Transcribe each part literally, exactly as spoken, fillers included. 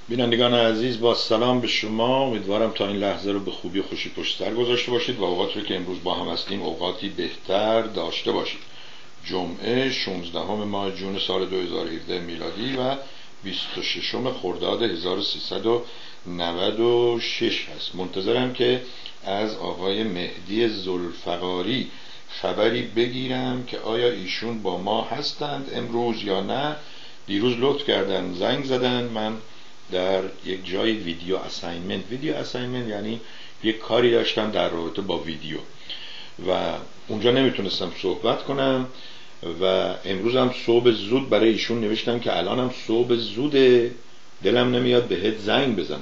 بینندگان عزیز، با سلام به شما. امیدوارم تا این لحظه رو به خوبی و خوشی پشت سر گذاشته باشید و اوقات رو که امروز با هم هستیم اوقاتی بهتر داشته باشید. جمعه شانزدهم ماه جون سال دو هزار و هفده میلادی و بیست و ششم خرداد هزار و سیصد و نود و شش هست. منتظرم که از آقای مهدی ذوالفقاری خبری بگیرم که آیا ایشون با ما هستند امروز یا نه. دیروز لطف کردن زنگ زدن، من در یک جای ویدیو اساینمنت ویدیو اساینمنت یعنی یک کاری داشتم در رابطه با ویدیو و اونجا نمیتونستم صحبت کنم و امروز هم صبح زود برای ایشون نوشتم که الانم صبح زوده، دلم نمیاد بهت زنگ بزنم.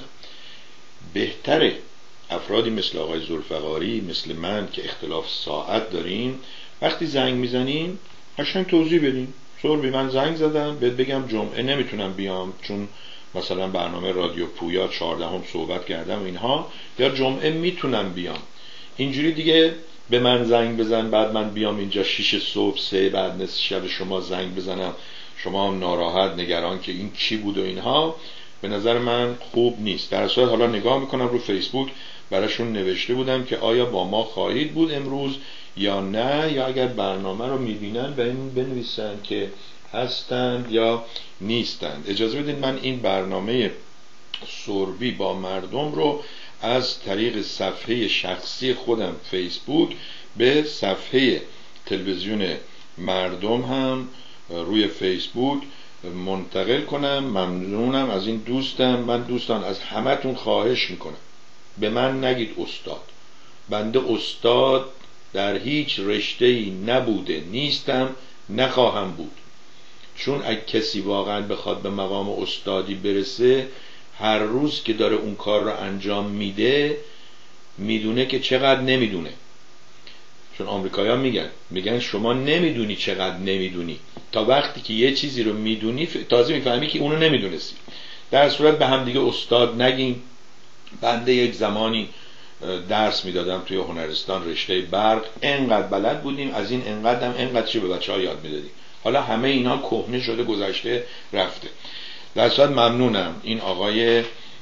بهتره افرادی مثل آقای ذوالفقاری مثل من که اختلاف ساعت داریم وقتی زنگ میزنیم قشنگ توضیح بدیم. سوربی من زنگ زدم بهت بگم جمعه نمیتونم بیام چون مثلا برنامه رادیو پویا چهاردهم صحبت کردم و اینها، یا جمعه میتونم بیام. اینجوری دیگه به من زنگ بزن بعد من بیام اینجا شیش صبح سه بعد نصف شب شما زنگ بزنم، شما هم ناراحت نگران که این چی بود و اینها، به نظر من خوب نیست. در اصل حالا نگاه میکنم رو فیسبوک براشون نوشته بودم که آیا با ما خواهید بود امروز یا نه، یا اگر برنامه رو میبینن بنویسن که هستند یا نیستند. اجازه بدید من این برنامه سوربی با مردم رو از طریق صفحه شخصی خودم فیسبوک به صفحه تلویزیون مردم هم روی فیسبوک منتقل کنم. ممنونم از این دوستم. من دوستان از همتون خواهش میکنم به من نگید استاد. بنده استاد در هیچ رشته‌ای نبوده، نیستم، نخواهم بود. چون اگه کسی واقعا بخواد به مقام استادی برسه هر روز که داره اون کار رو انجام میده میدونه که چقدر نمیدونه. چون آمریکایی‌ها میگن میگن شما نمیدونی چقدر نمیدونی، تا وقتی که یه چیزی رو میدونی تازه میفهمی که اونو نمیدونستی. در صورت به هم دیگه استاد نگیم. بنده یک زمانی درس میدادم توی هنرستان رشته برق، انقدر بلد بودیم از این انقدر هم انقدر چی به بچه‌ها یاد میدادیم. حالا همه اینا کهنه شده گذشته رفته. در صورت ممنونم این آقای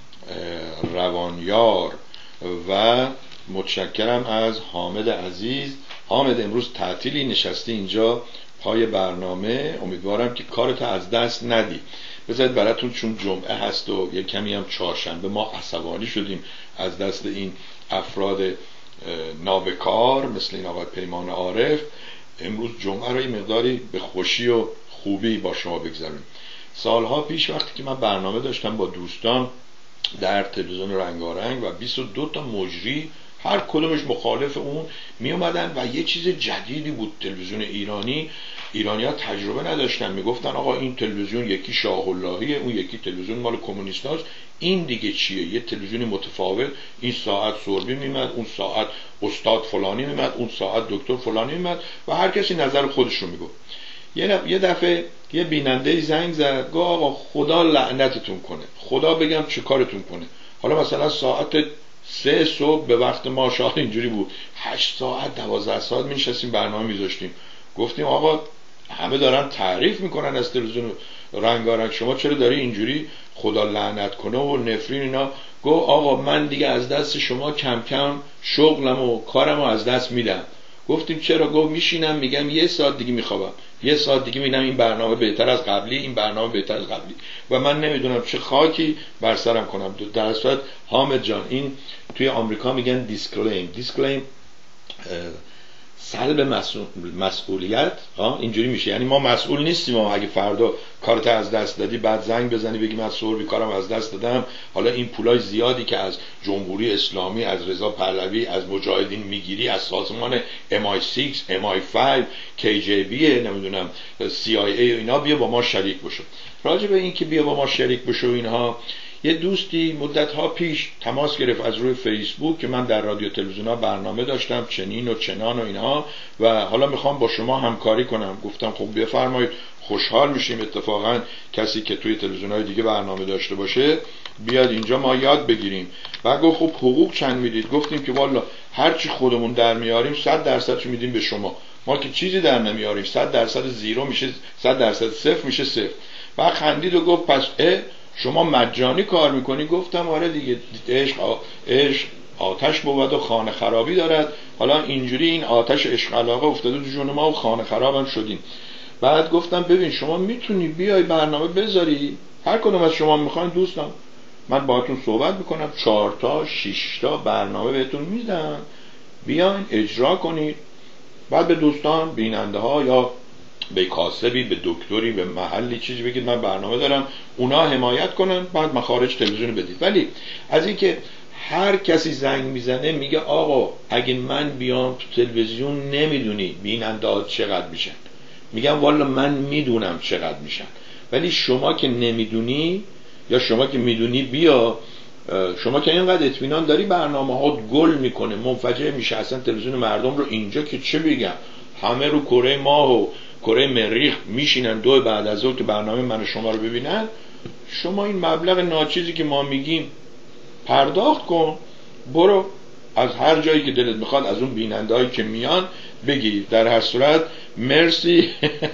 روانیار و متشکرم از حامد عزیز. حامد امروز تعطیلی نشستی اینجا پای برنامه، امیدوارم که کارت از دست ندی. بذارید براتون چون جمعه هست و یک کمی هم چهارشنبه ما عصبانی شدیم از دست این افراد نابکار مثل این آقای پیمان عارف، امروز جمعه رو این مقداری به خوشی و خوبی با شما بگذاریم. سالها پیش وقتی که من برنامه داشتم با دوستان در تلویزیون رنگارنگ و بیست و دو تا مجری هر کدومش مخالف اون می اومدن و یه چیز جدیدی بود. تلویزیون ایرانی ایرانی ها تجربه نداشتن، میگفتن آقا این تلویزیون یکی شاه اللهیه، اون یکی تلویزیون مال کمونیستاست، این دیگه چیه؟ یه تلویزیونی متفاوت، این ساعت سوربی میمد، اون ساعت استاد فلانی میمد، اون ساعت دکتر فلانی میمد و هر کسی نظر خودش رو میگفت. یه دفعه یه بیننده زنگ زد گفت آقا خدا لعنتتون کنه، خدا بگم چه کارتون کنه. حالا مثلا ساعت سه صبح به وقت ما شاید اینجوری بود هشت ساعت دوازده ساعت می نشستیم برنامه میذاشتیم. گفتیم آقا همه دارن تعریف میکنن از تلویزیون رنگارنگ، شما چرا داری اینجوری خدا لعنت کنه و نفرین اینا؟ گفت آقا من دیگه از دست شما کم کم شغلم و کارم رو از دست میدم. گفتیم چرا؟ گفت میشینم میگم یه ساعت دیگه میخوابم، یه ساعت دیگه میبینم این برنامه بهتر از قبلی، این برنامه بهتر از قبلی و من نمیدونم چه خاکی بر سرم کنم. در اصل حامد جان این توی آمریکا میگن دیسکلیم دیسکلیم سلب مسئول... مسئولیت ها اینجوری میشه، یعنی ما مسئول نیستیم. ما اگه فردا کارت از دست دادی بعد زنگ بزنی بگی من سوربی کارم از دست دادم، حالا این پولای زیادی که از جمهوری اسلامی، از رضا پهلوی، از مجاهدین میگیری، از سازمان ام آی شش، ام آی پنج، کی جی بی، نمیدونم سی آی ای و اینا، بیا با ما شریک بشو. راجع به این که بیا با ما شریک بشو اینها، یه دوستی مدت‌ها پیش تماس گرفت از روی فیسبوک که من در رادیو تلویزیون‌ها برنامه داشتم چنین و چنان و اینها و حالا میخوام با شما همکاری کنم. گفتم خب بفرمایید، خوشحال میشیم. اتفاقا کسی که توی تلویزیون‌های دیگه برنامه داشته باشه بیاد اینجا ما یاد بگیریم. و گفت خب حقوق چند میدید؟ گفتیم که والا هر چی خودمون در میاریم صد درصدش میدیم به شما. ما که چیزی در نمیاریم، صد درصد زیرو میشه، صد درصد صفر میشه صفر. و خندید و گفت پس اه شما مجانی کار میکنی. گفتم آره دیگه، عشق عشق آتش بود و خانه خرابی دارد. حالا اینجوری این آتش عشق علاقه افتاده تو جون ما و خانه خراب هم شدیم. بعد گفتم ببین شما میتونی بیای برنامه بذاری، هر کدوم از شما میخواین دوستان من باهاتون صحبت میکنم، چهار تا شش تا برنامه بهتون میدم، بیاین اجرا کنید. بعد به دوستان بیننده ها یا به کاسبی، به دکتری، به محلی چیزی بگید من برنامه دارم، اونا حمایت کنن، بعد مخارج تلویزیون بدید. ولی از اینکه هر کسی زنگ میزنه میگه آقا اگه من بیام تو تلویزیون نمیدونی بیننده ها چقدر میشن، میگم والا من میدونم چقدر میشن، ولی شما که نمیدونی یا شما که میدونی بیا، شما که اینقدر اطمینان داری برنامه ها گل میکنه منفجر میشه، اصلا تلویزیون مردم رو اینجا که چه بگم همه رو کره ماه و کره مریخ میشینن دو بعد از ظهر که برنامه من و شما رو ببینن، شما این مبلغ ناچیزی که ما میگیم پرداخت کن، برو از هر جایی که دلت میخواد از اون بیننده هایی که میان بگی. در هر صورت مرسی.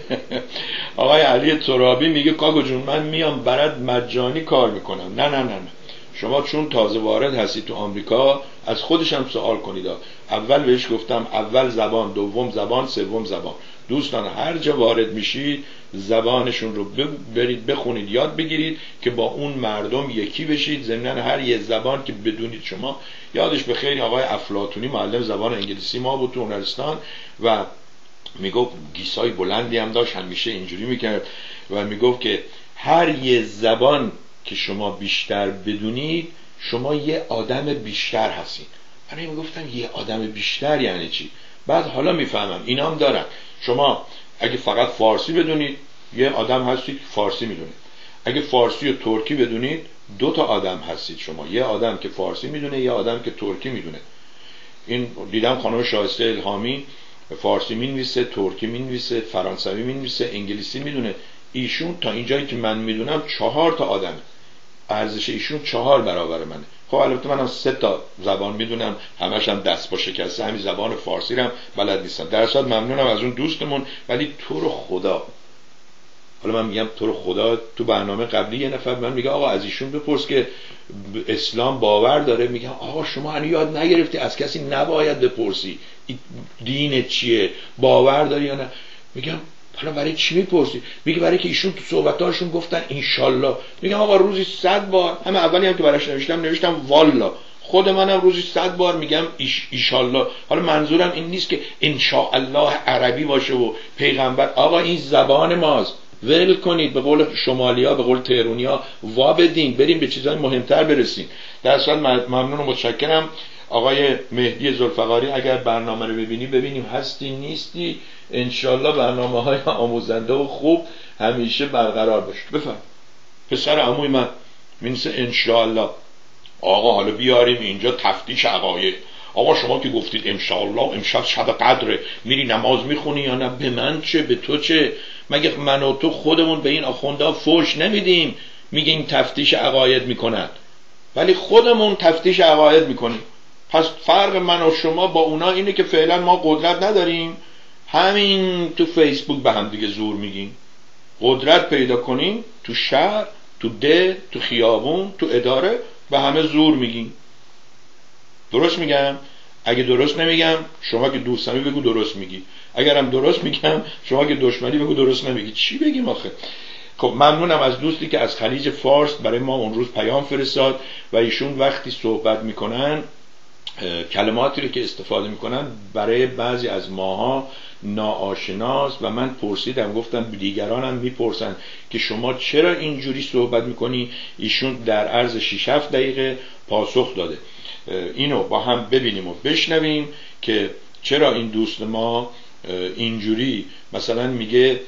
آقای علی ترابی میگه کاکو جون من میام برات مجانی کار میکنم. نه نه نه نه، شما چون تازه وارد هستی تو آمریکا از خودشم سوال کنید. اول بهش گفتم اول زبان، دوم زبان، سوم زبان. دوستان هر جا وارد میشید زبانشون رو برید بخونید، یاد بگیرید که با اون مردم یکی بشید. ضمن هر یه زبان که بدونید شما، یادش به خیر آقای افلاطونی معلم زبان انگلیسی ما بود تو هنرستان و میگفت گیسای بلندی هم داشت، همیشه اینجوری میکرد و میگفت که هر یه زبان که شما بیشتر بدونید شما یه آدم بیشتر هستید. من میگفتم یه آدم بیشتر یعنی چی؟ بعد حالا میفهمم اینا هم دارن. شما اگه فقط فارسی بدونید یه آدم هستید فارسی میدونید، اگه فارسی و ترکی بدونید دو تا آدم هستید شما، یه آدم که فارسی میدونه یه آدم که ترکی میدونه. این دیدم خانم شایسته الهامی فارسی مینویسه، ترکی مینویسه، فرانسوی مینویسه، انگلیسی میدونه. ایشون تا اینجایی که من میدونم چهار تا آدمه، ارزش ایشون چهار برابر منه. خب البته منم سه تا زبان میدونم، همش هم دست با شکسته، همین زبان فارسی رو هم بلد نیستم. در اصل ممنونم از اون دوستمون، ولی تو رو خدا، حالا من میگم تو رو خدا، تو برنامه قبلی یه نفر من میگه آقا از ایشون بپرس که اسلام باور داره. میگم آقا شما هنوز یاد نگرفتی، از کسی نباید بپرسی دین چیه، باور داری یا نه. میگم حالا برای چی میپرسی؟ میگه برای که ایشون تو صحبتاشون گفتن انشالله. میگم آقا روزی صد بار، همه اولی هم که براش نوشتم نوشتم والا، خود منم روزی صد بار میگم ایش ایشالله. حالا منظورم این نیست که انشاءالله عربی باشه و پیغمبر. آقا این زبان ماست، ول کنید. به قول شمالیا، به قول تهرونیا وا بدین، بریم به چیزای مهمتر برسیم. در اصل ممنون و متشکرم. آقای مهدی ذوالفقاری اگر برنامه رو ببینی ببینیم هستی نیستی، انشالله برنامه های آموزنده و خوب همیشه برقرار باشه. بفهم پسر عموی من مینسه انشالله. آقا حالا بیاریم اینجا تفتیش عقاید. آقا شما که گفتید انشالله امشب شب قدره، میری نماز میخونی یا نه؟ به من چه، به تو چه؟ مگه من و تو خودمون به این آخونده فوش نمیدیم میگیم تفتیش عقاید میکنن، ولی خودمون تفتیش عقاید میکنیم. پس فرق من و شما با اونا اینه که فعلا ما قدرت نداریم، همین تو فیسبوک به هم دیگه زور میگیم. قدرت پیدا کنیم تو شهر، تو ده، تو خیابون، تو اداره به همه زور میگیم. درست میگم؟ اگه درست نمیگم شما که دوستمی بگو درست میگی، اگرم درست میگم شما که دشمنی بگو درست نمیگی. چی بگیم آخه؟ خب ممنونم از دوستی که از خلیج فارس برای ما اون روز پیام فرستاد و ایشون وقتی صحبت میکنن کلماتی رو که استفاده میکنن برای بعضی از ماها ناآشناست و من پرسیدم، گفتم دیگرانم میپرسن که شما چرا اینجوری صحبت میکنی. ایشون در عرض شش هفت دقیقه پاسخ داده. اینو با هم ببینیم و بشنویم که چرا این دوست ما اینجوری مثلا میگه.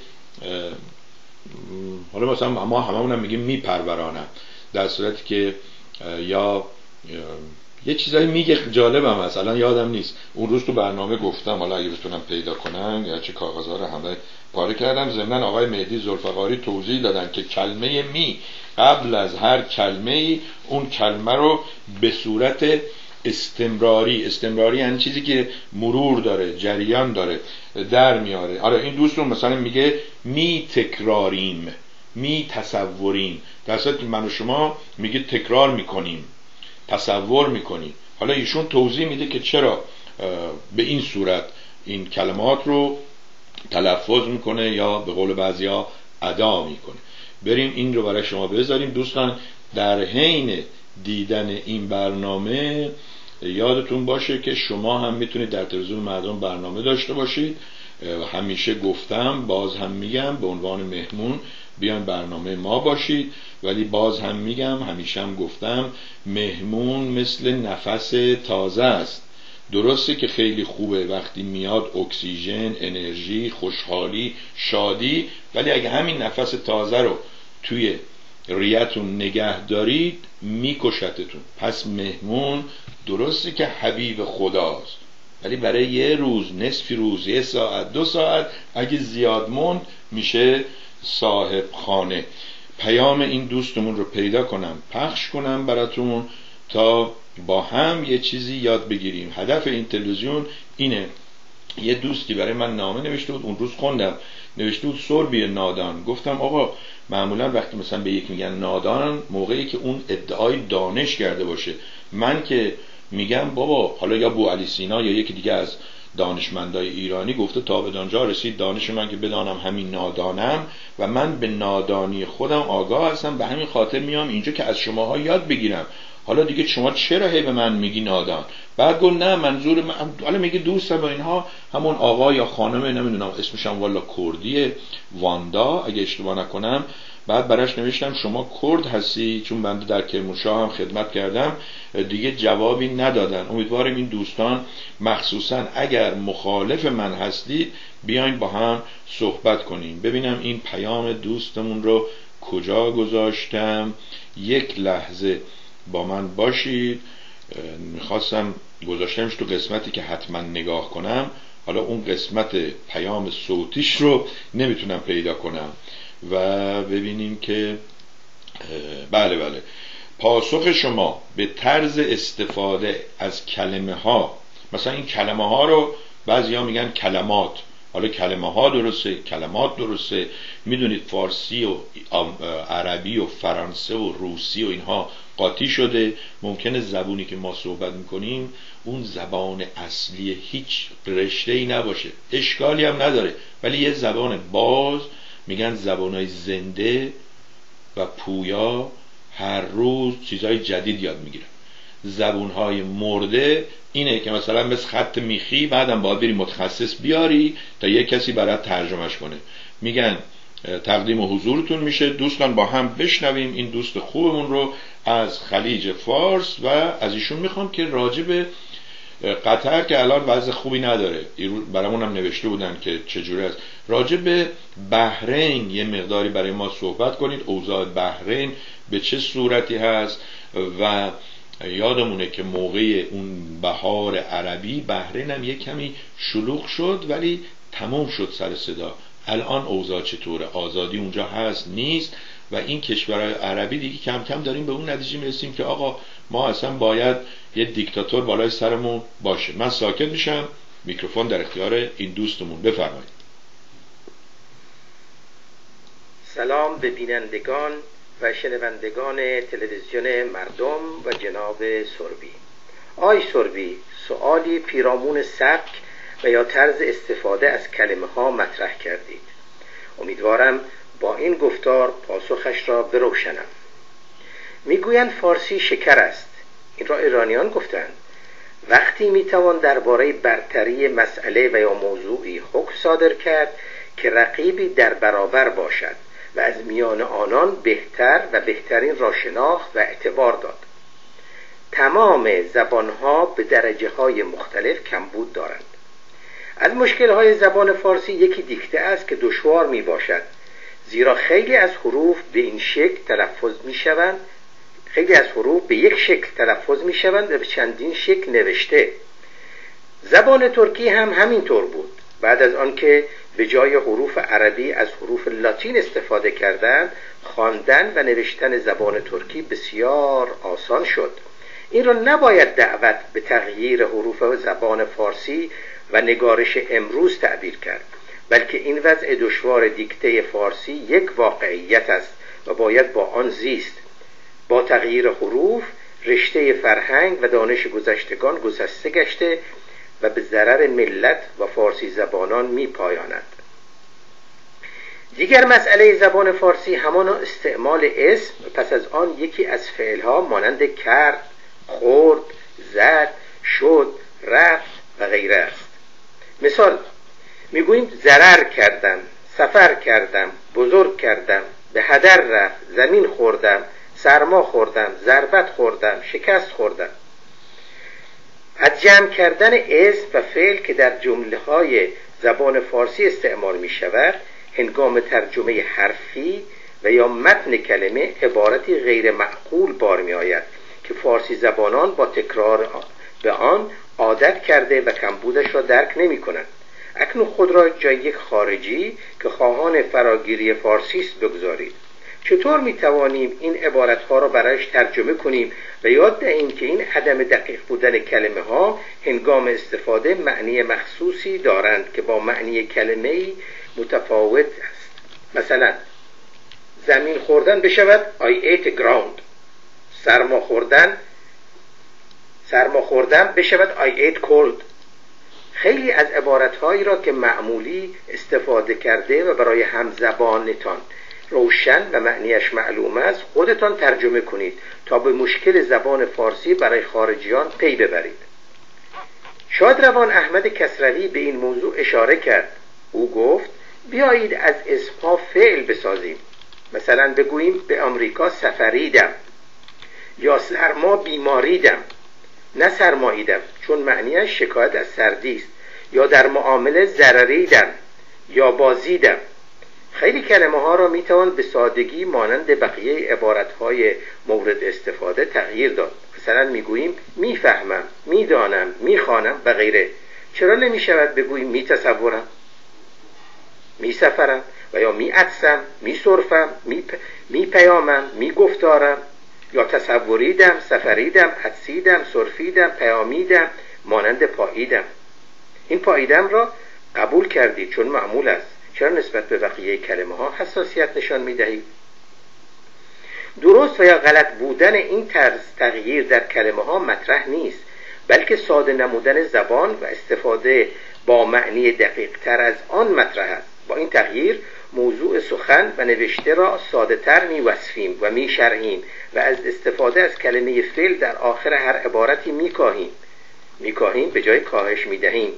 حالا مثلا ما هممون هم میگیم میپرورانم، در صورتی که یا یه چیزایی میگه جالبم، مثلا یادم نیست اون روز تو برنامه گفتم، حالا اگه بتونم پیدا کنم، یا چه کاغذها رو همه پاره کردم. ضمن آقای مهدی ذوالفقاری توضیح دادن که کلمه می قبل از هر کلمه ای اون کلمه رو به صورت استمراری، استمراری یعنی چیزی که مرور داره، جریان داره، در میاره. آره این دوستون مثلا میگه می تکراریم، می تصوریم، در صورتی که من و شما میگه تکرار میکنیم، تصور میکنیم. حالا ایشون توضیح میده که چرا به این صورت این کلمات رو تلفظ میکنه یا به قول بعضیا ادا میکنه. بریم این رو برای شما بذاریم. دوستان در حین دیدن این برنامه یادتون باشه که شما هم میتونید در تلویزیون مردم برنامه داشته باشید. همیشه گفتم، باز هم میگم، به عنوان مهمون بیان برنامه ما باشید، ولی باز هم میگم، همیشه هم گفتم، مهمون مثل نفس تازه است. درسته که خیلی خوبه وقتی میاد اکسیژن، انرژی، خوشحالی، شادی، ولی اگه همین نفس تازه رو توی ریتون نگه دارید میکشتتون. پس مهمون درسته که حبیب خداست، ولی برای یه روز، نصفی روز، یه ساعت، دو ساعت، اگه زیاد موند میشه صاحب خانه. پیام این دوستمون رو پیدا کنم، پخش کنم براتون تا با هم یه چیزی یاد بگیریم. هدف این تلویزیون اینه. یه دوستی برای من نامه نوشته بود، اون روز خوندم، نوشته بود سربی نادان. گفتم آقا معمولا وقتی مثلا به یک میگن نادان، موقعی که اون ادعای دانش کرده باشه. من که میگم بابا، حالا یا بو علی سینا یا یکی دیگه از دانشمندای ایرانی گفته تا به دانجا رسید دانش من که بدانم همین نادانم و من به نادانی خودم آگاه هستم، به همین خاطر میام اینجا که از شماها یاد بگیرم. حالا دیگه شما چرا هی به من میگی نادان؟ بعد گفت نه منظور من، حالا میگه دوستم و اینها، همون آقا یا خانم نمیدونم اسمش هم والا کردیه، واندا اگه اشتباه نکنم. بعد براش نوشتم شما کرد هستی؟ چون بنده در کرمانشاه هم خدمت کردم. دیگه جوابی ندادن. امیدوارم این دوستان مخصوصا اگر مخالف من هستید بیاین با هم صحبت کنیم. ببینم این پیام دوستمون رو کجا گذاشتم. یک لحظه با من باشید. میخواستم گذاشتمش تو قسمتی که حتما نگاه کنم، حالا اون قسمت پیام صوتیش رو نمیتونم پیدا کنم. و ببینیم که بله بله پاسخ شما به طرز استفاده از کلمه ها. مثلا این کلمه ها رو بعضی ها میگن کلمات. حالا کلمه ها درسته، کلمات درسته. میدونید فارسی و عربی و فرانسه و روسی و اینها قاطی شده. ممکنه زبونی که ما صحبت میکنیم اون زبان اصلی هیچ رشته‌ای نباشه، اشکالی هم نداره، ولی یه زبان باز، میگن زبانهای زنده و پویا، هر روز چیزهای جدید یاد میگیرن. زبانهای مرده اینه که مثلا مثل خط میخی بعدم باید بری متخصص بیاری تا یه کسی برات ترجمهش کنه. میگن تقدیم حضورتون میشه. دوستان با هم بشنویم این دوست خوبمون رو از خلیج فارس و از ایشون میخوام که راجع به قطر که الان وضع خوبی نداره، برامون هم نوشته بودن که چجوری است، راجع به بحرین یه مقداری برای ما صحبت کنید. اوضاع بحرین به چه صورتی هست؟ و یادمونه که موقع اون بهار عربی بحرین هم یه کمی شلوغ شد ولی تمام شد سر صدا. الان اوضاع چطوره؟ آزادی اونجا هست نیست؟ و این کشورهای عربی دیگه کم کم داریم به اون نتیجه میرسیم که آقا ما اصلا باید یه دیکتاتور بالای سرمون باشه. من ساکت میشم، میکروفون در اختیار این دوستمون. بفرمایید. سلام به بینندگان و شنوندگان تلویزیون مردم و جناب سربی. آی سربی، سؤالی پیرامون سبک و یا طرز استفاده از کلمه ها مطرح کردید. امیدوارم با این گفتار پاسخش را بروشنم. میگویند فارسی شکر است. این را ایرانیان گفتند. وقتی میتوان درباره برتری مسئله و یا موضوعی حکم صادر کرد که رقیبی در برابر باشد و از میان آنان بهتر و بهترین را شناخت و اعتبار داد. تمام زبانها به درجه های مختلف کمبود دارند. از مشکلهای زبان فارسی یکی دیکته است که دشوار می باشد، زیرا خیلی از حروف به این شکل تلفظ می شوند خیلی از حروف به یک شکل تلفظ می شوند و به چندین شکل نوشته. زبان ترکی هم همینطور بود. بعد از آنکه به جای حروف عربی از حروف لاتین استفاده کردند، خواندن و نوشتن زبان ترکی بسیار آسان شد. این را نباید دعوت به تغییر حروف زبان فارسی و نگارش امروز تعبیر کرد، بلکه این وضع دشوار دیکته فارسی یک واقعیت است و باید با آن زیست. با تغییر حروف رشته فرهنگ و دانش گذشتگان گسسته گشته و به ضرر ملت و فارسی زبانان می پایاند. دیگر مسئله زبان فارسی همان استعمال اسم پس از آن یکی از فعلها مانند کرد، خورد، زد، شد، رفت و غیره است. مثال میگوییم ضرر کردم، سفر کردم، بزرگ کردم، به هدر رفت، زمین خوردم، سرما خوردم، ضربت خوردم، شکست خوردم. از جمع کردن اسم و فعل که در جمله های زبان فارسی استعمال می شود هنگام ترجمه حرفی و یا متن کلمه عبارتی غیر معقول بار می آید که فارسی زبانان با تکرار به آن عادت کرده و کمبودش را درک نمی کنند. اکنون خود را جای یک خارجی که خواهان فراگیری فارسی است بگذارید. چطور می توانیم این عبارتها را برایش ترجمه کنیم و یاد دهیم که این عدم دقیق بودن کلمه ها هنگام استفاده معنی مخصوصی دارند که با معنی کلمه‌ای متفاوت است. مثلا زمین خوردن بشود I ate ground، سرما خوردن سرما خوردن بشود I ate cold. خیلی از عبارتهایی را که معمولی استفاده کرده و برای همزبانتان روشن و معنیش معلوم است خودتان ترجمه کنید تا به مشکل زبان فارسی برای خارجیان پی ببرید. شادروان احمد کسروی به این موضوع اشاره کرد. او گفت بیایید از اسمها فعل بسازیم. مثلا بگوییم به آمریکا سفریدم یا سرما بیماریدم، نه سرماییدم چون معنیش شکایت از سردی است، یا در معامله ضرریدم یا بازیدم. خیلی کلمه ها را می توان به سادگی مانند بقیه عبارت های مورد استفاده تغییر داد. مثلا می گوییم می فهمم، می دانم، می خوانم و غیره. چرا نمی شود بگوییم می تصورم، می سفرم و یا می عطسم، می صرفم، می, پ... می پیامم، می گفتارم، یا تصوریدم، سفریدم، عطسیدم، صرفیدم، پیامیدم، مانند پاییدم. این پاییدم را قبول کردید چون معمول است. چرا نسبت به بقیه کلمه ها حساسیت نشان می دهید؟ درست و یا غلط بودن این طرز تغییر در کلمه ها مطرح نیست، بلکه ساده نمودن زبان و استفاده با معنی دقیق تر از آن مطرح است. با این تغییر موضوع سخن و نوشته را ساده تر می وصفیم و می شرحیم و از استفاده از کلمه فعل در آخر هر عبارتی می کاهیم می کاهیم به جای کاهش می دهیم.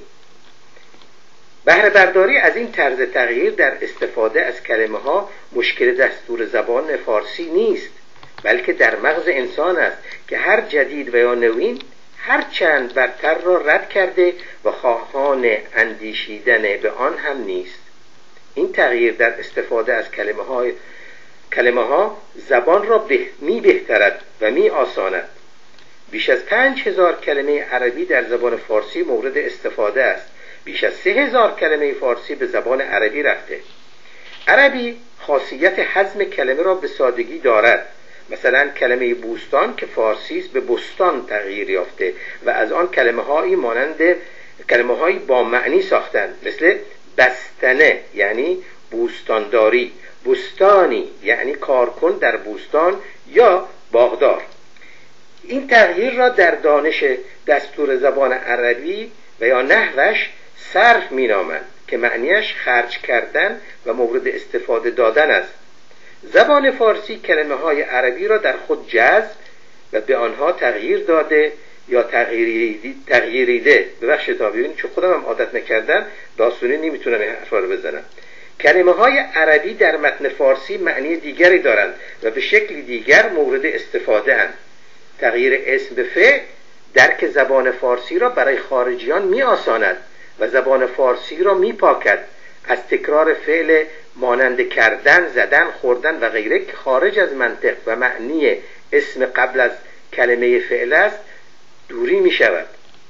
بهره برداری از این طرز تغییر در استفاده از کلمه ها مشکل دستور زبان فارسی نیست، بلکه در مغز انسان است که هر جدید و یا نوین هر چند برتر را رد کرده و خواهان اندیشیدن به آن هم نیست. این تغییر در استفاده از کلمه های کلمه ها زبان را به می بهترد و می آساند. بیش از پنج هزار کلمه عربی در زبان فارسی مورد استفاده است. بیش از سه هزار کلمه فارسی به زبان عربی رفته. عربی خاصیت هضم کلمه را به سادگی دارد. مثلا کلمه بوستان که فارسی است به بستان تغییر یافته و از آن کلمه هایی مانند کلمه هایی با معنی ساختند، مثل بستنه یعنی بوستانداری، بستانی یعنی کارکن در بوستان یا باغدار. این تغییر را در دانش دستور زبان عربی و یا نحوش صرف می نامند که معنیش خرج کردن و مورد استفاده دادن است. زبان فارسی کلمه های عربی را در خود جذب و به آنها تغییر داده یا تغییریده. ببخشید تا ببینید چون خودم هم عادت نکردم داستانی نمیتونم این حرفا رو بزنم. کلمه های عربی در متن فارسی معنی دیگری دارند و به شکلی دیگر مورد استفاده اند. تغییر اسم به فعل درک زبان فارسی را برای خارجیان می آساند و زبان فارسی را می پاکد از تکرار فعل مانند کردن، زدن، خوردن و غیره که خارج از منطق و معنی اسم قبل از کلمه فعل است دوری می شود.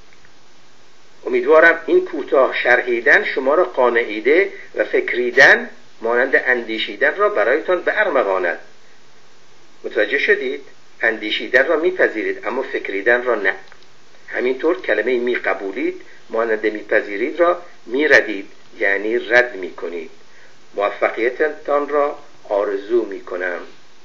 امیدوارم این کوتاه شرحیدن شما را قانعیده و فکریدن مانند اندیشیدن را برایتان به ارمغاند. متوجه شدید؟ اندیشیدن را میپذیرید اما فکریدن را نه. همینطور کلمه می قبولید مانند میپذیرید را میردید، یعنی رد می کنید. موفقیتتان را آرزو می کنم.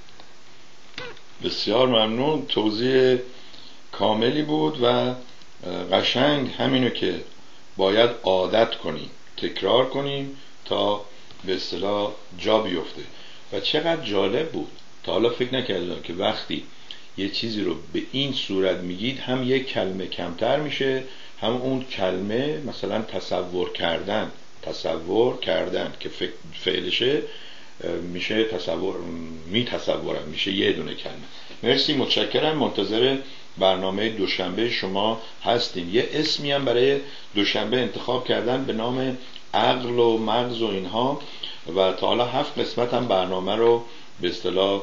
بسیار ممنون، توضیح کاملی بود و قشنگ همینو که باید عادت کنیم، تکرار کنیم تا به اصطلاح جا بیفته. و چقدر جالب بود، تا حالا فکر نکردم که وقتی یه چیزی رو به این صورت میگید هم یک کلمه کمتر میشه، هم اون کلمه مثلا تصور کردن تصور کردن که فعلشه میشه تصور می تصورم میشه یه دونه کلمه. مرسی، متشکرم. منتظر برنامه دوشنبه شما هستیم. یه اسمی هم برای دوشنبه انتخاب کردن به نام عقل و مغز و اینها و تا حالا هفت قسمت هم برنامه رو به اصطلاح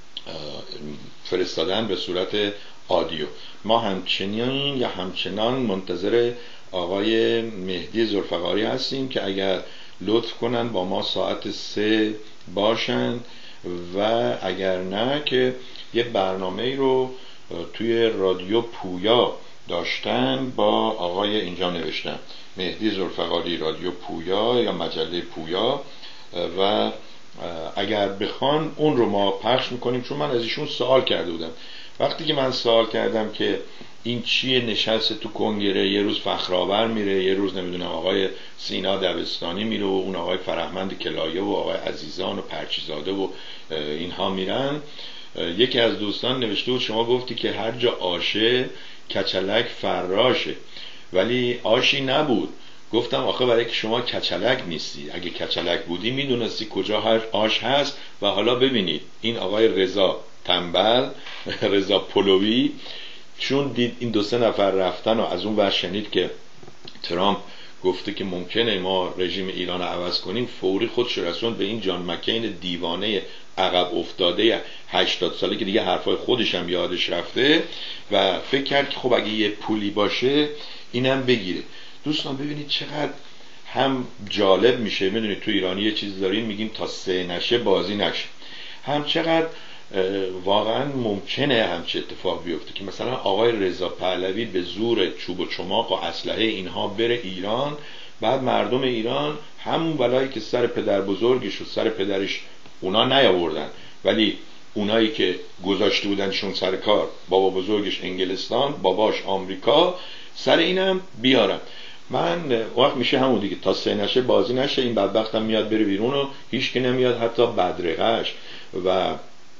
فرستادن به صورت آدیو. ما همچنین یا همچنان منتظر آقای مهدی ذوالفقاری هستیم که اگر لطف کنن با ما ساعت سه باشن و اگر نه که یه برنامه رو توی رادیو پویا داشتن با آقای اینجا نوشتن مهدی ذوالفقاری رادیو پویا یا مجله پویا و اگر بخوان اون رو ما پخش میکنیم. چون من از ایشون سوال کرده بودم، وقتی که من سوال کردم که این چیه نشست تو کنگره، یه روز فخرآور میره، یه روز نمیدونم آقای سینا دبستانی میره و اون آقای فرهمند کلایه و آقای عزیزان و پرچیزاده و اینها میرن، یکی از دوستان نوشته بود شما گفتی که هر جا آشه کچلک فراشه، ولی آشی نبود. گفتم آخه برای که شما کچلک نیستی، اگه کچلک بودی میدونستی کجا هر آش هست. و حالا ببینید این آقای رضا تنبل رضا پلوی چون دید این دو سه نفر رفتن و از اون ور شنید که ترامپ گفته که ممکنه ما رژیم ایران رو عوض کنیم، فوری خودش رسوند به این جان مکین دیوانه عقب افتاده هشتاد ساله که دیگه حرفای خودش هم یادش رفته و فکر کرد که خب اگه یه پولی باشه اینم بگیره. دوستان ببینید چقدر هم جالب میشه. میدونید تو ایرانی یه چیز داریم میگیم تا سه نشه بازی نشه، هم چقدر واقعا ممکنه همچه اتفاق بیفته که مثلا آقای رضا پهلوی به زور چوب و چماق و اسلحه اینها بره ایران، بعد مردم ایران همون بلایی که سر پدر بزرگش و سر پدرش اونا نیاوردن ولی اونایی که گذاشته بودنشون سر کار، بابا بزرگش انگلستان باباش آمریکا، سر اینم بیارن. من وقت میشه همون دیگه تا سه نشه بازی نشه، این بدبختم میاد بره بیرون و هیچ که نمیاد حتی بدرقش. و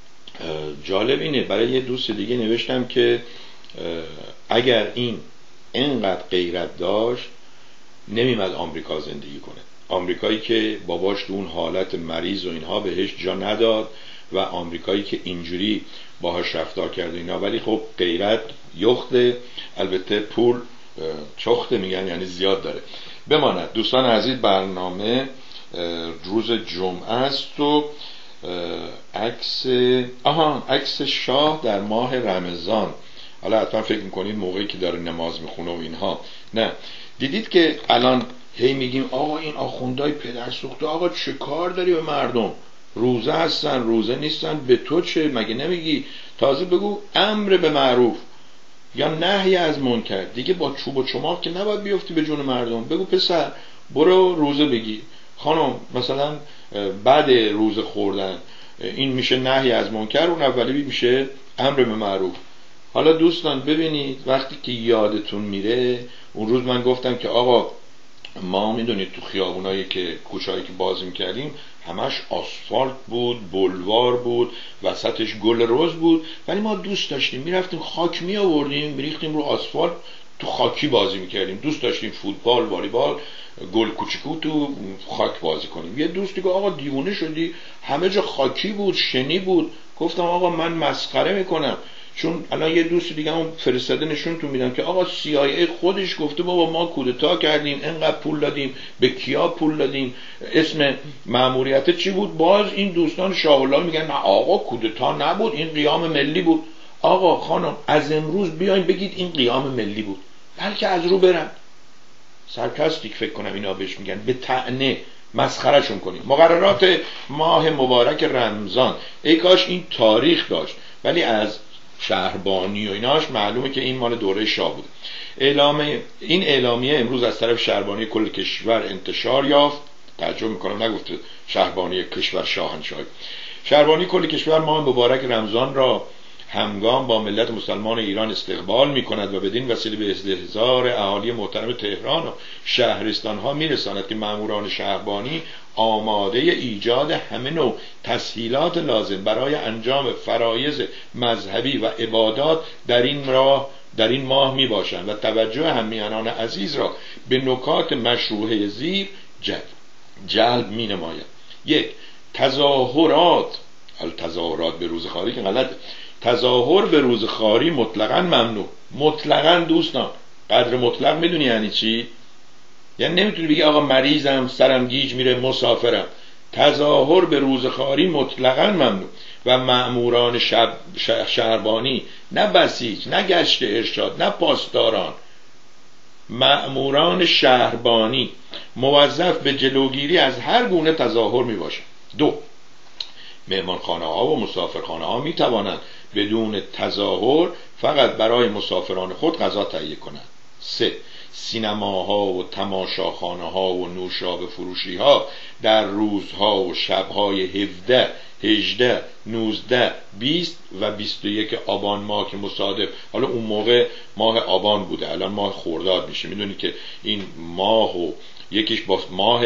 جالب اینه برای یه دوست دیگه نوشتم که اگر این اینقدر غیرت داشت نمیمد آمریکا زندگی کنه، آمریکایی که باباش تو اون حالت مریض و اینها بهش جا نداد و آمریکایی که اینجوری باهاش رفتار کرد اینا، ولی خب غیرت یخته، البته پول چخته میگن، یعنی زیاد داره. بماند دوستان عزیز، برنامه روز جمعه است و عکس آها عکس شاه در ماه رمضان. حالا حتما فکر میکنید موقعی که داره نماز میخونه و اینها. نه، دیدید که الان هی میگیم آقا این آخوندهای پدر سوخته، آقا چه کار داری به مردم؟ روزه هستن روزه نیستن، به تو چه؟ مگه نمیگی؟ تازه بگو امر به معروف یا نهی از منکر، دیگه با چوب و چماق که نباید بیفتی به جون مردم. بگو پسر برو روزه بگیر، خانم مثلا بعد روزه خوردن این میشه نهی از منکر، اون اولی میشه امر به معروف. حالا دوستان ببینید وقتی که یادتون میره اون روز من گفتم که آقا ما میدونید تو خیابونایی که کوچه‌ای که باز میکردیم همش آسفالت بود، بلوار بود، وسطش گل رز بود، ولی ما دوست داشتیم میرفتیم خاک می آوردیم میریختیم رو آسفالت، تو خاکی بازی میکردیم. دوست داشتیم فوتبال، والیبال، گل کوچیکو تو خاک بازی کنیم. یه دوستی گفت آقا دیوونه شدی، همه جا خاکی بود، شنی بود. گفتم آقا من مسخره میکنم. چون الان یه دوست دیگه هم فرستاده نشون تو میدم که آقا سی آی ای خودش گفته بابا ما کودتا کردیم، اینقدر پول دادیم، به کیا پول دادیم، اسم مأموریت چی بود؟ باز این دوستان شاه الله میگن نه آقا کودتا نبود، این قیام ملی بود. آقا خانم از امروز بیاین بگید این قیام ملی بود، بلکه از رو برن. سرکاستیک فکر کنم اینا بهش میگن، به طعنه مسخرهشون کنیم. مقررات ماه مبارک رمضان، ای کاش این تاریخ داشت، ولی از شهربانی و ایناش معلومه که این مال دوره شاه بوده. اعلام این اعلامیه امروز از طرف شهربانی کل کشور انتشار یافت. تعجب میکنم نگفته شهربانی کشور شاهنشاهی. شهربانی کل کشور ماه مبارک رمضان را همگام با ملت مسلمان ایران استقبال می کند و بدین وسیله به استحضار اهالی محترم تهران و شهرستان ها می رساند که ماموران شهربانی آماده ایجاد همه نوع تسهیلات لازم برای انجام فرایض مذهبی و عبادات در این راه در این ماه می باشند و توجه همیهنان عزیز را به نکات مشروحه زیر جلب جلب می نماید. یک، تظاهرات تظاهرات به روز خاری که غلطه. تظاهر به روز خاری مطلقاً ممنوع. مطلقاً دوستان، قدر مطلق میدونی یعنی چی؟ یعنی نمیتونی بگی آقا مریضم، سرم گیج میره، مسافرم. تظاهر به روز خاری مطلقاً ممنوع و مأموران شب شهربانی، نه بسیج، نه گشت ارشاد، نه پاسداران، مأموران شهربانی موظف به جلوگیری از هر گونه تظاهر میباشند. دو، مهمانخانه ها و مسافرخانه ها می توانند بدون تظاهر فقط برای مسافران خود غذا تهیه کنند. سه، سینماها و تماشاخانه ها و نوشابه فروشی ها در روزها و شبهای هفده، هجده، نوزده، بیست و بیست و یک آبان ماه که مصادف، حالا اون موقع ماه آبان بوده، الان ماه خرداد میشه. میدونی که این ماه و یکیش با ماه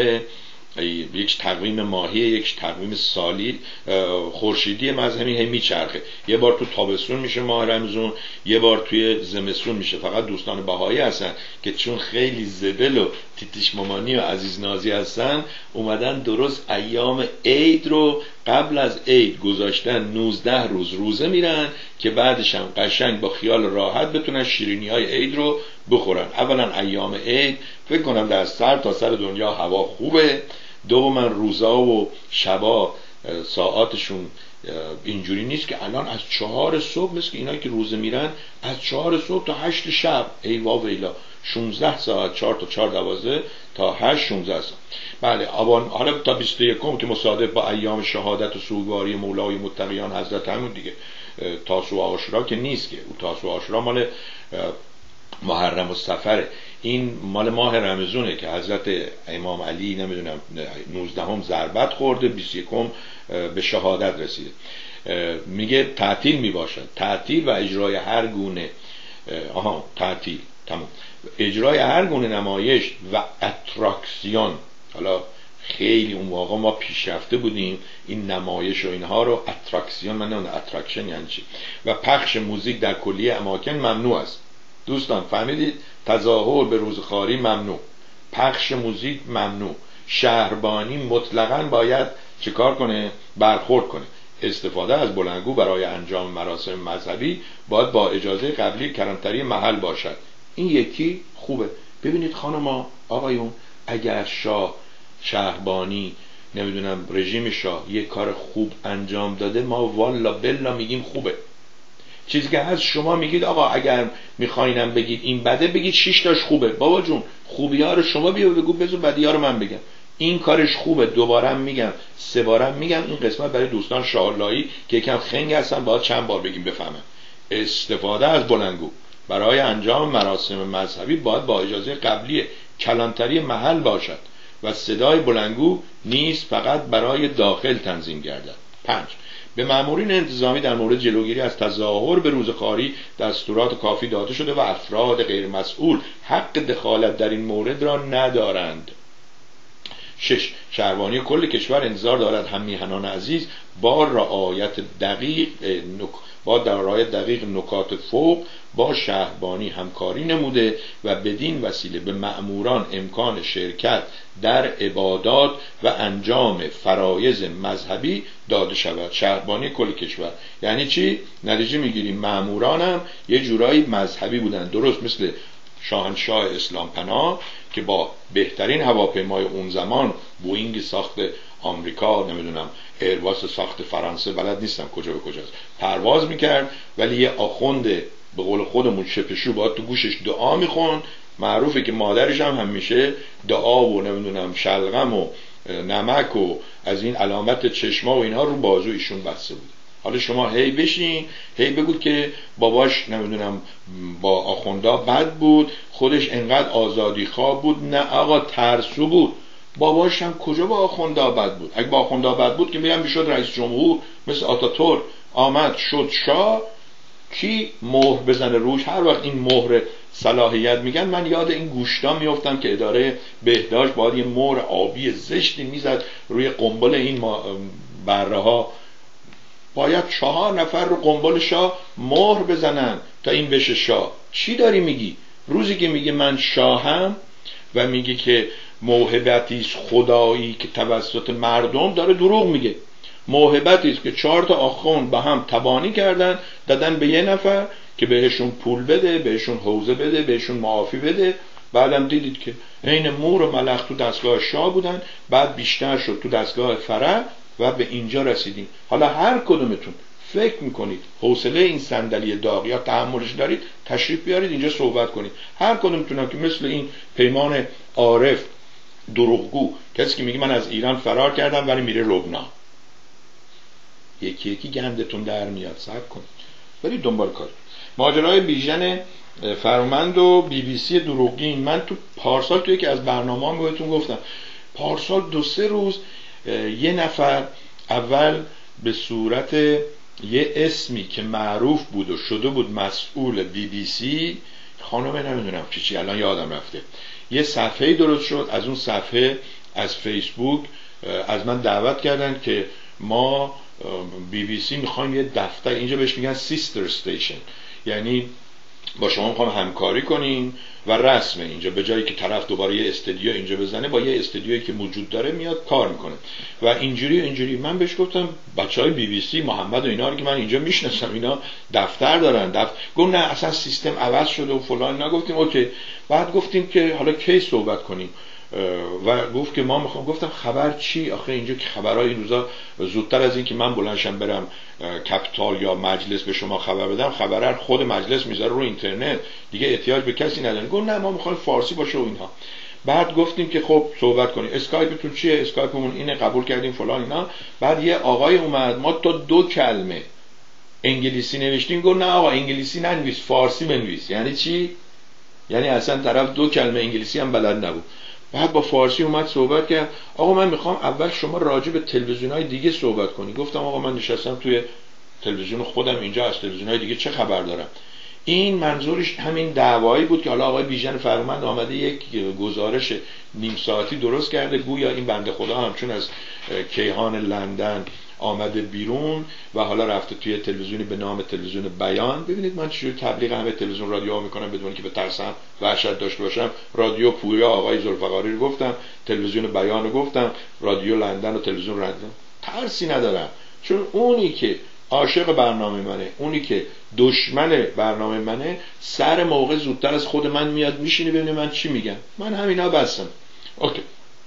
یک تقویم ماهی، یک تقویم سالی خورشیدی مذهبی هی میچرخه. یه بار تو تابستون میشه ماه رمضان، یه بار توی زمستون میشه. فقط دوستان بهایی هستن که چون خیلی زبل و تیتیش مامانی و عزیز نازی هستن اومدن درست ایام عید رو قبل از عید گذاشتن نوزده روز روزه میرن که بعدش هم قشنگ با خیال راحت بتونن شیرینی های عید رو بخورن. اولا ایام عید فکر کنم در سر تا سر دنیا هوا خوبه، دوما روزا و شبا ساعاتشون اینجوری نیست که الان از چهار صبح مثل که اینا که روزه میرن از چهار صبح تا هشت شب، ای وا ویلا، شونزده ساعت، چهار تا چهار دوازده تا هشت شونزده ساعت. بله آبان، حالا تا بیست و یکم که مصادف با ایام شهادت و سوگواری مولای متقیان حضرت همون دیگه. تاسوع و عاشورا که نیست که، او تاسوع و عاشورا مال محرم و صفره، این مال ماه رمضونه که حضرت امام علی نمیدونم نوزدهم ضربت خورده، بیست و یکم به شهادت رسیده. میگه تعطیل میباشد، تعطیل و اجرای هر گونه آها تعطیل تمام اجرای هر گونه نمایش و اتراکسیون. حالا خیلی اون واقع ما پیشرفته بودیم این نمایش و اینها رو اتراکسیون، من نمیدونم اتراکشن یعنی چی. و پخش موزیک در کلیه اماکن ممنوع است. دوستان فهمیدید؟ تظاهر به روز خاری ممنوع، پخش موزیک ممنوع. شهربانی مطلقاً باید چیکار کنه؟ برخورد کنه. استفاده از بلندگو برای انجام مراسم مذهبی باید با اجازه قبلی کلانتری محل باشد. این یکی خوبه. ببینید خانما آقایون، اگر شاه شهربانی نمیدونم رژیم شاه یک کار خوب انجام داده ما والا بلا میگیم خوبه. چیزی که هست شما میگید آقا اگر میخواینم بگید این بده بگید شش تاش خوبه. بابا جون خوبی ها رو شما بیا بگو، بذار بدی ها رو من بگم. این کارش خوبه، دوبارم میگم، سه بارم میگم. این قسمت برای دوستان شاهلایی که یکم خنگ هستن باید چند بار بگیم بفهمن. استفاده از بلندگو برای انجام مراسم مذهبی باید با اجازه قبلی کلانتری محل باشد و صدای بلندگو نیست فقط برای داخل تنظیم گردد. پنج، به مامورین انتظامی در مورد جلوگیری از تظاهر به روز خاری دستورات کافی داده شده و افراد غیر مسئول حق دخالت در این مورد را ندارند. شش، شهربانی کل کشور انتظار دارد هم میهنان عزیز با رعایت دقیق نک... با در رعایت دقیق نکات فوق با شهربانی همکاری نموده و بدین وسیله به مأموران امکان شرکت در عبادات و انجام فرایض مذهبی داده شود. شهربانی کل کشور یعنی چی؟ نتیجه میگیریم مأموران هم یه جورایی مذهبی بودن، درست مثل شاهنشاه اسلام پناه که با بهترین هواپیمای اون زمان، بوئینگ ساخت آمریکا، نمیدونم ایرباس ساخت فرانسه، بلد نیستم کجا به کجاست، پرواز میکرد، ولی یه آخوند به قول خودمون شپشو باید تو گوشش دعا میخوند. معروفه که مادرش هم همیشه دعا و نمیدونم شلغم و نمک و از این علامت چشما و اینها رو بازو ایشون بسته بود. حالا شما هی بشین هی بگو که باباش نمیدونم با آخوندا بد بود، خودش انقدر آزادی خواه بود، نه آقا ترسو بود. باباش هم کجا با آخوندا بد بود؟ اگه با آخوندا بد بود که میگم میشد رئیس جمهور مثل آتاتورک، آمد شد شاه، کی مهر بزنه روش؟ هر وقت این مهر صلاحیت میگن من یاد این گوشتا میافتم که اداره بهداشت باید یه مهر آبی زشتی میزد روی قنبل این بره ها. باید چهار نفر رو قنبل شاه مهر بزنن تا این بشه شاه. چی داری میگی؟ روزی که میگه من شاهم و میگه که موهبتی است خدایی که توسط مردم، داره دروغ میگه. موهبتی است که چهار تا آخوند با هم تبانی کردن دادن به یه نفر که بهشون پول بده، بهشون حوزه بده، بهشون معافی بده. بعدم دیدید که عین مور و ملخ تو دستگاه شاه بودن، بعد بیشتر شد تو دستگاه فرح و به اینجا رسیدیم. حالا هر کدومتون فکر میکنید حوصله این صندلی داغ یا تحملش دارید، تشریف بیارید اینجا صحبت کنید. هر کدومتون که مثل این پیمان عارف دروغگو، کسی که میگه من از ایران فرار کردم ولی میره لبنان، یکی یکی گندتون در میاد. صبر کنید برید دنبال کار. ماجرای بیژن فرمند و بی بی سی دروغین، من تو پارسال تو یکی از برنامه‌ام بهتون گفتم، پارسال دو سه روز یه نفر اول به صورت یه اسمی که معروف بود و شده بود مسئول بی بی سی، خانم نمیدونم چی چی الان یادم رفته، یه صفحه درست شد. از اون صفحه از فیسبوک از من دعوت کردن که ما بی بی سی میخوایم یه دفتر، اینجا بهش میگن سیستر استیشن، یعنی با شما میخوام همکاری کنیم و رسمه اینجا، به جایی که طرف دوباره یه استودیو اینجا بزنه با یه استودیویی که موجود داره میاد کار میکنه و اینجوری اینجوری. من بهش گفتم بچهای بی بی سی محمد و اینا رو که من اینجا میشناسم اینا دفتر دارن. دفتر گفت نه اصلا سیستم عوض شده و فلان. نگفتیم اوکی. بعد گفتیم که حالا کی صحبت کنیم و گفت که ما میخوام. گفتم خبر چی؟ آخه اینجا که خبرای این روزا زودتر از این که من بلندشم برم کپیتال یا مجلس به شما خبر بدم، خبر خود مجلس میذاره رو اینترنت، دیگه احتیاج به کسی نداره. گفت نه ما میخوایم فارسی باشه و اینها. بعد گفتیم که خب صحبت کنیم. اسکایپتون چیه؟ اسکایپمون اینه، قبول کردیم فلان اینا. بعد یه آقای اومد، ما تا دو کلمه انگلیسی نوشتیم. گفت نه آقا انگلیسی ننویس، فارسی بنویس. یعنی چی؟ یعنی اصلا طرف دو کلمه انگلیسی هم بلد نبود. بعد با فارسی اومد صحبت کرد. آقا من میخوام اول شما راجع به تلویزیون‌های دیگه صحبت کنی. گفتم آقا من نشستم توی تلویزیون خودم اینجا، از تلویزیون‌های دیگه چه خبر دارم؟ این منظورش همین دعوایی بود که حالا آقای بیژن فرمند آمده یک گزارش نیم ساعتی درست کرده، گویا این بنده خدا همچون از کیهان لندن آمده بیرون و حالا رفته توی تلویزیونی به نام تلویزیون بیان. ببینید من چجوری تبلیغ همه تلویزیون رادیو میکنم بدون که به ترسم وحشت داشته باشم. رادیو پویا آقای ذوالفقاری رو گفتم، تلویزیون بیان رو گفتم، رادیو لندن و تلویزیون لندن. ترسی ندارم، چون اونی که عاشق برنامه منه، اونی که دشمن برنامه منه، سر موقع زودتر از خود من میاد میشینه ببینه من چی میگم. من همینا بستم. اوکی.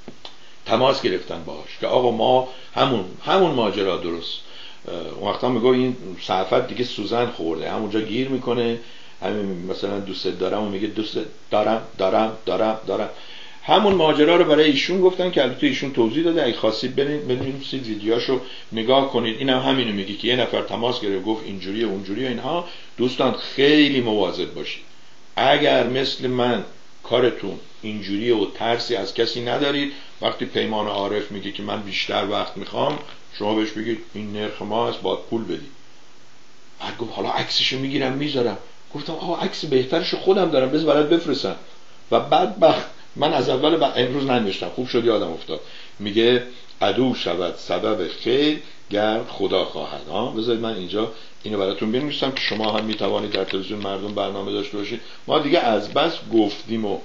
تماس گرفتن باهاش که آقا ما همون همون ماجرا درست. اون وقتا میگه این صحافت دیگه سوزن خورده، همونجا گیر میکنه، همین مثلا دوست دارم و میگه دوست دارم دارم دارم دارم. همون ماجرا رو برای ایشون گفتن که البته ایشون توضیح داده، اگه خواستید برید ببینید ویدیوهاشو نگاه کنید. اینم هم همینو میگه که یه نفر تماس گرفت گفت اینجوری و اونجوری و اینها. دوستان خیلی مواظب باشید. اگر مثل من کارتون اینجوری و ترسی از کسی ندارید، وقتی پیمان عارف میگه که من بیشتر وقت میخوام، شما بهش بگید این نرخ ما هست باید پول بدی. بعد گفت حالا عکسشو میگیرم میذارم. گفتم آقا عکس بهترشو خودم دارم بذار برات بفرستم. و بعد بخ من از اول با امروز ننوشتم، خوب شد یادم افتاد. میگه عدو شود سبب خیر گر خدا خواهد. ها بذارید من اینجا اینو براتون بنویسم که شما هم میتوانید در تلویزیون مردم برنامه داشته باشید. ما دیگه از بس گفتیم و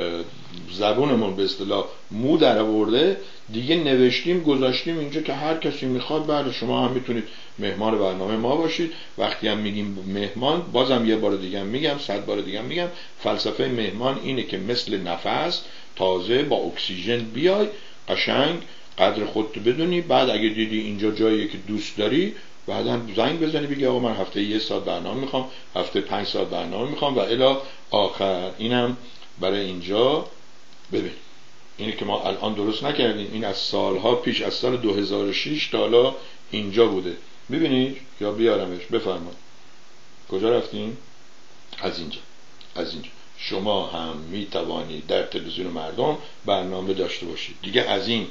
زبونمون به اصطلاح مو در آورده، دیگه نوشتیم گذاشتیم اینجا که هر کسی میخواد بله شما هم میتونید مهمان برنامه ما باشید. وقتی هم میگیم مهمان، بازم یه بار دیگه هم میگم، صد بار دیگه هم میگم، فلسفه مهمان اینه که مثل نفس تازه با اکسیژن بیای، قشنگ قدر خودت بدونی. بعد اگه دیدی اینجا جاییه که دوست داری، بعداً زنگ بزنی بگی آقا من هفته یه ساعت برنامه میخوام، هفته پنج ساعت برنامه میخوام و الی آخر. اینم برای اینجا ببین، اینه که ما الان درست نکردیم، این از سالها پیش، از سال دو هزار و شش تا حالا اینجا بوده. ببینید یا بیارمش؟ بفرمایید. کجا رفتیم؟ از اینجا. از اینجا شما هم می توانید در تلویزیون مردم برنامه داشته باشید. دیگه از این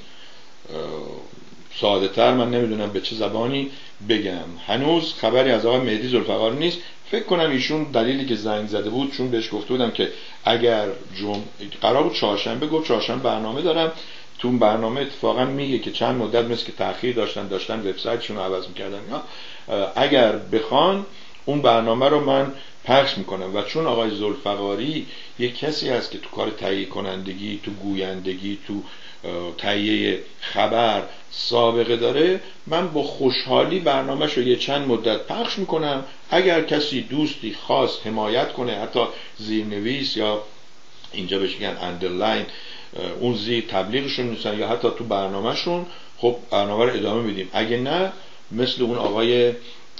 ساده تر من نمیدونم به چه زبانی بگم. هنوز خبری از آقای مهدی ذوالفقاری نیست. فکر کنم ایشون دلیلی که زنگ زده بود چون بهش گفته بودم که اگر جمعه قرار بود چهارشنبه، گفت چهارشنبه برنامه دارم. تو برنامه اتفاقا میگه که چند مدت مثل که تأخیر داشتن داشتن وبسایتشون رو عوض میکردن. اگر بخوان اون برنامه رو من پخش میکنم. و چون آقای ذوالفقاری یک کسی هست که تو کار تهیه کنندگی، تو گویندگی، تو تهیه خبر سابقه داره، من با خوشحالی برنامه‌ش رو یه چند مدت پخش میکنم. اگر کسی دوستی خاص حمایت کنه، حتی زیرنویس یا اینجا بهش میگن اندرلاین، اون زیر تبلیغشون میسن یا حتی تو برنامهشون، خب برنامه رو ادامه میدیم. اگه نه مثل اون آقای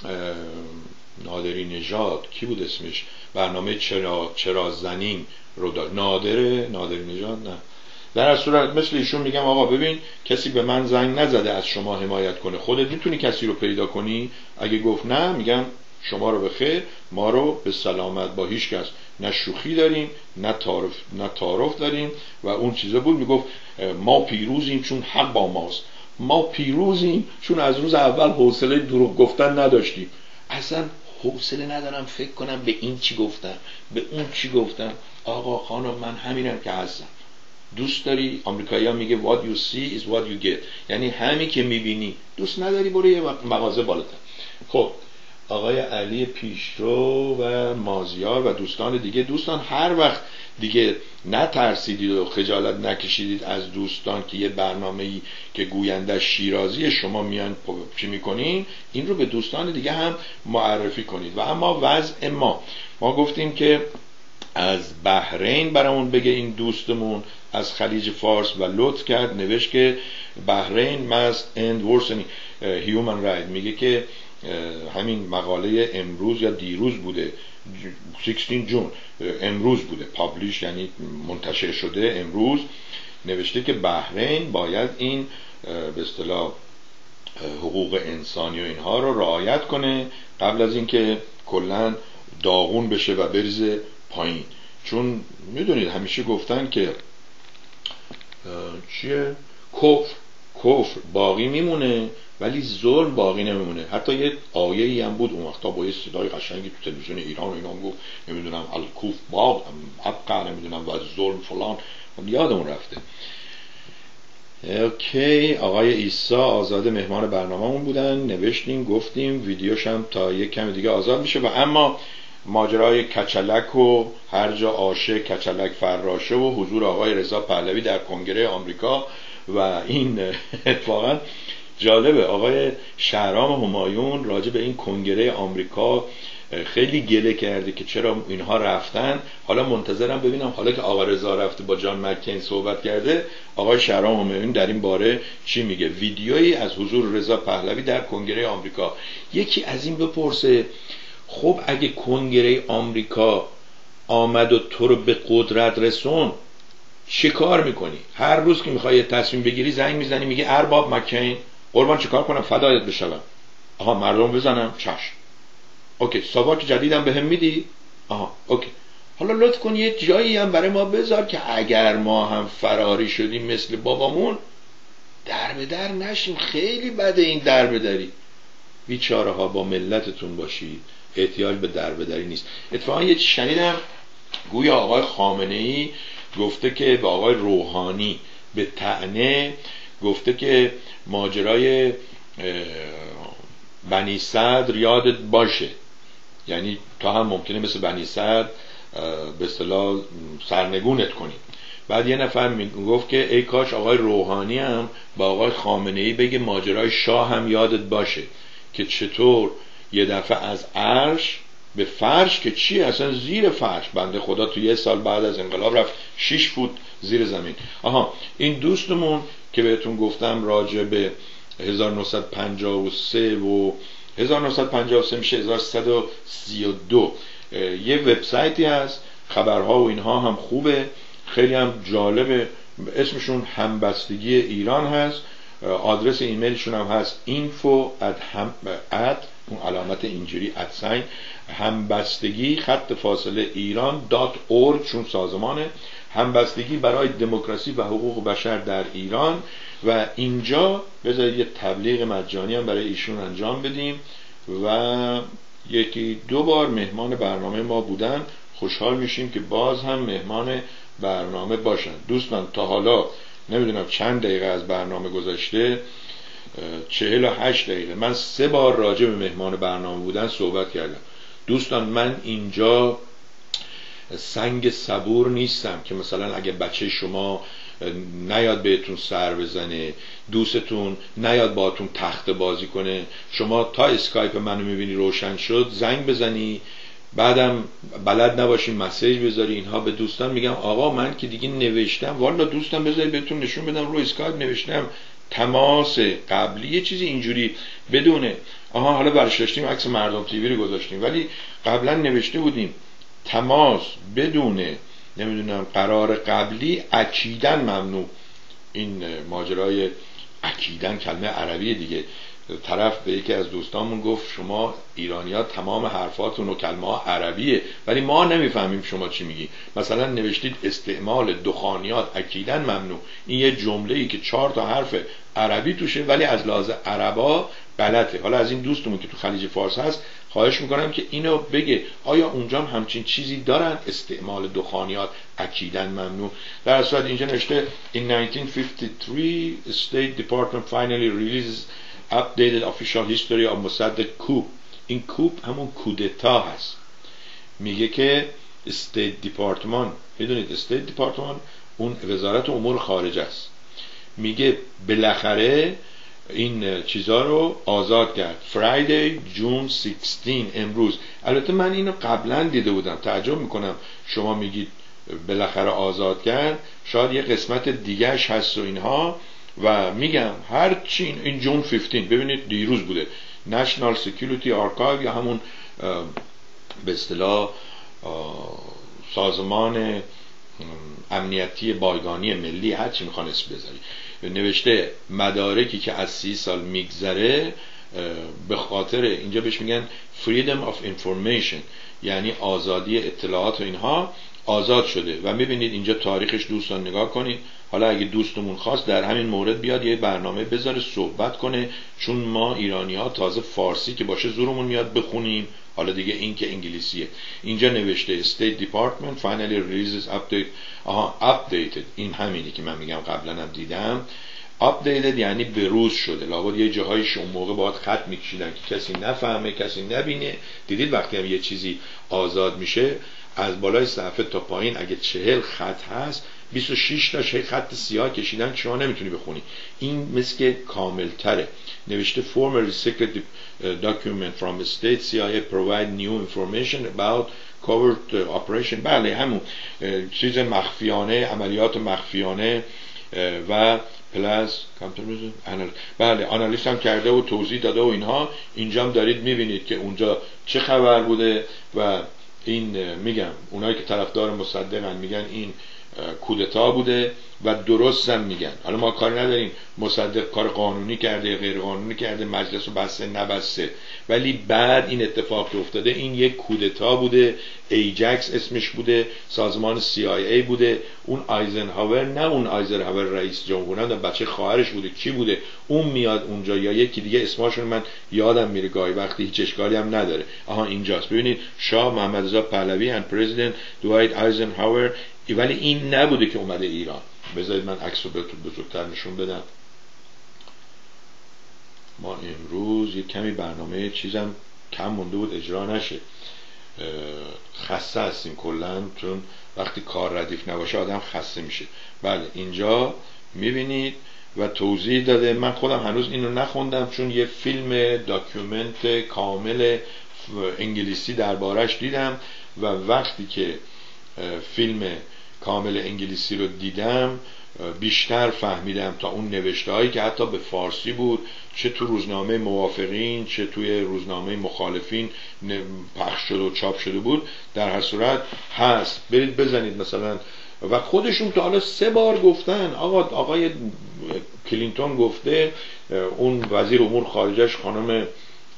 نادری نژاد، کی بود اسمش، برنامه چرا چرا زنین رو داد، نادره نادری نژاد، نه در از صورت مثل ایشون میگم آقا ببین کسی به من زنگ نزده از شما حمایت کنه، خودت میتونی کسی رو پیدا کنی؟ اگه گفت نه، میگم شما رو به خیر، ما رو به سلامت، با هیچ کس نه شوخی داریم نه تعارف نه تعارف داریم. و اون چیزا بود میگفت ما پیروزیم چون حق با ماست، ما پیروزیم چون از روز اول حوصله دروغ گفتن نداشتیم. اصلا حوصله ندارم فکر کنم به این چی گفتم به اون چی گفتم. آقا خانم من همینم که هستم. دوست داری، آمریکایی‌ها میگه what you see is what you get، یعنی همین که میبینی. دوست نداری برو یه مغازه بالاتر. خب آقای علی پیشرو و مازیار و دوستان دیگه، دوستان هر وقت دیگه نترسیدید و خجالت نکشیدید از دوستان که یه برنامه‌ای که گوینده شیرازی شما میان چی میکنین، این رو به دوستان دیگه هم معرفی کنید. و اما وضع ما ما گفتیم که از بحرین برامون بگه این دوستمون، از خلیج فارس، و لطف کرد نوشت که بحرین must end worsening human right. میگه که همین مقاله امروز یا دیروز بوده، شانزده جون امروز بوده، پابلیش یعنی منتشر شده امروز، نوشته که بحرین باید این به اصطلاح حقوق انسانی و اینها رو رعایت کنه قبل از اینکه کلا داغون بشه و بریزه پایین. چون میدونید همیشه گفتن که چیه؟ کفر کفر باقی میمونه ولی ظلم باقی نمیمونه. حتی یه آیه‌ای هم بود اون وقتا با یه صدای قشنگی تو تلویزیون ایران و اینا گفت نمیدونم الکوف باق ابقا نمیدونم و ظلم فلان، یادمون رفته. اوکی، آقای عیسی آزاد مهمان برنامه‌مون بودن، نوشتیم گفتیم ویدیوش هم تا یک کم دیگه آزاد میشه. و اما ماجرای کچلک و هر جا آشه کچلک فراشه و حضور آقای رضا پهلوی در کنگره آمریکا و این اتفاقا جالبه. آقای شهرام همایون راجع به این کنگره آمریکا خیلی گله کرده که چرا اینها رفتن. حالا منتظرم ببینم حالا که آقا رضا رفته با جان مکین صحبت کرده آقای شهرام همایون در این باره چی میگه. ویدیویی از حضور رضا پهلوی در کنگره آمریکا. یکی از این بپرسه خب اگه کنگره آمریکا آمد و تو رو به قدرت رسون چه کار میکنی؟ هر روز که میخوای تصمیم بگیری زنگ میزنی میگه ارباب مکین قربان چه کار کنم فدایت بشم؟ آها مردم بزنم؟ چشم. اوکی، ساواک جدیدم به هم میدی؟ آها اوکی، حالا لطف کن یه جایی هم برای ما بذار که اگر ما هم فراری شدیم مثل بابامون در به در نشیم. خیلی بده این در به دری. بیچاره ها با ملتتون باشید، احتیاج به در به دری نیست. اتفاقا یه چیز شنیدم گویا آقای خامنه‌ای گفته که به آقای روحانی به طعنه گفته که ماجرای بنی صدر یادت باشه، یعنی تا هم ممکنه مثل بنی صدر به اصطلاح سرنگونت کنی. بعد یه نفر میگفت که ای کاش آقای روحانی هم با آقای خامنه‌ای بگه ماجرای شاه هم یادت باشه که چطور یه دفعه از عرش به فرش، که چی اصلا زیر فرش، بنده خدا تو یه سال بعد از انقلاب رفت شش فوت زیر زمین. آها، این دوستمون که بهتون گفتم راجع به هزار و نهصد و پنجاه و سه و هزار و نهصد و پنجاه و سه میشه هزار و سیصد و سی و دو، یه وبسایتی هست خبرها و اینها هم خوبه، خیلی هم جالبه، اسمشون همبستگی ایران هست آدرس ایمیلشون هم هست info at at اون علامت اینجوری ات ساین همبستگی خط فاصله ایران دات اورگ، چون سازمانه، همبستگی برای دموکراسی و حقوق بشر در ایران. و اینجا بذارید یه تبلیغ مجانی هم برای ایشون انجام بدیم. و یکی دو بار مهمان برنامه ما بودن، خوشحال میشیم که باز هم مهمان برنامه باشن. دوستان تا حالا نمیدونم چند دقیقه از برنامه گذشته، چهل و هشت دقیقه، من سه بار راجع به مهمان برنامه بودن صحبت کردم. دوستان من اینجا سنگ صبور نیستم که مثلا اگه بچه شما نیاد بهتون سر بزنه، دوستتون نیاد باهاتون تخته بازی کنه، شما تا اسکایپ منو میبینی روشن شد زنگ بزنی، بعدم بلد نباشی مسیج بذاری اینها. به دوستان میگم آقا من که دیگه نوشتم، والا دوستان بذاری بهتون نشون بدم رو اسکایپ نوشتم تماس قبلی، یه چیزی اینجوری بدونه. آها حالا برش داشتیم عکس مردم تیوی رو گذاشتیم، ولی قبلا نوشته بودیم تماس بدونه نمیدونم قرار قبلی اکیدن ممنوع. این ماجرای اکیدن کلمه عربی دیگه. طرف به یکی از دوستامون گفت شما ایرانی‌ها تمام حرفاتون و کلمه ها عربیه ولی ما نمیفهمیم شما چی میگی. مثلا نوشتید استعمال دخانیات اکیدن ممنوع، این یه جمله‌ای که چهار تا حرف عربی توشه ولی از لحاظ عربا غلطه. حالا از این دوستمون که تو خلیج فارس هست خواهش میکنم که اینو بگه آیا اونجا هم همچین چیزی دارن استعمال دخانیات اکیدن ممنوع. در صورت اینجا نوشته in nineteen fifty-three State Department finally releases updated official history of مصدق کوپ. این کوپ همون کودتا هست. میگه که استیت دیپارتمان، میدونید استیت دیپارتمان اون وزارت امور خارجه است، میگه بالاخره این چیزا رو آزاد کرد. فرایدی جون شانزده امروز. البته من اینو قبلا دیده بودم، تعجب میکنم شما میگید بالاخره آزاد کرد، شاید یه قسمت دیگهش هست و اینها. و میگم هر چی این جون پانزده ببینید دیروز بوده، نشنال سکیوریتی آرکایو یا همون به اصطلاح سازمان امنیتی بایگانی ملی، هر چی میخوان اسم بذاری، نوشته مدارکی که از سی سال میگذره به خاطر اینجا بهش میگن freedom of information، یعنی آزادی اطلاعات و اینها آزاد شده. و میبینید اینجا تاریخش دوستان نگاه کنید. حالا اگه دوستمون خواست در همین مورد بیاد یه برنامه بذاره صحبت کنه، چون ما ایرانی ها تازه فارسی که باشه زورمون میاد بخونیم، حالا دیگه این که انگلیسیه. اینجا نوشته State Department finally releases update. آها updated، این همینی که من میگم قبلا هم دیدم. updated یعنی بروز شده، لابد یه جاهایش اون موقع باید خط میکشیدن که کسی نفهمه کسی نبینه. دیدید وقتی هم یه چیزی آزاد میشه از بالای صفحه تا پایین اگه چهل خط هست بیست و شش تاش خط سیاه کشیدن که شما نمیتونی بخونی. این مثل کامل تره. نوشته former secret document from the state سی آی ای provide new information about covert operation. بله همون چیز مخفیانه، عملیات مخفیانه و پلاس بله آنالیز هم کرده و توضیح داده و اینها. اینجا هم دارید میبینید که اونجا چه خبر بوده. و این میگم اونایی که طرفدار مصدقن میگن این کودتا بوده و درست هم میگن. حالا ما کار نداریم مصدق کار قانونی کرده غیر قانونی کرده، مجلس رو بسته نبسته، ولی بعد این اتفاق افتاده. این یک کودتا بوده، ایجکس اسمش بوده، سازمان سی آی ای بوده. اون آیزنهاور، نه اون آیزنهاور رئیس جمهور، نه بچه خواهرش بوده، کی بوده اون میاد اونجا، یا یکی دیگه اسمشون من یادم میره گاهی وقتی، هیچ اشکالی هم نداره. آها اینجاست ببینید شاه محمد رضا پهلوی and پرزیدنت دوایت آیزنهاور. ولی این نبوده که اومده ایران. بذارید من عکس رو بهتون بزرگتر نشون بدم. ما امروز یک کمی برنامه چیزم کم مونده بود اجرا نشه، خسته هستیم کلا، چون وقتی کار ردیف نباشه آدم خسته میشه. بله اینجا میبینید و توضیح داده. من خودم هنوز اینو نخوندم چون یه فیلم داکیومنت کامل انگلیسی دربارش دیدم و وقتی که فیلم کامل انگلیسی رو دیدم بیشتر فهمیدم تا اون نوشته هایی که حتی به فارسی بود، چه تو روزنامه موافقین چه توی روزنامه مخالفین پخش شده و چاپ شده بود. در هر صورت هست، برید بزنید مثلا و خودشون تا حالا سه بار گفتن. آقا آقای کلینتون گفته، اون وزیر امور خارجش خانم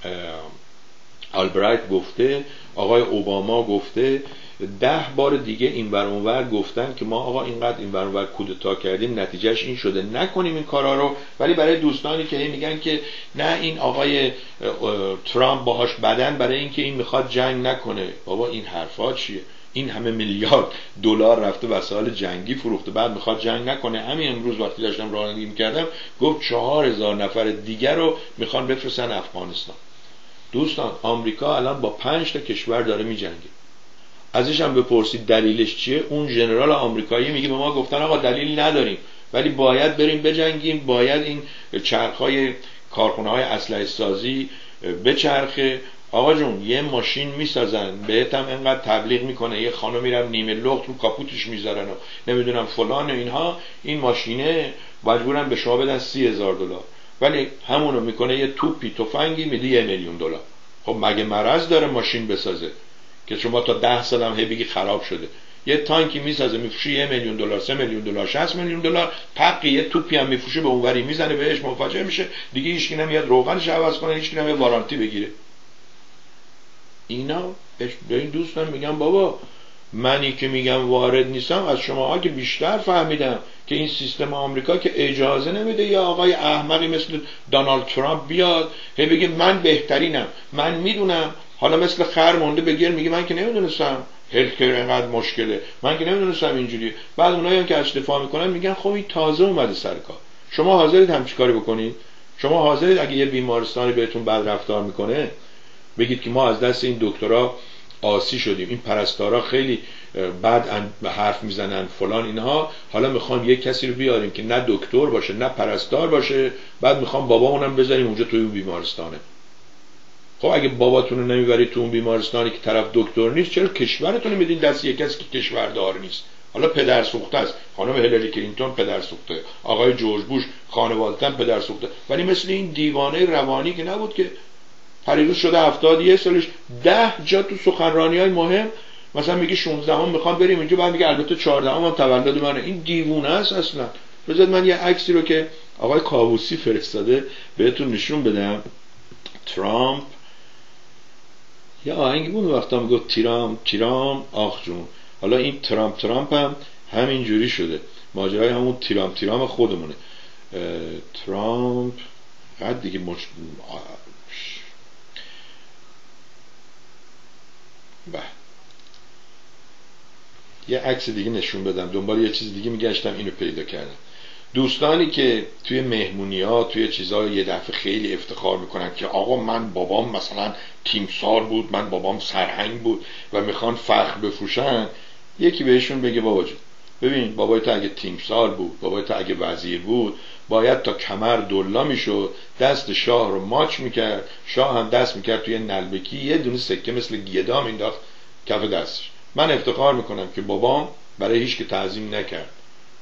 آلبرایت گفته، آقای اوباما گفته، ده بار دیگه این ور اون ور گفتن که ما آقا اینقدر این ور اون ور کودتا کردیم، نتیجهش این شده، نکنیم این کارا رو. ولی برای دوستانی که میگن که نه این آقای ترامپ باهاش بدن برای اینکه این میخواد جنگ نکنه، بابا این حرفا چیه؟ این همه میلیارد دلار رفته وسایل جنگی فروخته، بعد میخواد جنگ نکنه. همین امروز وقتی داشتم رانندگی میکردم گفت چهار هزار نفر دیگر رو میخوان بفرستن افغانستان. دوستان آمریکا الان با پنج تا کشور داره میجنگه. ازش هم بپرسید دلیلش چیه، اون ژنرال آمریکایی میگه به ما گفتن آقا دلیل نداریم ولی باید بریم بجنگیم، باید این چرخهای کارخونه‌های اسلحه سازی بچرخه. آقا جون یه ماشین میسازن بهت هم انقدر تبلیغ میکنه، یه خانم میرم نیمه لخت رو کاپوتش میذارن و نمیدونم فلان و اینها، این ماشینه مجبورن به شما بدن سی هزار دلار، ولی همونو میکنه یه توپی تفنگی میده یه میلیون دلار. خب مگه مرض داره ماشین بسازه که شما تا ده سال هم هی بگی خراب شده؟ یه تانکی میسازه میفروشه یه میلیون دلار، سه میلیون دلار، شصت میلیون دلار، پقی یه توپی هم میفروشه به اونوری میزنه بهش منفجر میشه دیگه، هیچ کی نمیاد روغنش عوض کنه، هیچ کی نمیاد وارانتی بگیره. اینا به این دوستان میگم بابا منی که میگم وارد نیستم، از شماها که بیشتر فهمیدم که این سیستم آمریکا که اجازه نمیده یا آقای احمقی مثل دونالد ترامپ بیاد هی بگه من بهترینم، من میدونم، حالا مثل خر مونده بگیر میگه من که نمیدونستم هلت کیر اینقدر مشکله، من که نمیدونستم اینجوریه. بعد اونایی هم که از دفاع میکنن میگن خب این تازه اومده سر کار. شما حاضرید همچین کاری بکنید؟ شما حاضرید اگه یه بیمارستانی بهتون بد رفتار میکنه بگید که ما از دست این دکترا آسی شدیم، این پرستارا خیلی بد حرف میزنن فلان اینها، حالا میخوام یک کسی رو بیاریم که نه دکتر باشه نه پرستار باشه، بعد میخوام بابامونم بذاریم اونجا توی اون بیمارستانه. خب اگه باباتون رو نمیبرید تو اون بیمارستانی که طرف دکتر نیست، چرا کشورتون رو میدین دست یک کسی که کشوردار نیست؟ حالا پدر سوخته است، خانم هیلاری کلینتون پدر سوخته، آقای جورج بوش خانواده‌اش پدر سوخته، ولی مثل این دیوانه روانی که نبود که پریروز شده هفتاد یه سالش ده جا تو سخنرانی‌های مهم مثلا میگه شانزده هم میخوام بریم اینجا، بعد میگه البته چهارده هم تولد منه. این دیوونه است اصلا. بذارید من یه عکسی رو که آقای کاووسی فرستاده بهتون نشون بدم. ترامپ یا آهنگی بود وقتا میگه تیرام تیرام آخ جون. حالا این ترامپ ترامپ هم همین جوری شده، ماجرای همون تیرام تیرام خودمونه. ترامپ قد دیگه مش... به یه عکس دیگه نشون بدم، دنبال یه چیز دیگه میگشتم اینو پیدا کردم. دوستانی که توی مهمونی ها توی چیزها یه دفعه خیلی افتخار میکنن که آقا من بابام مثلا تیمسار بود، من بابام سرهنگ بود و میخوان فخر بفروشن، یکی بهشون بگه بابا جون ببین بابای تو اگه تیمسار بود، بابای تو اگه وزیر بود، باید تا کمر دلا میشد، دست شاه رو ماچ میکرد، شاه هم دست میکرد توی نلبکی یه دونه سکه مثل گیدا مینداخت کف دستش. من افتخار میکنم که بابام برای هیچ که تعظیم نکرد.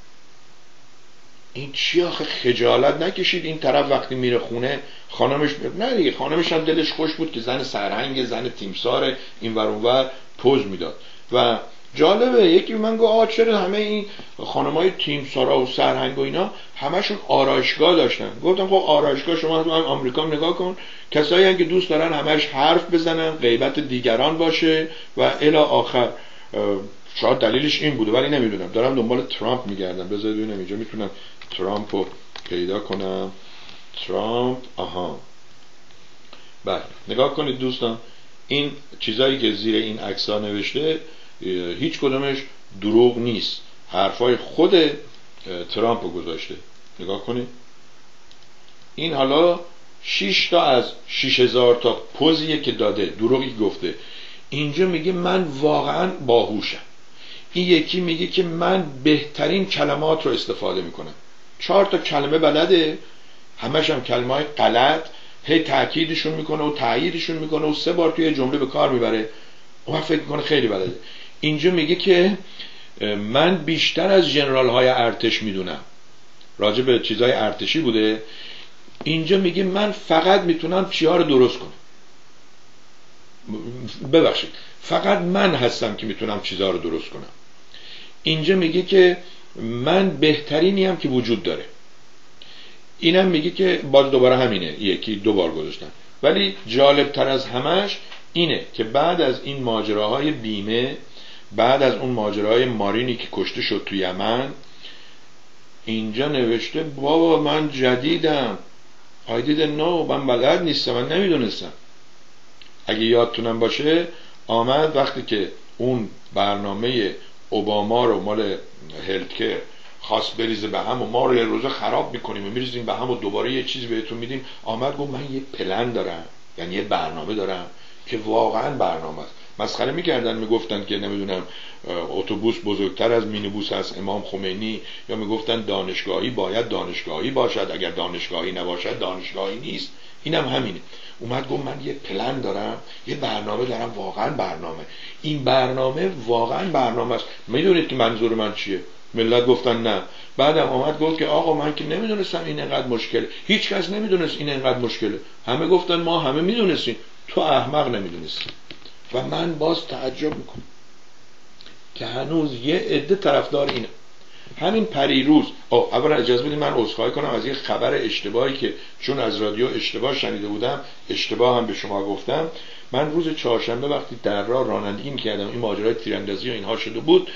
این چی آخه؟ خجالت نکشید این طرف وقتی میره خونه خانمش نه دیگه، خانمش هم دلش خوش بود که زن سرهنگ زن تیمسار این ور اون ور پوز میداد. و جالبه یکی من گفت آ چرا همه این خانمای تیمسارا و سرهنگ و اینا همشون آرایشگاه داشتن؟ گفتم خب آرایشگاه شما هم آمریکا نگاه کن، کسایی هم که دوست دارن همش حرف بزنن، غیبت دیگران باشه و الی آخر. شاید دلیلش این بوده ولی نمیدونم، دارم دنبال ترامپ میگردم. بذارید ببینم اینجا میتونم ترامپ رو پیدا کنم. ترامپ آها بله نگاه کنید دوستان، این چیزایی که زیر این عکس‌ها نوشته هیچ کدومش دروغ نیست، حرفای خود ترامپ رو گذاشته. نگاه کنید این حالا شش تا از شش هزار تا پوزیه که داده، دروغی گفته. اینجا میگه من واقعا باهوشم، این یکی میگه که من بهترین کلمات رو استفاده میکنم، چهار تا کلمه بلده، همش هم کلمه های غلط، هی تأکیدشون میکنه و تأییدشون میکنه و سه بار توی جمله به کار میبره و فکر میکنه خیلی بلده. اینجا میگه که من بیشتر از ژنرال های ارتش میدونم، راجع به چیزای ارتشی بوده. اینجا میگه من فقط میتونم چیها رو درست کنم، ببخشید فقط من هستم که میتونم چیزها رو درست کنم. اینجا میگه که من بهترینی هم که وجود داره. اینم میگه که باز دوباره همینه، یکی دو بار گذاشتن. ولی جالب تر از همش اینه که بعد از این ماجراهای بیمه، بعد از اون ماجراهای مارینی که کشته شد تو یمن، اینجا نوشته بابا من جدیدم، I didn't know، من بلد نیستم، من نمیدونستم. اگه یادتونم باشه آمد وقتی که اون برنامه اوباما رو مال هلتکر خواست بریزه به هم و ما رو یه روزه خراب میکنیم و میریزیم به هم و دوباره یه چیزی بهتون میدیم، آمد گفت من یه پلن دارم، یعنی یه برنامه دارم که واقعا برنامه است. مسخره میکردن، میگفتن که نمیدونم اتوبوس بزرگتر از مینیبوس از امام خمینی، یا میگفتن دانشگاهی باید دانشگاهی باشد، اگر دانشگاهی نباشد دانشگاهی نیست. اینم هم همینه. اومد گفت من یه پلن دارم، یه برنامه دارم، واقعا برنامه. این برنامه واقعا برنامه است. میدونید که منظور من چیه؟ ملت گفتن نه. بعدم آمد گفت که آقا من که نمیدونستم این اینقدر مشکله. هیچ کس نمیدونست این اینقدر مشکله. همه گفتن ما همه میدونستیم، تو احمق نمیدونستی. و من باز تعجب میکنم که هنوز یه عده طرفدار اینه. همین پریروز، اولا اجازه بدید من عذرخواهی کنم از یه خبر اشتباهی که چون از رادیو اشتباه شنیده بودم، اشتباه هم به شما گفتم. من روز چهارشنبه وقتی در راه رانندگی می‌کردم، این ماجرای تیراندازی و اینها شده بود،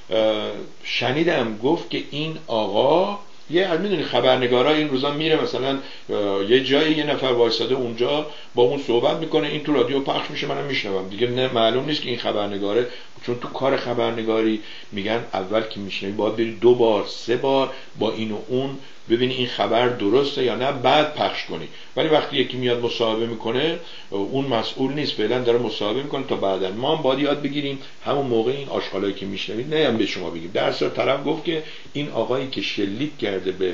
شنیدم گفت که این آقا، یه میدونی خبرنگارا این روزا میره مثلا یه جایی یه نفر وایساده اونجا با اون صحبت میکنه، این تو رادیو پخش میشه، منم میشنوم دیگه. نه معلوم نیست که این خبرنگاره، چون تو کار خبرنگاری میگن اول که میشنوی باید بری دو بار سه بار با این و اون ببینی این خبر درسته یا نه، بعد پخش کنی. ولی وقتی یکی میاد مصاحبه میکنه، اون مسئول نیست، فعلا داره مصاحبه میکنه تا بعدا. ما هم باید یاد بگیریم همون موقع این آشغالایی که میشنوید نه هم به شما بگیم. در اصل طرف گفت که این آقایی که شلیک کرده به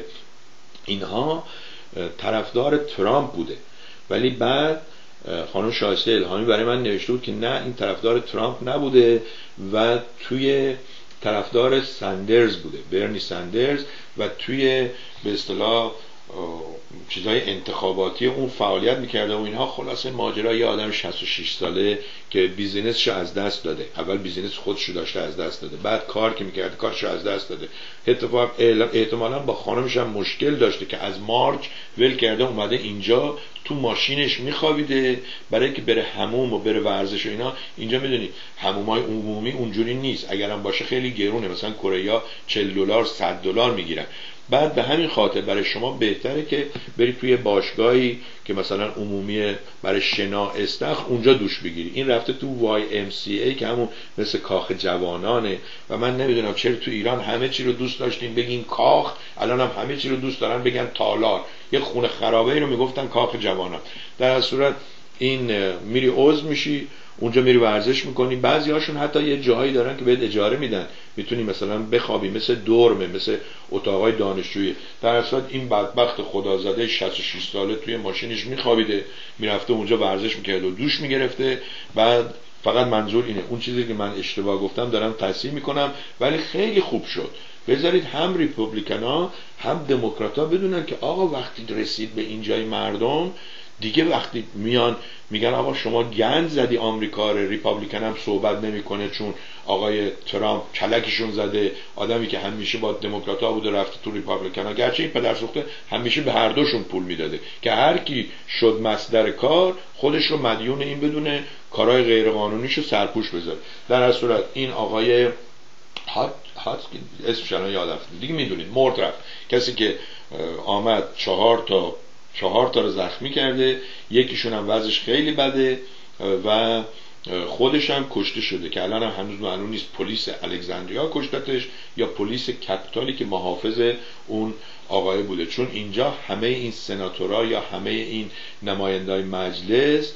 اینها طرفدار ترامپ بوده، ولی بعد خانم شایسته الهامی برای من نوشته بود که نه این طرفدار ترامپ نبوده و توی طرفدار ساندرز بوده، برنی ساندرز، و توی به اصطلاح چیزای انتخاباتی اون فعالیت میکرده و اینها. خلاصه ماجرا یه آدم شصت و شش ساله که بیزینسشو از دست داده، اول بیزینس خودشو داشته از دست داده، بعد کار که میکرد کارشو از دست داده، اتفاق احتمالاً با خانمش هم مشکل داشته که از مارچ ول کرده اومده اینجا، تو ماشینش میخوابیده برای که بره حموم و بره ورزش و اینا. اینجا میدونی حمومای عمومی اونجوری نیست، اگرم باشه خیلی گرونه، مثلا کره چهل دلار صد دلار میگیرن. بعد به همین خاطر برای شما بهتره که بری توی باشگاهی که مثلا عمومی برای شنا استخ اونجا دوش بگیری. این رفته تو وای ام سی ای که همون مثل کاخ جوانانه و من نمیدونم چرا تو ایران همه چی رو دوست داشتیم بگیم کاخ، الان هم همه چی رو دوست دارن بگن تالار. یه خونه خرابه رو میگفتن کاخ جوانان. در اصل صورت این میری عضو میشی اونجا، میری ورزش میکنی. بعضی هاشون حتی یه جاهایی دارن که بهت اجاره میدن، میتونی مثلا بخوابی، مثل دورمه، مثل اتاقای دانشجویی. در اصل این بدبخت خدازاده شصت و شش ساله توی ماشینش میخوابیده، میرفته اونجا ورزش میکرد و دوش میگرفته. بعد فقط منظور اینه، اون چیزی که من اشتباه گفتم دارم تصحیح میکنم، ولی خیلی خوب شد. بذارید هم ریپابلیکنا هم دموکراتا بدونن که آقا وقتی رسید به اینجای مردم دیگه، وقتی میان میگن آقا شما گند زدی آمریکا رو، ریپابلیکن هم صحبت نمیکنه چون آقای ترامپ کلکشون زده، آدمی که همیشه با دموکرات‌ها بوده رفته تو ریپابلیکن ها، گرچه این پدرسوخته همیشه به هر دوشون پول میداده که هر کی شد مصدر کار خودش رو مدیون این بدونه کارهای غیر قانونیشو سرپوش بذاره. در اصل صورت این آقای هات هات اسمش الان یادم دیگه میدونید مرد رفت، کسی که آمد چهار تا چهار تا رو زخمی کرده، یکیشون هم وضعش خیلی بده و خودش هم کشته شده که الان هم هنوز معلوم نیست پلیس الکساندریا کشتتش یا پلیس کپیتالی که محافظ اون آقای بوده، چون اینجا همه این سناتورها یا همه این نمایندای مجلس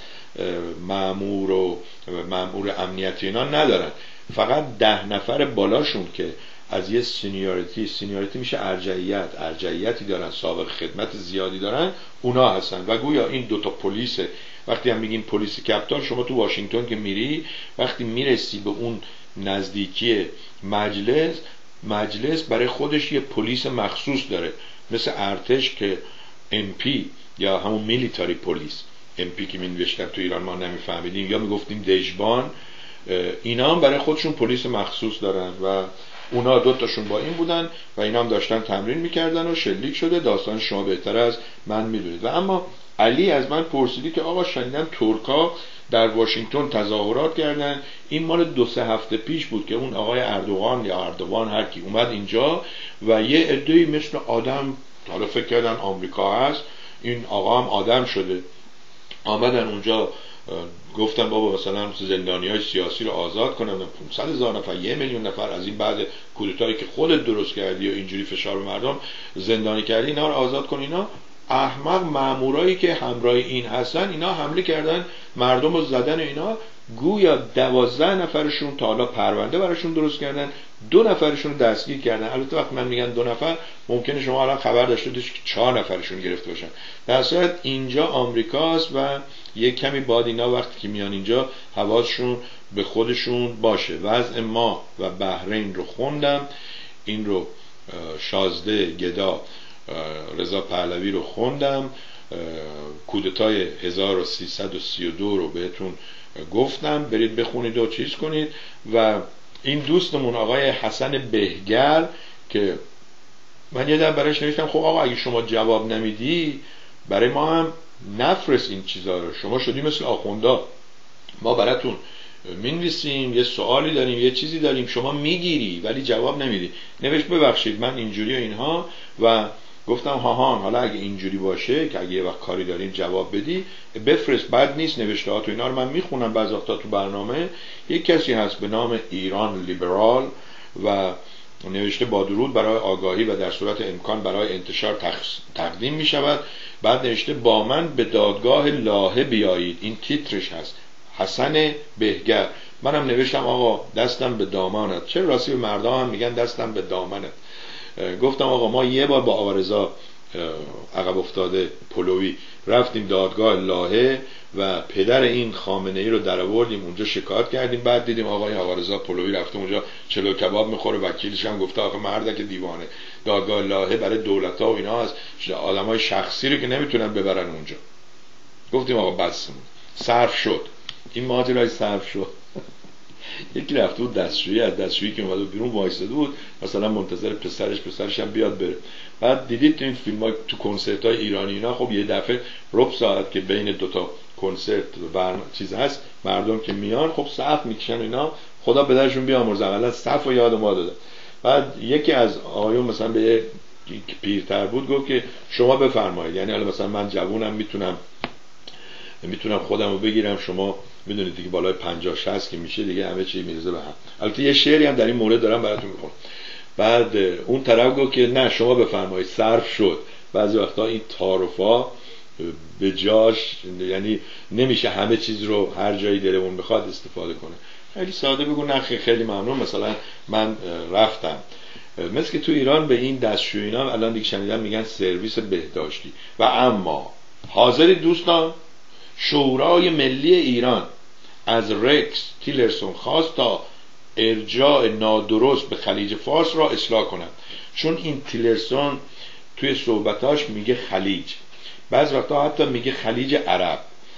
مأمور و مأمور امنیتی اینا ندارن، فقط ده نفر بالاشون که از یه سینیوریتی، سینیوریتی میشه ارجعیت، ارجعیتی دارن، سابق خدمت زیادی دارن، اونا هستن. و گویا این دوتا پلیس، وقتی هم میگیم پلیس کپیتال، شما تو واشنگتن که میری وقتی میرسی به اون نزدیکی مجلس، مجلس برای خودش یه پلیس مخصوص داره، مثل ارتش که ام پی یا همون میلیتاری پلیس، ام پی که مینوشتن تو ایران ما نمیفهمیدیم یا میگفتیم دژبان، اینا هم برای خودشون پلیس مخصوص دارن و اونا دوتاشون با این بودن و اینا هم داشتن تمرین میکردن و شلیک شده. داستان شما بهتر از من میدونید. و اما علی از من پرسیدی که آقا شنیدم ترکا در واشنگتن تظاهرات کردن، این مال دو سه هفته پیش بود که اون آقای اردوغان یا اردوان هر کی اومد اینجا و یه عده‌ای مثل آدم، حالا فکر کردن آمریکا هست، این آقا هم آدم شده، آمدن اونجا گفتن بابا مثلا زندانیای سیاسی رو آزاد کنن، پانصد هزار نفر، یک میلیون نفر از این بعد کودتایی که خودت درست کردی و اینجوری فشار به مردم زندانی کردی اینا رو آزاد کن. اینا احمق مامورایی که همراه این هستن اینا حمله کردن مردم رو زدن و اینا، گویا دوازده نفرشون تا حالا پرونده براشون درست کردن، دو نفرشون دستگیر کردن. البته وقتی من میگن دو نفر ممکنه شما الان خبر داشته باشید که چهار نفرشون گرفته باشن. در صورت اینجا آمریکاست و یک کمی باید اینا وقتی که میان اینجا حواسشون به خودشون باشه. وضع ما و بحرین رو خوندم، این رو شازده گدا رضا پهلوی رو خوندم، کودتای هزار و سیصد و سی و دو رو بهتون گفتم، برید بخونید و چیز کنید. و این دوستمون آقای حسن بهگر که من یه در برایش نوشتم خب آقا اگه شما جواب نمیدی برای ما هم نفرست این چیزا رو، شما شدی مثل آخوندا، ما براتون مینویسیم، یه سوالی داریم یه چیزی داریم شما میگیری ولی جواب نمیدی. نوشت ببخشید من اینجوری و اینها، و گفتم ها ها حالا اگه اینجوری باشه که اگه یه وقت کاری داریم جواب بدی بفرست، بد نیست نوشته ها تو اینا رو من میخونم بعضی وقتا تو برنامه. یک کسی هست به نام ایران لیبرال و نوشته با درود برای آگاهی و در صورت امکان برای انتشار تقدیم می شود. بعد نوشته با من به دادگاه لاهه بیایید، این تیترش هست، حسن بهگر. منم نوشتم آقا دستم به دامانت. چه راستی به مردم هم میگن دستم به دامنت. گفتم آقا ما یه بار با آقا رضا عقب افتاده پلوی رفتیم دادگاه لاهه و پدر این خامنه ای رو در آوردیم اونجا شکایت کردیم، بعد دیدیم آقای آقا رضا پلوی رفته اونجا چلو کباب میخوره، وکیلش هم گفته آقا مردک دیوانه، دادگاه لاهه برای دولت‌ها و اینا هست، آدمای شخصی رو که نمیتونن ببرن اونجا. گفتیم آقا بسمون صرف شد، این ماجرای صرف شد. یکی رفته بود دستشویی، از دستشویی که اومده بیرون وایساده بود مثلا منتظر پسرش پسرش هم بیاد بره. بعد دیدید تو این فیلم‌ها تو کنسرت‌های ایرانی اینا خب یه دفعه ربع ساعت که بین دوتا کنسرت و چیز هست مردم که میان خب صف میکشن اینا، خدا پدرشون بیامرزه اولا صف و یاد ما داده. بعد یکی از آقایون مثلا به یه پیرتر بود گفت که شما بفرمایید، یعنی حالا مثلا من جوونم میتونم میتونم خودم رو بگیرم، شما میدونید دیگه بالای پنجاه شصت که میشه دیگه همه چی میرزه به هم. البته یه شعری هم در این مورد دارم براتون میخونم. بعد اون طرف گفت که نه شما بفرمایید صرف شد. بعضی وقتا این تعارفا به جاش، یعنی نمیشه همه چیز رو هر جایی دلمون بخواد استفاده کنه. خیلی ساده بگو نه خیلی ممنون مثلا من رفتم. مثل که تو ایران به این دستشویی اینا الان دیگه شنیدم میگن سرویس بهداشتی. و اما حاضری دوستان شورای ملی ایران از رکس تیلرسون خواست تا ارجاع نادرست به خلیج فارس را اصلاح کنند، چون این تیلرسون توی صحبتاش میگه خلیج، بعض وقتا حتی میگه خلیج عرب،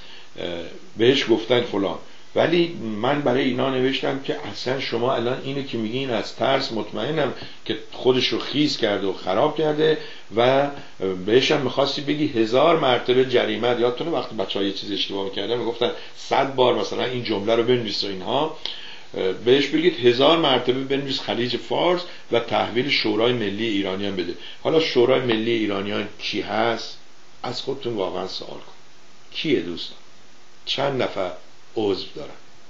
بهش گفتن فلان. ولی من برای اینا نوشتم که اصلا شما الان اینو که میگین از ترس مطمئنم که خودش رو خیس کرده و خراب کرده و بهش هم میخواستی بگی هزار مرتبه جریمه. یادتونه وقتی بچه‌ها یه چیز اشتباه میکردن میگفتن صد بار مثلا این جمله رو بنویس و اینها، بهش بگید هزار مرتبه بنویس خلیج فارس و تحویل شورای ملی ایرانیان بده. حالا شورای ملی ایرانیان کی هست؟ از خودتون واقعا سوال کن کیه دوستان؟ چند نفر عضو دارن؟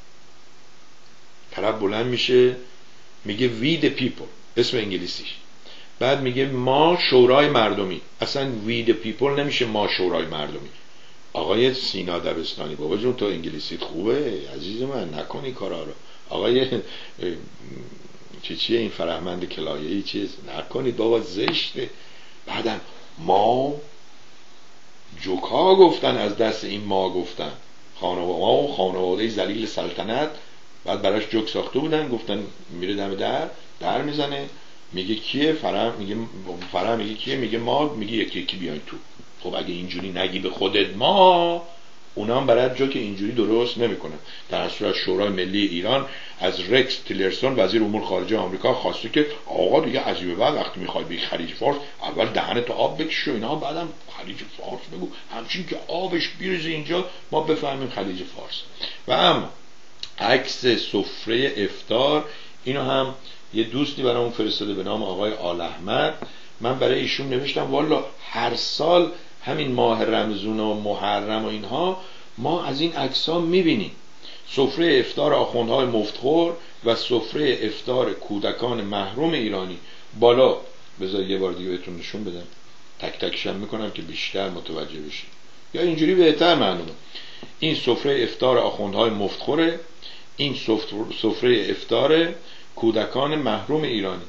طرف بلند میشه میگه we the people، اسم انگلیسیش، بعد میگه ما شورای مردمی. اصلا we the people نمیشه ما شورای مردمی. آقای سینا دبستانی بابا جون تو انگلیسیت خوبه عزیز من، نکنی کارا رو. آقای چی چیه این فرهمند کلایه‌ای چیز نکنید بابا زشته. بعدم ما جوکا گفتن، از دست این ما گفتن خانواده ما خانواده ذلیل سلطنت. بعد براش جوک ساخته بودن، گفتن میره دم در در میزنه میگه کیه؟ فرح میگه فرح میگه کیه؟ میگه ما. میگه یکی یکی بیاین تو. خب اگه اینجوری نگی به خودت ما، اونا هم برای جو که اینجوری درست نمیکنن. در صورت شورای ملی ایران از رکس تیلرسون وزیر امور خارجه آمریکا خواسته که آقا دیگه از این به بعد وقتی میخوای بگی خلیج فارس اول دهنت آب بکش و اینا، بعدم خلیج فارس بگو، همچین که آبش بیرزه اینجا ما بفهمیم خلیج فارس. و اما عکس سفره افطار، اینو هم یه دوستی برامون فرستاده به نام آقای آل احمد. من برای ایشون نوشتم والا هر سال همین ماه رمضان و محرم و اینها ما از این عکس‌ها می‌بینیم، سفره افطار آخوندهای مفتخور و سفره افطار کودکان محروم ایرانی. بالا بذار یه بار دیگه بهتون نشون بدم، تک تکشم میکنم که بیشتر متوجه بشید، یا اینجوری بهتر معلومه. این سفره افطار آخوندهای مفتخوره، این سفره افطار کودکان محروم ایرانی.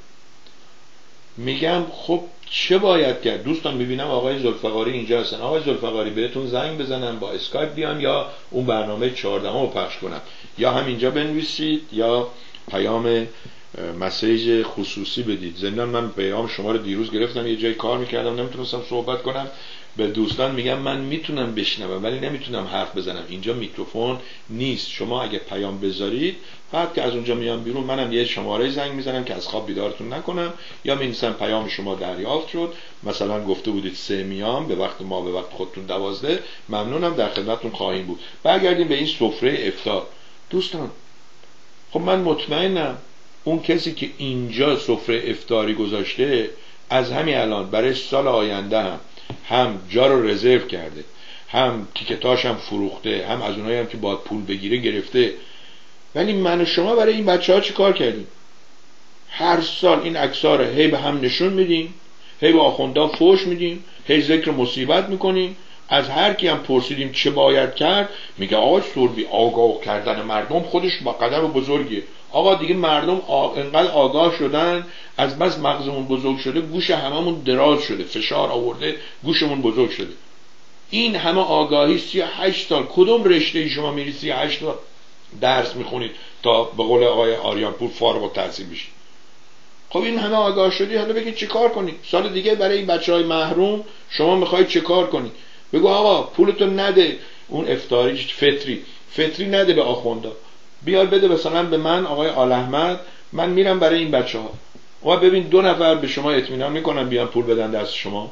میگم خب چه باید کرد؟ دوستان میبینم آقای ذوالفقاری اینجا هستن. آقای ذوالفقاری بهتون زنگ بزنم با اسکایپ بیام یا اون برنامه چهاردهم رو پخش کنم، یا همینجا بنویسید یا پیام مسیج خصوصی بدید. ضمن من پیام شما رو دیروز گرفتم، یه جای کار میکردم نمیتونستم صحبت کنم، به دوستان میگم من میتونم بشنوم ولی نمیتونم حرف بزنم، اینجا میکروفون نیست. شما اگه پیام بذارید بعد که از اونجا میام بیرون منم یه شماره زنگ میزنم که از خواب بیدارتون نکنم، یا می‌نویسم پیام شما دریافت شد، مثلا گفته بودید سه میام به وقت ما به وقت خودتون دوازده، ممنونم در خدمتتون خواهیم بود. برگردیم به این سفره افطار. دوستان خب من مطمئنم اون کسی که اینجا سفره افطاری گذاشته از همین الان برای سال آینده هم هم جا رو رزرو کرده، هم تیکتاش هم فروخته، هم از اونایی هم که باید پول بگیره گرفته. ولی من و شما برای این بچه ها چی کار کردیم؟ هر سال این عکس‌ها رو هی به هم نشون میدیم، هی به آخوندا فوش میدیم، هی ذکر مصیبت میکنیم. از هر کی هم پرسیدیم چه باید کرد میگه آقا سوربی آگاه کردن مردم خودش با قدم بزرگیه. آقا دیگه مردم آ... انقدر آگاه شدن، از بس مغزمون بزرگ شده، گوش هممون دراز شده، فشار آورده گوشمون بزرگ شده. این همه آگاهی سی و هشت سال، کدوم رشته شما میری سی و هشت سال درس میخونید تا به قول آقای آریانپور فارغ التحصیل بشید؟ خب این همه آگاه شدی، حالا بگید چه کار کنید؟ سال دیگه برای این بچهای محروم شما میخواید چه کار کنید؟ بگو آقا پولتو نده اون افطاری فطری فطری نده به آخوندا، بیار بده مثلا به من آقای آل احمد، من میرم برای این بچه ها. و ببین دو نفر به شما اطمینان میکنن بیان پول بدن دست شما؟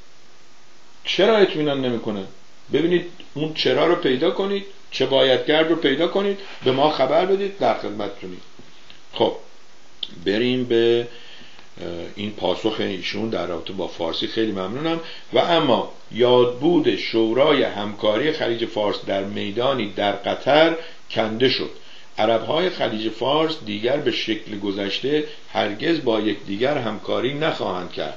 چرا اطمینان نمیکنن؟ ببینید اون چرا رو پیدا کنید، چه باید کرد رو پیدا کنید، به ما خبر بدید، در خدمتتونیم. خب بریم به این پاسخ ایشون در رابطه با فارسی. خیلی ممنونم. و اما یادبود شورای همکاری خلیج فارس در میدانی در قطر کنده شد. عرب‌های خلیج فارس دیگر به شکل گذشته هرگز با یکدیگر همکاری نخواهند کرد.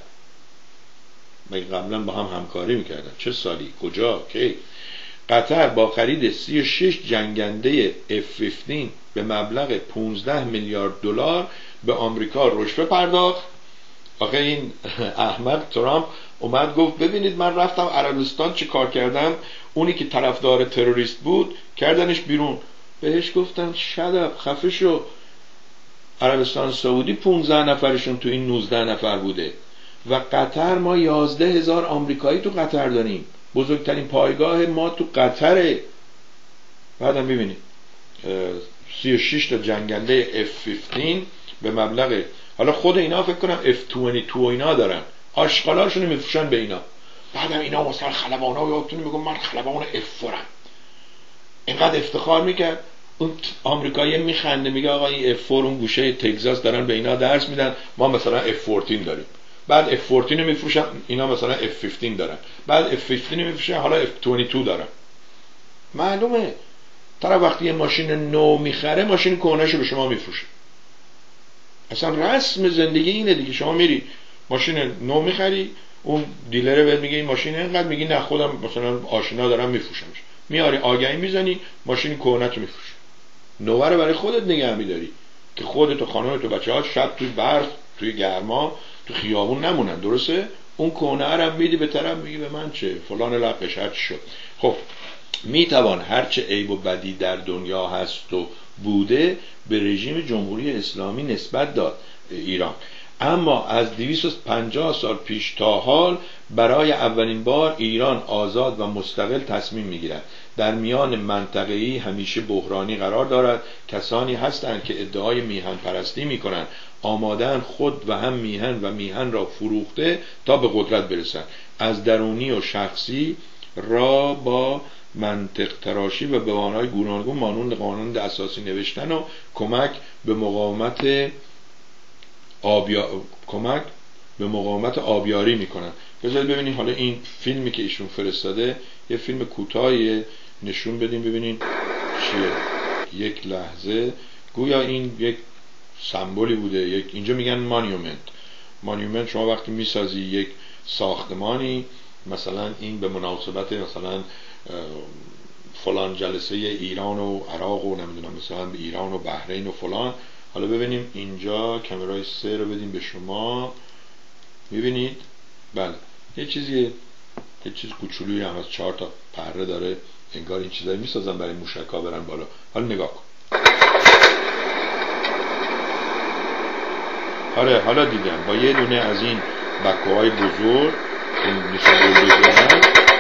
مگه قبلا با هم همکاری میکردن؟ چه سالی؟ کجا؟ کی؟ قطر با خرید سی و شش جنگنده اف پانزده به مبلغ پانزده میلیارد دلار به آمریکا رشوه پرداخت. آخه این احمد ترامپ اومد گفت ببینید من رفتم عربستان چه کار کردم، اونی که طرفدار تروریست بود کردنش بیرون. بهش گفتن شدب خفه شو، عربستان سعودی پانزده نفرشون تو این نوزده نفر بوده و قطر ما یازده هزار آمریکایی تو قطر داریم، بزرگترین پایگاه ما تو قطره. بعدم ببینید سی و شش تا جنگنده اف پانزده به مبلغ، حالا خود اینا فکر کنم اف بیست و دو اینا دارن، آشغالاشونو میفروشن به اینا. بعدم اینا مثلا خلبانا یادتونه میگم من خلبان اف فورم، اینقدر افتخار میکرد. اون آمریکایی میخنده میگه آقا این اف چهار اون گوشه تگزاس دارن به اینا درس میدن، ما مثلا اف چهارده داریم. بعد اف چهارده رو میفروشن، اینا مثلا اف پانزده دارن، بعد اف پانزده رو میفروشن، حالا اف بیست و دو دارن. معلومه طرف وقتی یه ماشین نو میخره ماشین کهنه‌شو به شما میفروشه. اصلا رسم زندگی اینه دیگه. شما میری ماشین نو میخری، اون دیلره بهت میگه این ماشین اینقدر، میگی نه خودم مثلا آشنا دارم میفروشمش، میاری آگهی میزنی ماشین کهنه‌تو میفروشه. نوه رو برای خودت نگه میداری که خودت و خانمت و بچه‌هات شب توی برف توی گرما تو خیابون نمونن، درسته؟ اون کهنه رو میدی به طرف میگی به من چه، فلان لقش هر چی شد. خب میتوان هرچه عیب و بدی در دنیا هست و بوده به رژیم جمهوری اسلامی نسبت داد ایران، اما از دویست و پنجاه سال پیش تا حال برای اولین بار ایران آزاد و مستقل تصمیم میگیرد در میان منطقه‌ای همیشه بحرانی قرار دارد. کسانی هستند که ادعای میهن پرستی میکنند، آمادن خود و هم میهن و میهن را فروخته تا به قدرت برسند. از درونی و شخصی را با منطق تراشی و بهانه‌های گوناگون مانند قانون اساسی نوشتن و کمک به مقاومت آبیا... کمک به مقاومت آبیاری میکنن. بذارید ببینید حالا این فیلمی که ایشون فرستاده یه فیلم کوتاهی، نشون بدیم ببینید چیه. یک لحظه گویا این یک سمبولی بوده. یک اینجا میگن مانیومنت. مانیومنت شما وقتی میسازی یک ساختمانی، مثلا این به مناسبت مثلا فلان جلسه ایران و عراق و نمیدونم مثلا به ایران و بحرین و فلان. حالا ببینیم اینجا کامرای سه رو بدیم به شما، میبینید بله یه چیزی یه چیز کوچولویی هم از چهار تا پره داره، انگار این چیزایی میسازن برای موشک‌ها برن بالا. حالا نگاه کن. آره حالا دیدم با یه دونه از این بکوهای بزرگ این نشون بزرگن.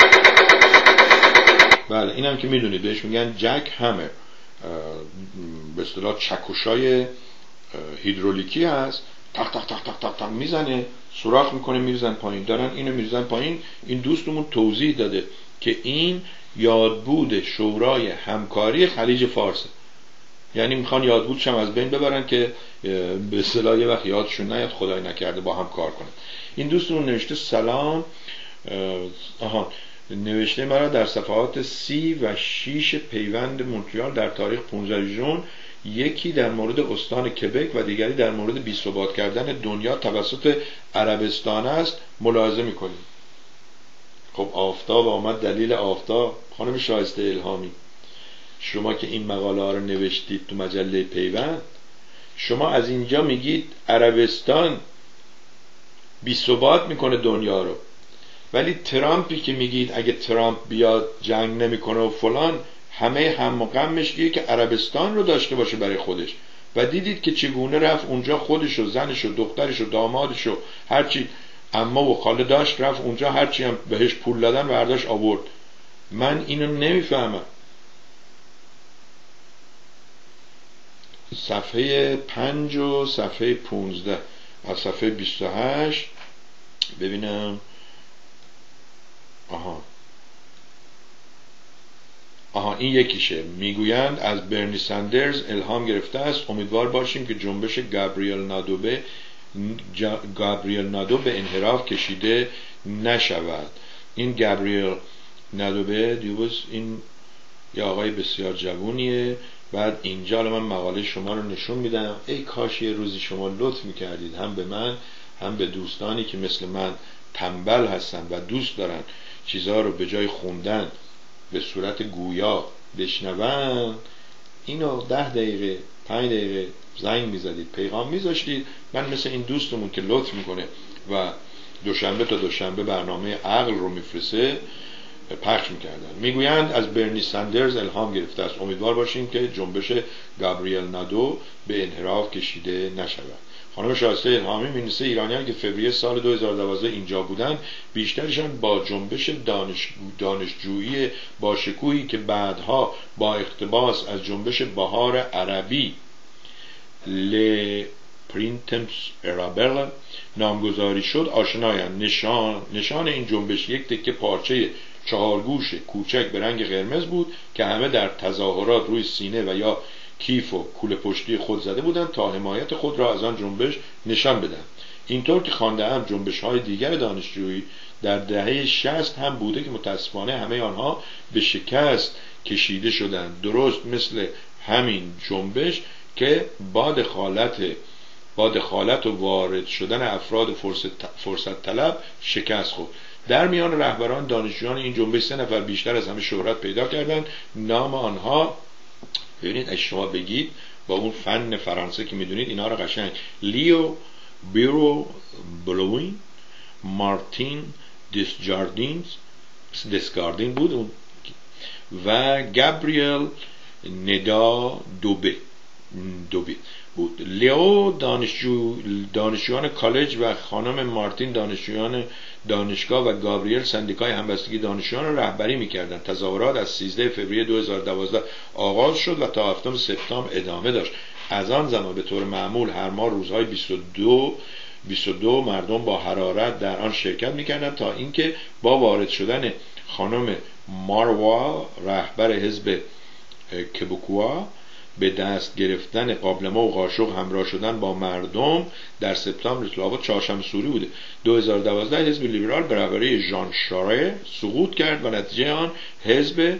بله این هم که میدونید بهش میگن جک همر، به اصطلاح چکشای هیدرولیکی هست. تق تق تق تق تق تق میزنه، سوراخ میکنه، میریزن پایین. دارن اینو میریزن پایین. این دوستمون توضیح داده که این یادبود شورای همکاری خلیج فارسه، یعنی میخوان یادبودش هم از بین ببرن که به اصطلاح یه وقت یادشون نیاد خدای نکرده با هم کار کنن. این دوستمون نوشته سلام، آها نوشته مرا در صفحات سی و شش پیوند مونتریال در تاریخ پانزده ژوئن، یکی در مورد استان کبک و دیگری در مورد بی‌ثبات کردن دنیا توسط عربستان است ملاحظه میکنیم. خب آفتاب آمد، دلیل آفتاب. خانم شایسته الهامی، شما که این مقاله ها رو نوشتید تو مجله پیوند، شما از اینجا میگید عربستان بی‌ثبات میکنه دنیا رو، ولی ترامپی که میگید اگه ترامپ بیاد جنگ نمیکنه و فلان، همه هم و غمش گیره که عربستان رو داشته باشه برای خودش. و دیدید که چگونه رفت اونجا، خودش و زنش و دخترش و دامادش و هرچی عمه و خاله داشت، رفت اونجا هرچی هم بهش پول دادن برداشت آورد. من اینو نمیفهمم. صفحه پنج و صفحه پونزده از صفحه بیست و هشت ببینم. آها آها این یکیشه. میگویند از برنی سندرز الهام گرفته است. امیدوار باشیم که جنبش گابریل نادو به گابریل نادو به انحراف کشیده نشود. این گابریل نادو به دیوز این یه آقای بسیار جوونیه. بعد اینجا من مقاله شما رو نشون میدم. ای کاش یه روزی شما لطف میکردید هم به من هم به دوستانی که مثل من تنبل هستن و دوست دارن چیزها رو به جای خوندن به صورت گویا بشنون، اینو ده دقیقه پنج دقیقه زنگ میزدید، پیغام میذاشتید، من مثل این دوستمون که لطف میکنه و دوشنبه تا دوشنبه برنامه عقل رو میفرسته پخش میکردن. میگویند از برنی سندرز الهام گرفته است. امیدوار باشیم که جنبش گابریل نادو به انحراف کشیده نشود. خانم شایسته الهامی می‌نویسه ایرانیان که فوریه سال دو هزار و دوازده اینجا بودند، بیشترشان با جنبش دانش دانشجویی با شکوهی که بعدها با اقتباس از جنبش بهار عربی ل پرینتمس ارابل نامگذاری شد آشنایند. نشان نشان این جنبش یک تکه پارچه چهارگوش کوچک به رنگ قرمز بود که همه در تظاهرات روی سینه و یا کیف و کوله پشتی خود زده بودند تا حمایت خود را از آن جنبش نشان بدهند. اینطور که خوانده‌ام جنبش‌های دیگر دانشجویی در دهه شصت هم بوده که متاسفانه همه آنها به شکست کشیده شدند، درست مثل همین جنبش که با دخالت با دخالت و وارد شدن افراد فرصت, فرصت طلب شکست خورد. در میان رهبران دانشجویان این جنبش سه نفر بیشتر از همه شهرت پیدا کردند. نام آنها ببینید اگه شما بگید با اون فن فرانسه که میدونید اینا رو قشنگ، لیو بیرو بلوین، مارتین دیسجاردینز دیسکاردین بود و گابریل ندا دوبه. دوبی بود. لیو دانشجو دانشجویان کالج و خانم مارتین دانشجویان دانشگاه و گابریل سندیکای همبستگی دانشجویان را رهبری می‌کردند. تظاهرات از سیزده فوریه دو هزار و دوازده آغاز شد و تا هفتم سپتامبر ادامه داشت. از آن زمان به طور معمول هر ماه روزهای بیست و دو بیست و دو مردم با حرارت در آن شرکت می‌کردند تا اینکه با وارد شدن خانم ماروا رهبر حزب کبوکوا به دست گرفتن قابلمه و قاشق همراه شدن با مردم در سپتامبر لابد چهارشنبه سوری بوده دو هزار و دوازده حزب لیبرال به رهبری ژان شاره سقوط کرد و نتیجه آن حزب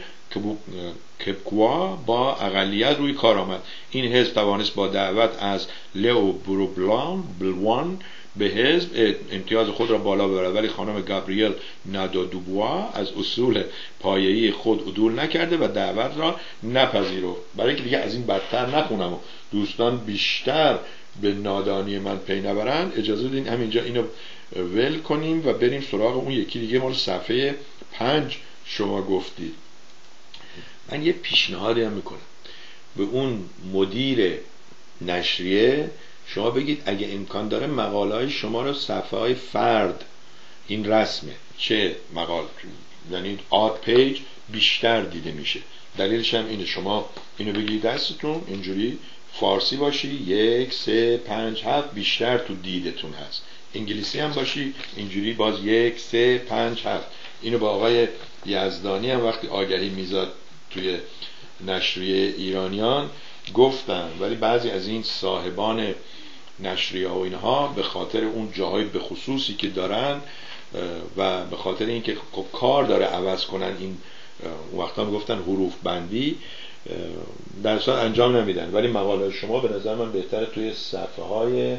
کبوکوا با اقلیت روی کار آمد. این حزب توانست با دعوت از لئو بروبلان بلوان به حزب امتیاز خود را بالا ببرد، ولی خانم گابریل نادودوبوا از اصول پایه‌ای خود عدول نکرده و دعوت را نپذیرفت. برای اینکه دیگه از این بدتر نخونم و دوستان بیشتر به نادانی من پی نبرند اجازه بدین همینجا اینو ول کنیم و بریم سراغ اون یکی دیگه مال صفحه پنج. شما گفتید من یه پیشنهادی هم میکنم به اون مدیر نشریه، شما بگید اگه امکان داره مقاله های شما رو صفحه های فرد، این رسمه، چه مقاله یعنی آد پیج بیشتر دیده میشه. دلیلش هم اینه، شما اینو بگید دستتون اینجوری فارسی باشی یک سه پنج هفت بیشتر تو دیدتون هست، انگلیسی هم باشی اینجوری باز یک سه پنج هفت. اینو با آقای یزدانی هم وقتی آگهی میزاد توی نشریه ایرانیان گفتن، ولی بعضی از این صاحبان نشریه و اینها به خاطر اون جاهای به خصوصی که دارن و به خاطر اینکه کار داره عوض کنن این وقتا میگفتن حروف بندی در اصل انجام نمیدن، ولی مقاله شما به نظر من بهتره توی صفحه های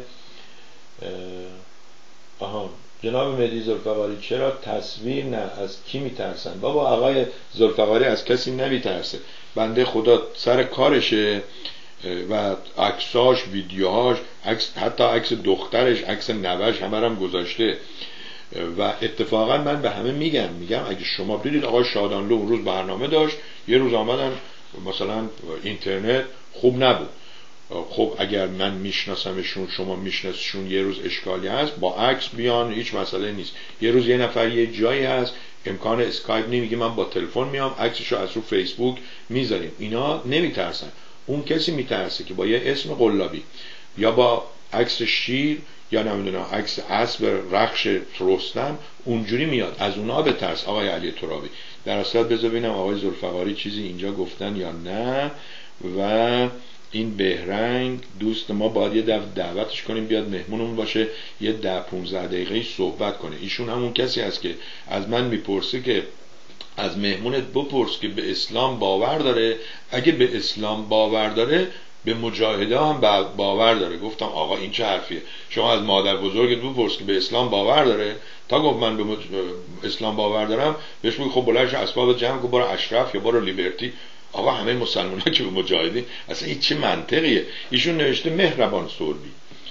آها جناب مهدی ذوالفقاری چرا تصویر نه، از کی میترسن؟ بابا آقای ذوالفقاری از کسی نمیترسه، بنده خدا سر کارشه و عکساش ویدیوهاش عکس، حتی عکس دخترش عکس نوش همه هم گذاشته و اتفاقا من به همه میگم میگم اگه شما دیدید آقای شادانلو اون روز برنامه داشت، یه روز آمدن مثلا اینترنت خوب نبود، خب اگر من میشناسمشون شما میشناسیشون یه روز اشکالی هست با عکس بیان، هیچ مسئله نیست. یه روز یه نفر یه جایی هست امکان اسکایپ نمیگه، من با تلفن میام عکسشو از رو فیسبوک میذاریم. اینا نمیترسن، اون کسی میترسه که با یه اسم قلابی یا با عکس شیر یا نمیدونم عکس اسب رخش رستم اونجوری میاد، از اونها بترس. آقای علی ترابی در اصل بذار ببینم آقای ذوالفقاری چیزی اینجا گفتن یا نه. و این بهرنگ دوست ما باید یه دفعه دعوتش کنیم بیاد مهمونمون باشه، یه ده پونزده دقیقه صحبت کنه. ایشون همون کسی است که از من میپرسه که از مهمونت بپرس که به اسلام باور داره، اگه به اسلام باور داره به مجاهده هم باور داره. گفتم آقا این چه حرفیه؟ شما از مادر بزرگت بپرس که به اسلام باور داره، تا گفت من به مج... اسلام باور دارم بهش بگو خب بلنش اسباب جمع کن برو اشرف یا برو لیبرتی. آقا همه مسلمان ها که به مجاهدین، اصلا این چه منطقیه؟ ایشون نوشته مهربان سوربی.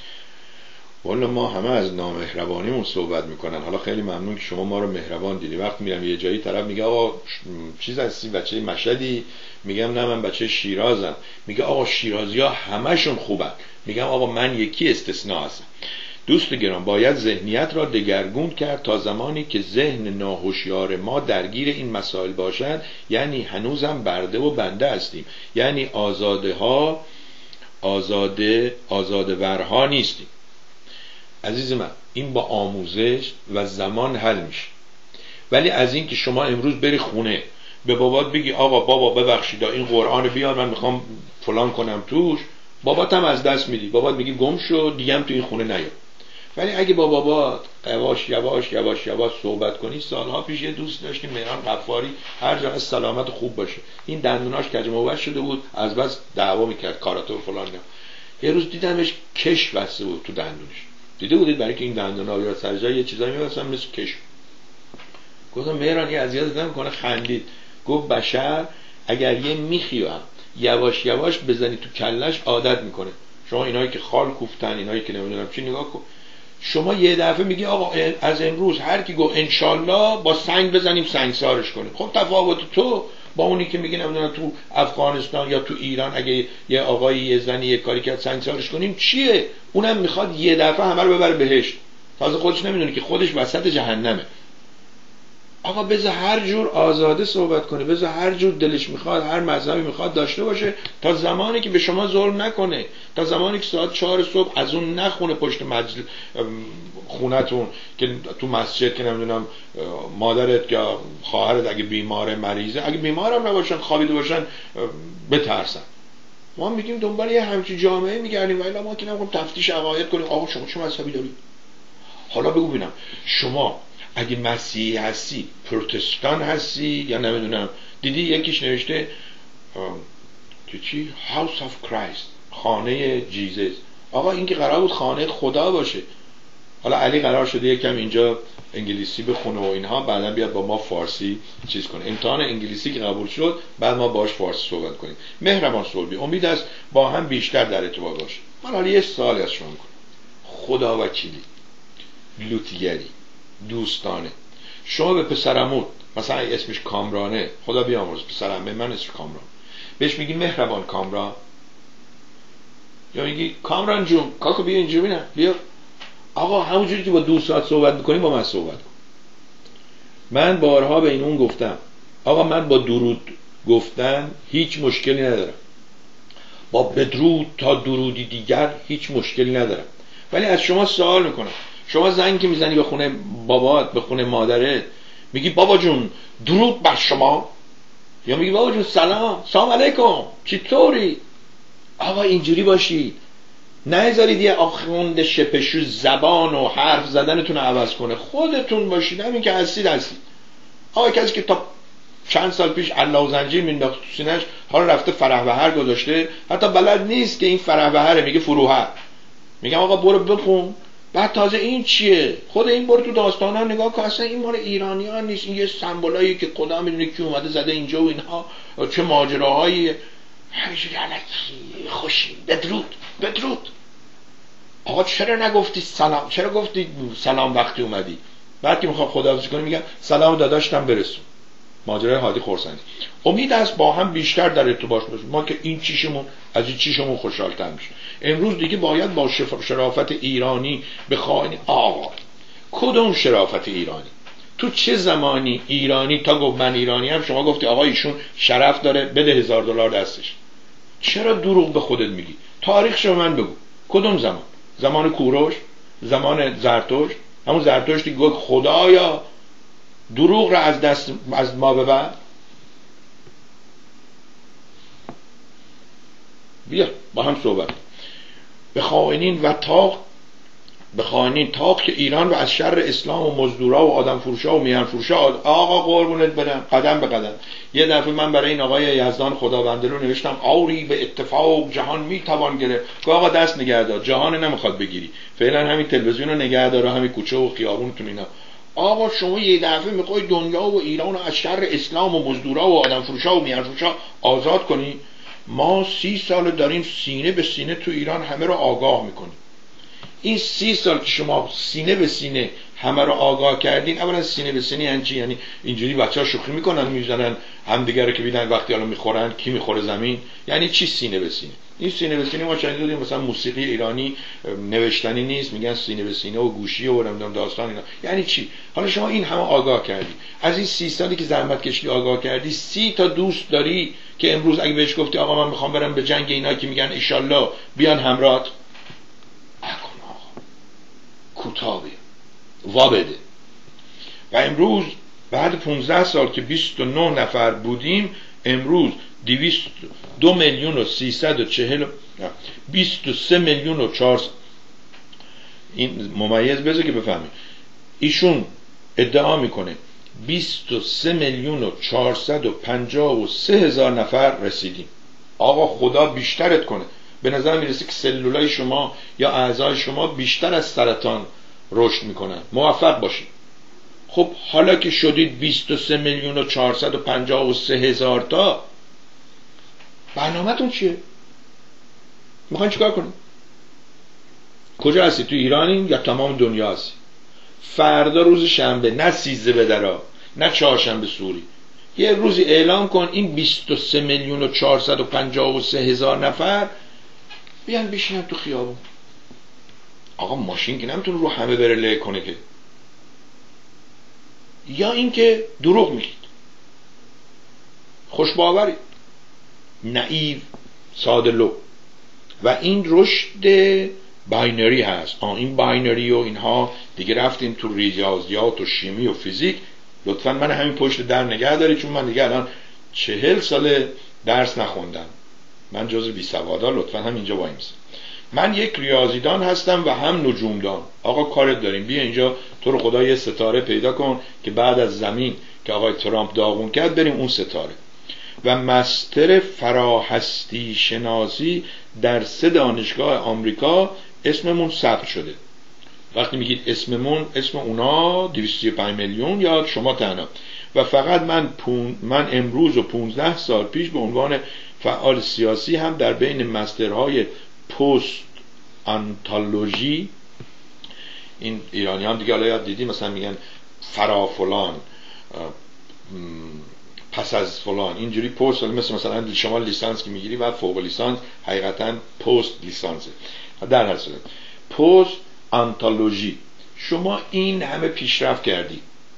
والا ما همه از نامهربانیمون صحبت میکنن. حالا خیلی ممنون که شما ما رو مهربان دیدی. وقت میرم یه جایی طرف میگه آقا چیز هستی بچه مشهدی؟ میگم نه من بچه شیرازم. میگه آقا شیرازی ها همشون خوبن. میگم آقا من یکی استثناء هستم. دوست گرام باید ذهنیت را دگرگون کرد تا زمانی که ذهن ناهوشیار ما درگیر این مسائل باشد، یعنی هنوزم برده و بنده هستیم، یعنی آزاده ها آزاده آزاده ورها نیستیم. عزیز من این با آموزش و زمان حل میشه. ولی از این که شما امروز بری خونه به بابات بگی آقا بابا ببخشید این قرآن بیار من میخوام فلان کنم توش، بابات هم از دست میدی، بابات میگی گم شو دیگه هم تو این خونه نیا. ولی اگه با بابات یواش یواش یواش یواش صحبت کنی، سالها پیش یه دوست داشتیم مهران غفاری، هر جا از سلامت خوب باشه، این دندوناش کج موج شده بود از بس دعوا میکرد کاراتور فلان نه. یه روز دیدمش کش بسته بود تو دندونش. دیده بودید برای که این دندونا یا سر جای یه چیزایی می‌واسن مثل کش. گفتم مهران یه اذیتت نمی‌کنه؟ خندید. گفت بشر اگر یه میخی هم یواش یواش بزنی تو کلش عادت میکنه. شما اینایی که خال کوفتن، اینایی که نمیدونم چی، نگاه کن. شما یه دفعه میگی آقا از امروز هر کی گفت انشالله با سنگ بزنیم سنگسارش کنه. خب تفاوت تو با اونی که میگه نمیدونم تو افغانستان یا تو ایران اگه یه آقایی یه زنی یه کاری کرد سنگسارش کنیم چیه؟ اونم میخواد یه دفعه همه رو ببره بهشت، تازه خودش نمیدونه که خودش وسط جهنمه. آقا بذار هر جور آزاده صحبت کنه، بذار هر جور دلش میخواد، هر مذهبی میخواد داشته باشه، تا زمانی که به شما ظلم نکنه، تا زمانی که ساعت چهار صبح از اون نخونه پشت مجل خونتون که تو مسجد که نمیدونم مادرت یا خواهرت اگه بیماره مریضه، اگه بیمارم نباشن خوابیده باشن بترسن. ما میگیم دنبال یه همچین جامعه میگردیم، ولی ما که نمیخوایم تفتیش عقاید کنیم. آقا شما چه مذهبی دارید؟ حالا بگو ببینم شما اگه مسیحی هستی پروتستان هستی یا نمیدونم، دیدی یکیش نوشته که چی House of Christ، خانه جیزس. آقا این که قرار بود خانه خدا باشه. حالا علی قرار شده یکم اینجا انگلیسی بخونه و اینها، بعدا بیاد با ما فارسی چیز کنه. امتحان انگلیسی که قبول شد بعد ما باش فارسی صحبت کنیم. مهربان صلبی، امید است با هم بیشتر در ارتباط باشه. من حالا یه سوالی از شما میکنم. خدا وکیلی، لوطیگری، دوستانه، شما به پسرمون مثلا اسمش کامرانه، خدا بیامرز پسرم به من اسمش کامران، بهش میگی مهربان کامران، یا میگی کامران جون کاکو بیا اینجا ببینم بیا؟ آقا همونجوری که با دوستات صحبت میکنیم با من صحبت کن. من بارها به این اون گفتم آقا من با درود گفتن هیچ مشکلی ندارم، با بدرود تا درودی دیگر هیچ مشکلی ندارم، ولی از شما سوال میکنم، شما زنگ که میزنی به خونه بابات به خونه مادرت میگی بابا جون درود بر شما، یا میگی بابا جون سلام سلام علیکم چطوری؟ آقا اینجوری باشید، نذارید یه آخوند شپشو زبان و حرف زدنتون رو عوض کنه، خودتون باشید همین که هستید هستید. آقا کسی که تا چند سال پیش الله زنجیر مینداخت تو سینه‌اش حالا رفته فرح بهر گذاشته، حتی بلد نیست که این فرح بهره، میگه فروهر. میگم آقا برو بخون. بعد تازه این چیه؟ خود این برو تو داستانا نگاه کن، اصلا این مال ایرانیان نیست، این یه سمبولایی که خدا میدونه کی اومده زده اینجا و اینها، چه ماجراهایی همینجوری الکی خوشی بدرود بدرود. آقا چرا نگفتی سلام؟ چرا گفتی سلام وقتی اومدی؟ بعد که میخوام خداحافظی کنم میگم سلام داداشتم برسون. ماجرای هادی خورسندی. امید است با هم بیشتر در ارتباط باشیم، ما که این چیشمون از این چیشمون خوشحال‌تر میشه. امروز دیگه باید با شرافت ایرانی بخواهیم. آقا کدوم شرافت ایرانی؟ تو چه زمانی ایرانی تا گفت من ایرانی هم شما گفتی آقا ایشون شرف داره بده هزار دلار دستش؟ چرا دروغ به خودت میگی؟ تاریخشو من بگو. کدوم زمان؟ زمان کوروش؟ زمان زرتشت؟ همون زرتشتی گفت خدایا دروغ را از دست از ما ببر؟ بیا با هم صحبت. به خائنین و تاق به خائنین تاق که ایران رو از شر اسلام و مزدورا و آدم فروشا و میهن فروشا. آقا قربونت برم قدم به قدم. یه دفعه من برای این آقای یزدان خداونده رو نوشتم آوری به اتفاق جهان میتوان گرفت. آقا دست نگه دار، جهان نمیخواد بگیری، فعلا همین تلویزیون رو نگه دار، همین کوچه و خیابونتون اینا. آقا شما یه دفعه میخوای دنیا و ایران رو از شر اسلام و مزدورا و آدم فروشا و میهن فروشا آزاد کنی؟ ما سی سال داریم سینه به سینه تو ایران همه رو آگاه میکنیم. این سی سال که شما سینه به سینه همه رو آگاه کردین، اولا سینه به سینه یعنی چی؟ یعنی اینجوری بچه‌ها شوخی میکنن میزنن همدیگه رو که ببینن وقتی الان میخورن کی میخوره زمین. یعنی چی سینه به سینه؟ این سینه به سینه ما شنیدیم مثلا موسیقی ایرانی نوشتنی نیست، میگن سینه به سینه و گوشی و نمیدونم داستان اینا. یعنی چی؟ حالا شما این همه آگاه کردی، از این سی سالی که زحمت کشیدی آگاه کردی، سی تا دوست داری که امروز اگه بهش گفتی آقا من میخوام برم به جنگ اینا که میگن ان شاءالله بیان همراهت، کوتاه وا بده. و امروز بعد پانزده سال که بیست و نه نفر بودیم، امروز دویست دو میلیون و سیصد و چهل بیست و سه میلیون و چهارصد. این ممیز بذار که بفهمی. ایشون ادعا میکنه بیست و سه میلیون و چهارصد و پنجاه و سه هزار نفر رسیدیم. آقا خدا بیشترت کنه. به نظر میرسه که سلولای شما یا اعضای شما بیشتر از سرطان رشد میکنن. موفق باشید. خب حالا که شدید بیست و سه میلیون و چهارصد و پنجاه و سه هزار تا، برنامه‌تون چیه؟ میخواین چیکار کنید؟ کجا هستی؟ تو ایرانین یا تمام دنیا هستی؟ فردا روز شنبه نه سیزده به درا نه چهارشنبه سوری، یه روزی اعلام کن این بیست و سه میلیون و چهارصد و پنجاه و سه هزار نفر بیان بشینن تو خیابون. آقا ماشین که نمیتونه رو همه بره له کنه که. یا اینکه دروغ میگید، خوشباورید، نایو، ساده لو. و این رشد باینری هست. آه این باینری و اینها دیگه رفتیم تو ریاضیات و شیمی و فیزیک. لطفا من همین پشت در نگه دارید، چون من دیگه الان چهل سال درس نخوندم، من جزو بی سوادا. لطفا هم اینجا وایمیسید. من یک ریاضیدان هستم و هم نجومدان. آقا کارت داریم، بیا اینجا تو رو خدا یه ستاره پیدا کن که بعد از زمین که آقای ترامپ داغون کرد بریم اون ستاره. و مستر فراهستی شناسی در سه دانشگاه آمریکا اسممون ثبت شده. وقتی میگید اسممون، اسم اونا دویست و سی و پنج میلیون یا شما تنها. و فقط من پون من امروز و پانزده سال پیش به عنوان فعال سیاسی هم در بین مسترهای پست آنتولوژی، این ایرانی هم دیگه حالا یاد دیدی مثلا میگن فرا فلان، پس از فلان، اینجوری پست، مثل مثلا شما لیسانس که میگیری و فوق لیسانس حقیقتا پست لیسانسه. در هر صورت پست آنتولوژی، شما این همه پیشرفت کردی،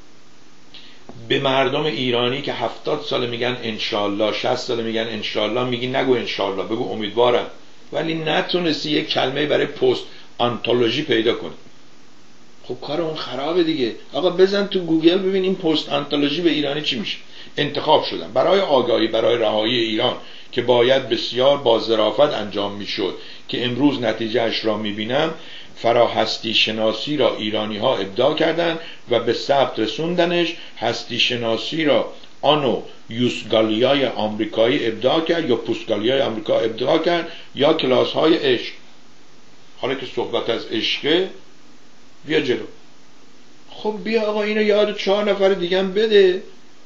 به مردم ایرانی که هفتاد سال میگن انشالله، شصت سال میگن انشالله، میگی نگو انشالله، بگو امیدوارم، ولی نتونستی یک کلمه برای پست آنتولوژی پیدا کنی. خب کار اون خرابه دیگه. آقا بزن تو گوگل ببین این پست آنتولوژی به ایرانی چی میشه. انتخاب شدن برای آگاهی، برای رهایی ایران که باید بسیار با ظرافت انجام میشد که امروز نتیجه اش را میبینم. فراهستی شناسی را ایرانی ها ابداع کردن و به ثبت رسوندنش. هستی شناسی را آنو یوسگالیای آمریکایی ابداع کرد یا پوسگالیای آمریکا ابداع کرد یا کلاس های عشق. حالا که صحبت از عشقه بیا جلو. خب بیا آقا اینو یاد چهار نفر دیگه هم بده.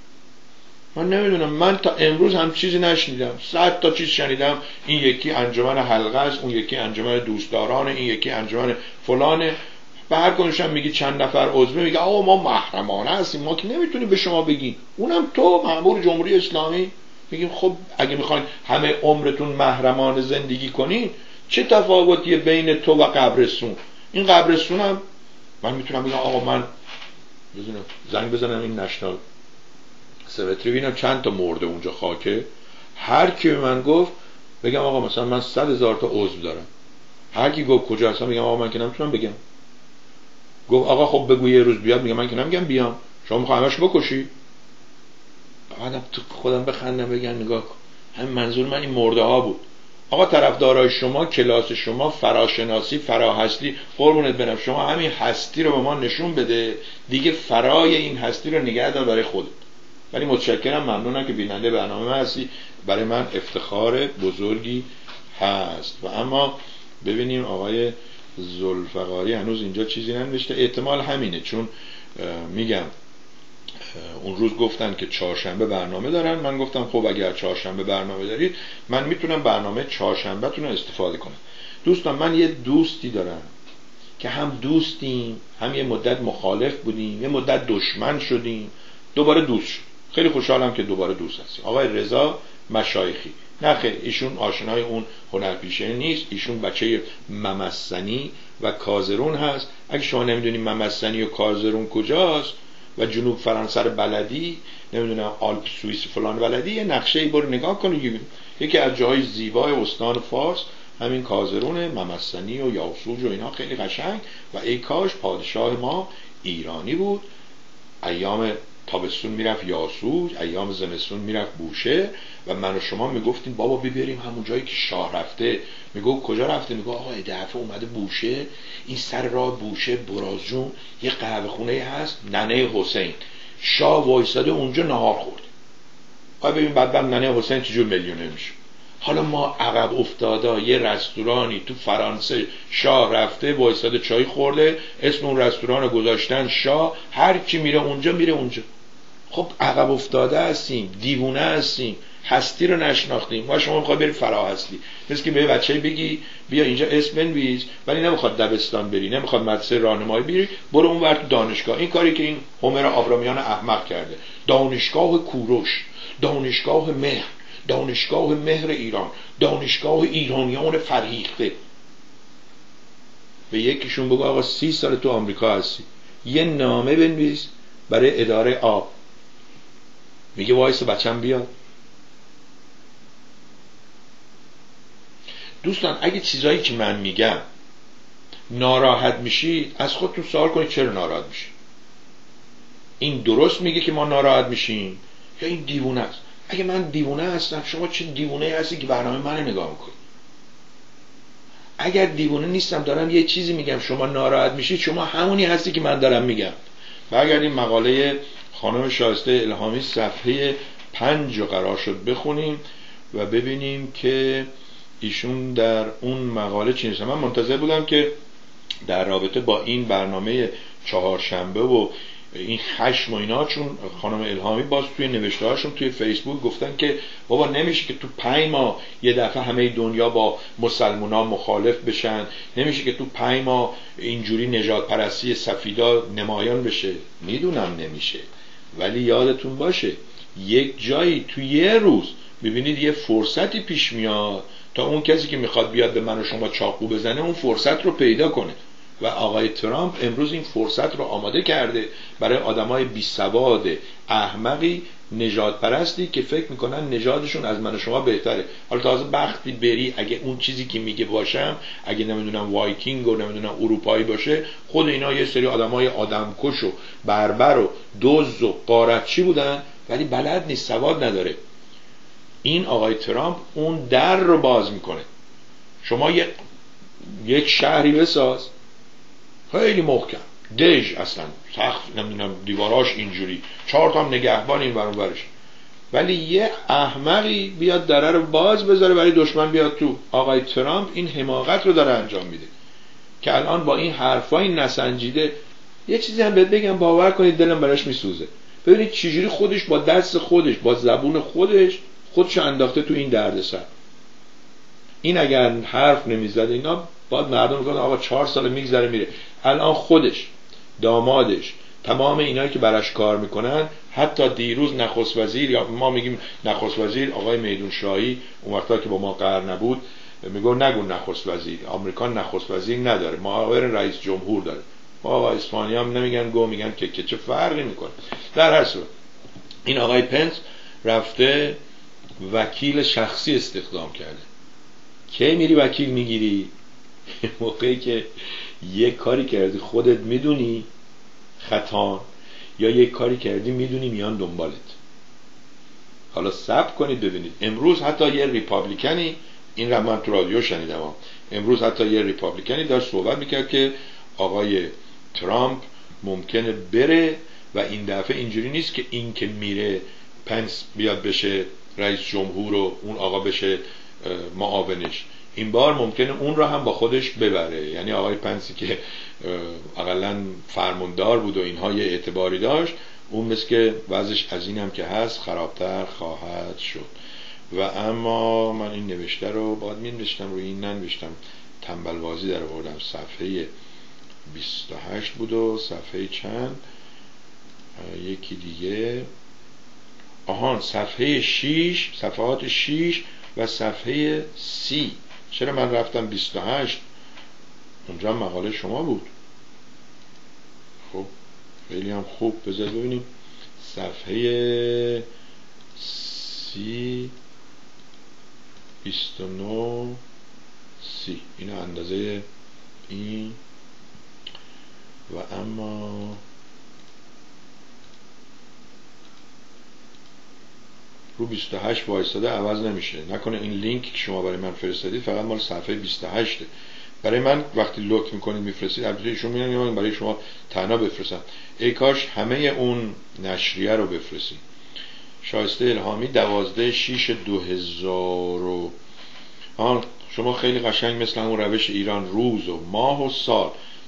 من نمیدونم، من تا امروز هم چیزی نشنیدم. صد تا چیز شنیدم، این یکی انجمن حلقه است، اون یکی انجمن دوستدارانه، این یکی انجمن فلانه. به هر کنشم میگی چند نفر عضو، میگه آقا ما محرمانه هستیم، ما که نمیتونیم به شما بگیم. اونم تو مأمور جمهوری اسلامی میگیم خب اگه میخواین همه عمرتون محرمانه زندگی کنین، چه تفاوتیه بین تو و قبرستون؟ این قبرستون هم من میتونم بگم آقا من بزنم زنگ بزنم این نشنال سمتری ببینم چند تا مرده اونجا خاکه. هر کی به من گفت بگم آقا مثلا من صد هزار تا عضو دارم. هر کی گفت کجا هستم میگم آقا من که نمیتونم بگم. گفت آقا خب بگو یه روز بیاد، میگم من که نمیگم بیام. شما میخوای همش بکشی؟ بعدم تو خودم بخندم بگم نگاه کن، همین منظور من این مرده ها بود. آقا طرفدارای شما، کلاس شما، فراشناسی، فراهستی، قربونت برم، شما همین هستی رو به ما نشون بده دیگه، فرای این هستی رو نگه دار برای خودت. ولی متشکرم، ممنونم که بیننده برنامه هستی، برای من افتخار بزرگی هست. و اما ببینیم آقای ذوالفقاری هنوز اینجا چیزی ننوشته. احتمال همینه، چون میگم اون روز گفتن که چهارشنبه برنامه دارن. من گفتم خب اگر چهارشنبه برنامه دارید من میتونم برنامه چهارشنبه تون رو استفاده کنم. دوستان من یه دوستی دارم که هم دوستیم، هم یه مدت مخالف بودیم، یه مدت دشمن شدیم، دوباره دوست شد. خیلی خوشحالم که دوباره دوست هستیم. آقای رضا مشایخی. نه خیر، ایشون آشنای اون هنرپیشه نیست، ایشون بچه ممسنی و کازرون هست. اگه شما نمیدونید ممسنی و کازرون کجاست و جنوب فرانسه رو بلدی، نمیدونم آلپ سوئیس فلان بلدی، یه نقشه ای برو نگاه کنید. یکی از جاهای زیبای استان فارس همین کازرون، ممسنی و یاسوج و اینا خیلی قشنگ. و ای کاش پادشاه ما ایرانی بود، ایام تابستون میرفت یاسوج، ایام زمستون میرفت بوشه و من و شما میگفتیم بابا ببریم همون جایی که شاه رفته. میگو کجا رفته؟ میگو آقا این دفعه اومده بوشه، این سر راه بوشه برازجون یه قهوه خونه هست ننه حسین، شاه وایساده اونجا نهار خورد. آقا ببین بعدم ننه حسین چجور میلیونر میشه. حالا ما عقب افتاده یه رستورانی تو فرانسه، شاه رفته وایساده چای خورده، اسم اون رستوران رو گذاشتن شاه، هر کی میره اونجا میره اونجا. خب عقب افتاده هستیم، دیوونه هستیم. هستی رو نشناختیم. ما شما میخواد بری فراهستی، مثل که به بچه بگی بیا اینجا اسم بنویس، ولی نمیخواد دبستان بری، نمیخواد مدرسه راهنمایی بری، برو اون ور تو دانشگاه. این کاری که این هومر آبرامیان احمق کرده. دانشگاه کوروش، دانشگاه مهر، دانشگاه مهر ایران، دانشگاه ایرانیان فرهیخته. به یکیشون بگو آقا سی سال تو آمریکا هستی، یه نامه بنویس برای اداره آب. میگه وایس بچم بیاد. دوستان اگه چیزایی که من میگم ناراحت میشید، از خودتون سوال کنید چرا ناراحت میشید. این درست میگه که ما ناراحت میشیم یا این دیوونه است؟ اگه من دیوونه هستم، شما چه دیوونه هستی که برنامه من نگاه میکنید؟ اگر دیوونه نیستم دارم یه چیزی میگم شما ناراحت میشید، شما همونی هستی که من دارم میگم. برگردیم مقاله خانم شایسته الهامی صفحه پنج رو قرار شد بخونیم و ببینیم که ایشون در اون مقاله چی نیست. من منتظر بودم که در رابطه با این برنامه چهارشنبه و این خشم و اینا، چون خانم الهامی باز توی نوشته هاشون توی فیسبوک گفتن که بابا نمیشه که تو پنج ماه یه دفعه همه دنیا با مسلمونا مخالف بشن، نمیشه که تو پنج ماه اینجوری نژاد پرستی سفیدا نمایان بشه. میدونم نمیشه، ولی یادتون باشه یک جایی تو یه روز ببینید یه فرصتی پیش میاد تا اون کسی که میخواد بیاد به من و شما چاقو بزنه اون فرصت رو پیدا کنه. و آقای ترامپ امروز این فرصت رو آماده کرده برای آدمای بی سواد احمقی نژاد پرستی که فکر میکنن نژادشون از من و شما بهتره. حالا تازه بختی بری اگه اون چیزی که میگه باشم، اگه نمیدونم وایکینگ و نمیدونم اروپایی باشه، خود اینا یه سری آدمای آدمکش و بربر و دزد و غارتچی بودن، ولی بلد نیست، سواد نداره. این آقای ترامپ اون در رو باز میکنه. شما یک یک شهری بساز خیلی محکم، دژ اصلا سقف نمیدونم دیواراش اینجوری، چهار تا نگهبان این ور اون ورش، ولی یه احمقی بیاد دره رو باز بذاره برای دشمن بیاد تو. آقای ترامپ این حماقت رو داره انجام میده که الان با این حرفای نسنجیده. یه چیزی هم بهت بگم باور کنید دلم براش میسوزه. ببینید چجوری خودش با دست خودش با زبون خودش خودش انداخته تو این دردسر. این اگر حرف نمیزد اینا باید مردم میگن آقا چهار سال میگذره میره. الان خودش، دامادش، تمام اینایی که براش کار میکنن، حتی دیروز نخست وزیر، یا ما میگیم نخست وزیر آقای میدون شاهی، اون وقتا که با ما قرار نبود میگو نگو نخست وزیر، آمریکا نخست وزیر نداره، معاون رئیس جمهور داره. ما آقا اسپانی هم نمیگن گو، میگن که که چه فرقی میکنه. در هر صورت این آقای پنس رفته وکیل شخصی استخدام کرده. کی میری وکیل میگیری؟ موقعی که یک کاری کردی خودت میدونی خطا، یا یک کاری کردی میدونی میان دنبالت. حالا صبر کنید ببینید. امروز حتی یه ریپابلیکنی، این رو من تو رادیو شنیدم، امروز حتی یه ریپابلیکنی داشت صحبت میکرد که آقای ترامپ ممکنه بره و این دفعه اینجوری نیست که این که میره پنس بیاد بشه رئیس جمهور و اون آقا بشه معاونش. این بار ممکنه اون رو هم با خودش ببره. یعنی آقای پنسی که اقلا فرماندار بود و اینها یه اعتباری داشت، اون مثل که وضعش از این هم که هست خرابتر خواهد شد. و اما من این نوشته رو باید می نوشتم، روی این ننوشتم، تنبلبازی در آوردم. صفحه بیست و هشت بود و صفحه چند یکی دیگه، آهان صفحه شش، صفحات شش و صفحه سی. چرا من رفتم بیست و هشت؟ اونجا مقاله شما بود. خب خیلی هم خوب، بذار ببینیم صفحه سی، بیست و نه، سی. این اندازه این. و اما رو بیست و هشت وایستاده عوض نمیشه. نکنه این لینک که شما برای من فرستادید فقط مال صفحه بیست و هشت. برای من وقتی لوک میکنید میفرستید، البته ایشون میگن برای شما تنها بفرستم. ای کاش همه اون نشریه رو بفرستید. شایسته الهامی دوازده شیش دو هزار و آن شما خیلی قشنگ مثل همون روش ایران روز و ماه و سال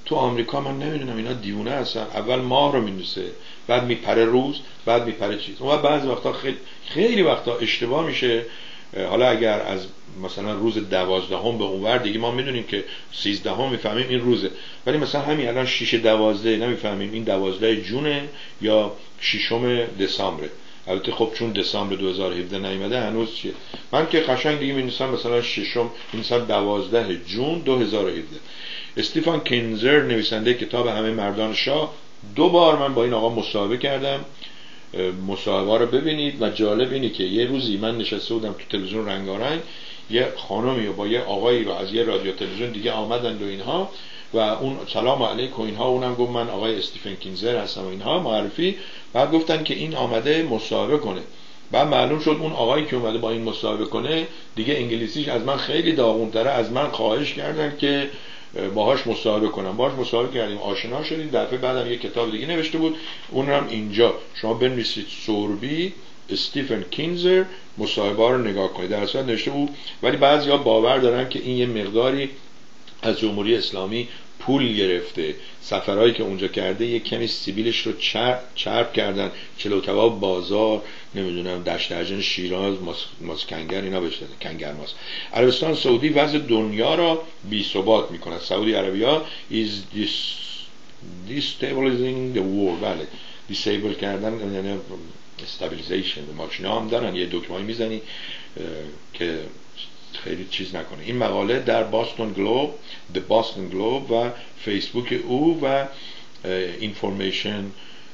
تو آمریکا من نمیدونم اینا دیوونه هستن، اول ماه رو می‌نویسه، بعد میپره روز، بعد میپره چیز. اون بعضی وقتا خیلی خیلی وقتا اشتباه میشه. حالا اگر از مثلا روز دوازدهم به اونور دیگه ما میدونیم که سیزدهم میفهمیم این روزه، ولی مثلا همین الان شش دوازده نمیفهمیم این دوازده جونه یا ششم دسامبر. البته خب چون دسامبر دو هزار و هفده نیامده هنوز چیه، من که قشنگ دیگه می‌نویسم مثلا ششم می‌نویسم دوازده جون دو هزار و هفده. استیفن کینزر نویسنده کتاب همه مردان شاه، دو بار من با این آقا مصاحبه کردم. مصاحبه رو ببینید و جالب اینه که یه روزی من نشسته بودم تو تلویزیون رنگارنگ، یه خانمی با یه آقایی رو از یه رادیو تلویزیون دیگه آمدن و اینها و اون سلام علیکم اینها، اونم گفت من آقای استیفن کینزر هستم و اینها معرفی. بعد گفتن که این آمده مصاحبه کنه. بعد معلوم شد اون آقایی که اومده با این مصاحبه کنه دیگه انگلیسیش از من خیلی داغون‌تره، از من خواهش کردن که باهاش مصاحبه کنم. باهاش مصاحبه کردیم، آشنا شدیم. دفعه بعدم یه کتاب دیگه نوشته بود، اونم اینجا شما بنویسید سوربی استیفن کینزر مصاحبه رو نگاه کنید، در اصل نوشته بود. ولی بعضیا باور دارن که این یه مقداری از جمهوری اسلامی پول گرفته، سفرهایی که اونجا کرده یه کمی سیبیلش رو چرب, چرب کردن، چلو کباب بازار، نمیدونم دشت ارجن شیراز، ماس, ماس کنگر اینا بهش داده، کنگر ماس. عربستان سعودی وضع دنیا را بی ثبات میکنه. سعودی عربیا is destabilizing the world. بله دیسیبل کردن یعنی استابیلیزیشن. ماشینا هم دارن یه دکمه‌ای میزنی که خیلی چیز نکنه. این مقاله در باستون گلوب، The Boston Globe و فیسبوک او و اینفورمیشن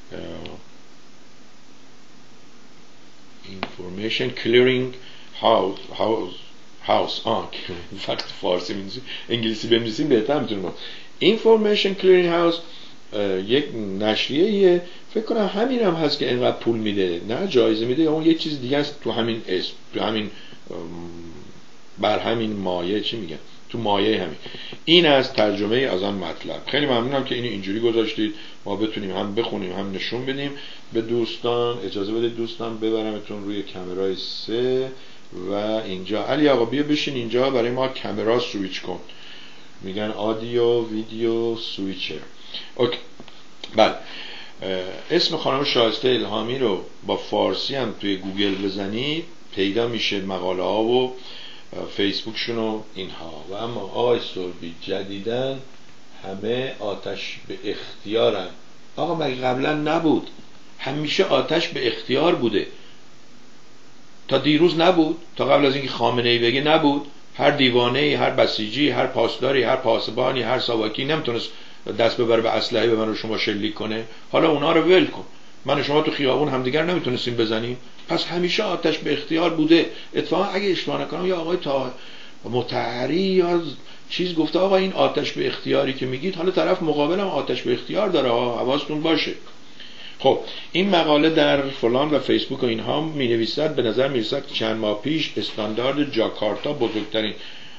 اینفورمیشن کلیرینگ هاوس هاوس هاوس آن فقط فارسی می‌نویسیم، انگلیسی بنویسیم بهتر میتونیم. اینفورمیشن کلیرینگ هاوس یک نشریه، فکر کنم همین هم هست که اینقدر پول میده، نه جایزه میده یا اون یه چیز دیگه است تو همین اسم، تو همین بر همین مایه، چی میگن تو مایه همین. این از ترجمه از آن مطلب. خیلی ممنونم که اینو اینجوری گذاشتید ما بتونیم هم بخونیم هم نشون بدیم به دوستان. اجازه بدید دوستان ببرمتون روی کامرای سه و اینجا. علی آقا بیا بشین اینجا برای ما کامرا سویچ کن. میگن آدیو ویدیو سویچر. اوکی. بله. اسم خانم شایسته الهامی رو با فارسی هم توی گوگل بزنید پیدا میشه، مقاله ها و فیسبوکشون و اینها. و اما آقای سوربی جدیدن همه آتش به اختیارن. آقا مگه قبلا نبود؟ همیشه آتش به اختیار بوده. تا دیروز نبود؟ تا قبل از اینکه خامنه‌ای بگه نبود؟ هر دیوانه‌ای، هر بسیجی، هر پاسداری، هر پاسبانی، هر ساواکی نمیتونست دست ببره به اسلحه به من و شما شلیک کنه. حالا اونا رو ول کن. من و شما تو خیابون همدیگر نمیتونستیم بزنیم؟ پس همیشه آتش به اختیار بوده. اتفاقا اگه اشتباه نکنم یا آقای تا مطهری یا چیز گفته آقا این آتش به اختیاری که میگید حالا طرف مقابلم آتش به اختیار داره، حواستون باشه. خب این مقاله در فلان و فیسبوک و اینها می نویسد به نظر می رسد چند ماه پیش استاندارد جاکارتا بزرگترین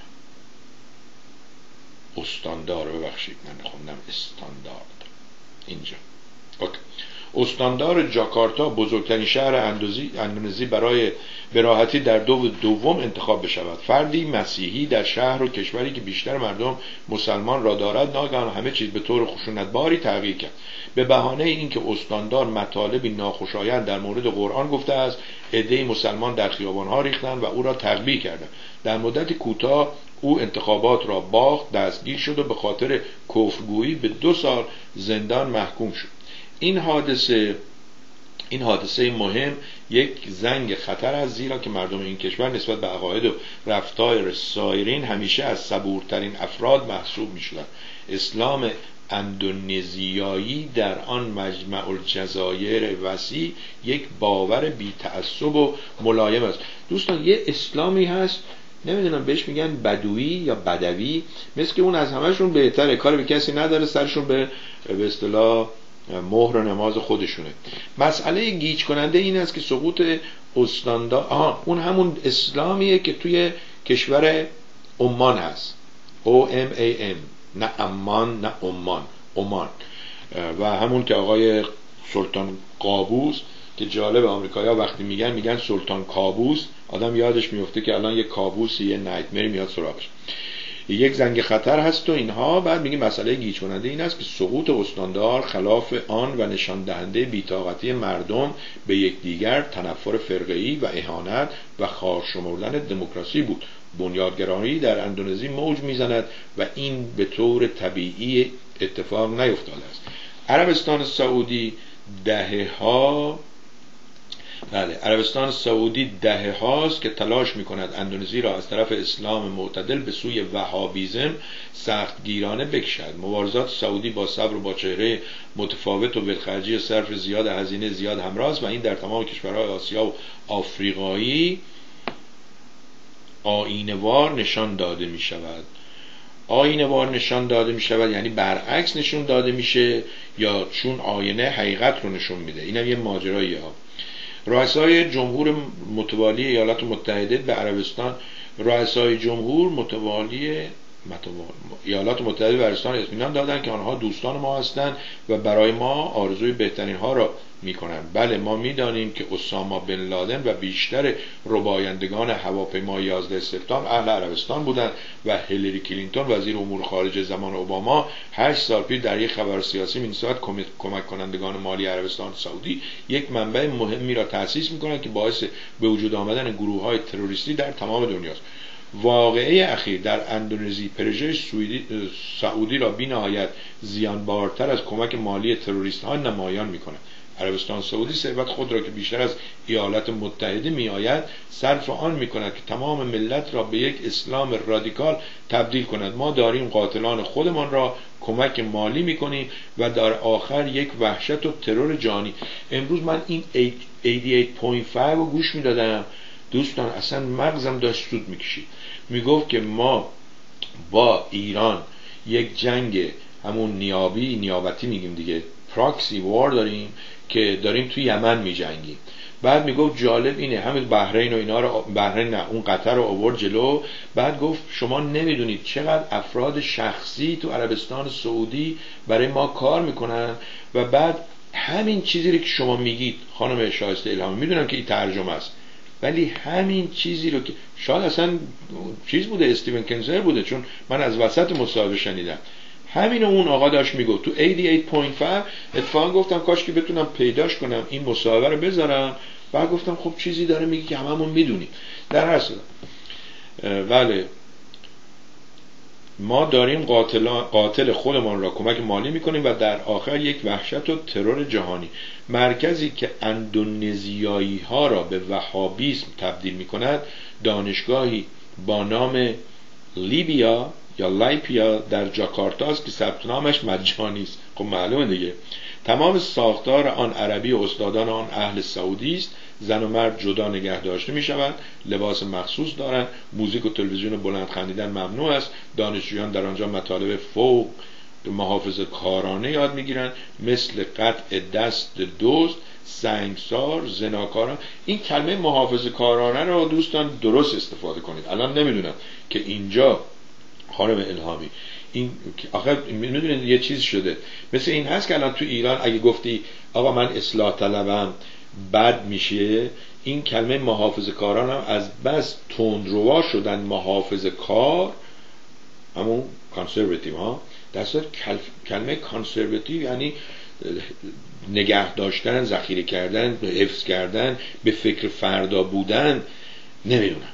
استاندار ببخشید من خوندم استاندارد اینجا اوکی. استاندار جاکارتا بزرگترین شهر اندونزی برای براحتی در دو دوم انتخاب بشود. فردی مسیحی در شهر و کشوری که بیشتر مردم مسلمان را دارد ناگهان همه چیز به طور خشونتباری تغییر کرد. به بهانه اینکه استاندار مطالبی ناخوشایند در مورد قرآن گفته است، عده‌ای مسلمان در خیابان‌ها ریختند و او را تغییر کردند. در مدت کوتاه او انتخابات را باخت، دستگیر شد و به خاطر کفرگویی به دو سال زندان محکوم شد. این حادثه این حادثه مهم یک زنگ خطر است، زیرا که مردم این کشور نسبت به عقاید و رفتار سایرین همیشه از صبورترین افراد محسوب می‌شدند. اسلام اندونزیایی در آن مجمع الجزایر وسیع یک باور بی تعصب و ملایم است. دوستان یه اسلامی هست نمیدونم بهش میگن بدوی یا بدوی، مثل که اون از همهشون بهتره، کار به کسی نداره، سرشون به به اصطلاح مهر نماز خودشونه. مسئله گیج کننده این است که سقوط استاندار آها اون همون اسلامیه که توی کشور عمان هست، او ام ای ام، نه عمان نه عمان، عمان. و همون که آقای سلطان قابوس که جالب آمریکایی‌ها وقتی میگن میگن سلطان کابوس، آدم یادش میفته که الان یه کابوس یه نایتمر میاد سراغش. یک زنگ خطر هست و اینها. بعد میگه مسئله گیج کننده این است که سقوط استاندار خلاف آن و نشان دهنده بی‌طاقتی مردم به یکدیگر، تنفر فرقه‌ای و اهانت و خوار شمردن دموکراسی بود. بنیادگرایی در اندونزی موج میزند و این به طور طبیعی اتفاق نیفتاده است. عربستان سعودی دهه ها بله عربستان سعودی دهه هاست که تلاش میکند اندونزی را از طرف اسلام معتدل به سوی وهابیزم سختگیرانه بکشد. مبارزات سعودی با صبر و با چهره متفاوت و ولخرجی صرف زیاد هزینه زیاد همراه است و این در تمام کشورهای آسیا و آفریقایی آیینه‌وار نشان داده می شود. آیینه‌وار نشان داده می شود یعنی برعکس نشون داده میشه یا چون آینه حقیقت رو نشون میده. اینم یه ماجراییه ها. رؤسای جمهور متوالی ایالات متحده به عربستان رؤسای جمهور متوالی ایالات متحده به عربستان اطمینان دادند که آنها دوستان ما هستند و برای ما آرزوی بهترین ها را میکنند. بله ما میدانیم که اسامه بن لادن و بیشتر ربایندگان هواپیمای یازده سپتامبر اهل عربستان بودند و هیلاری کلینتون وزیر امور خارجه زمان اوباما هشت سال پیش در یک خبر سیاسی می‌نویسد کمک کنندگان مالی عربستان سعودی یک منبع مهمی را تأسیس میکنند که باعث به وجود آمدن گروه‌های تروریستی در تمام دنیاست. واقعه اخیر در اندونزی پروژه سعودی را بی‌نهایت زیانبارتر از کمک مالی تروریست ها نمایان می‌کند. عربستان سعودی ثروت خود را که بیشتر از ایالات متحده می‌آید صرف آن می‌کند که تمام ملت را به یک اسلام رادیکال تبدیل کند. ما داریم قاتلان خودمان را کمک مالی می‌کنیم و در آخر یک وحشت و ترور جانی. امروز من این هشتاد و هشت و پنج رو گوش می‌دادم دوستان، اصلا مغزم داشت سود می‌کشید. میگفت که ما با ایران یک جنگ همون نیابی نیابتی میگیم دیگه پراکسی وار داریم که داریم توی یمن میجنگیم. بعد میگفت جالب اینه همین بحرین و اینا رو بحرین نه اون قطر رو آورد جلو. بعد گفت شما نمیدونید چقدر افراد شخصی تو عربستان سعودی برای ما کار میکنن و بعد همین چیزی رو که شما میگید خانم شایسته الهامی، میدونم که این ترجمه است ولی همین چیزی رو که شاید اصلا چیز بوده استیون کنزر بوده چون من از وسط مصاحبه شنیدم همین اون آقا داشت میگفت تو هشتاد و هشت و پنج. اتفاقا گفتم کاش که بتونم پیداش کنم این مصاحبه رو بذارم. بعد گفتم خب چیزی داره میگه که هممون میدونیم. در اصل ولی ما داریم قاتل قاتل خودمان را کمک مالی میکنیم و در آخر یک وحشت و ترور جهانی. مرکزی که اندونزیایی ها را به وهابیسم تبدیل میکند دانشگاهی با نام لیبیا یا لایپیا در جاکارتا است که ثبت نامش مجانی است. خب معلومه دیگه. تمام ساختار آن عربی و استادان آن اهل سعودی است. زن و مرد جدا نگه داشته می شوند، لباس مخصوص دارند، موزیک و تلویزیون بلند خندیدن ممنوع است. دانشجویان در آنجا مطالب فوق محافظه کارانه یاد می گیرند مثل قطع دست دزد، سنگسار، زناکاران. این کلمه محافظه کارانه رو دوستان درست استفاده کنید. الان نمیدونم که اینجا خانم الهامی این آخر میدونید یه چیز شده مثل این هست که الان تو ایران اگه گفتی آقا من اصلاح طلبم بد میشه، این کلمه محافظه کاران هم از بس تندروا شدن محافظه کار همون کانسرواتیو ها. در صورت کلمه کانسرواتیو یعنی نگه داشتن، ذخیره کردن، حفظ کردن، به فکر فردا بودن. نمیدونم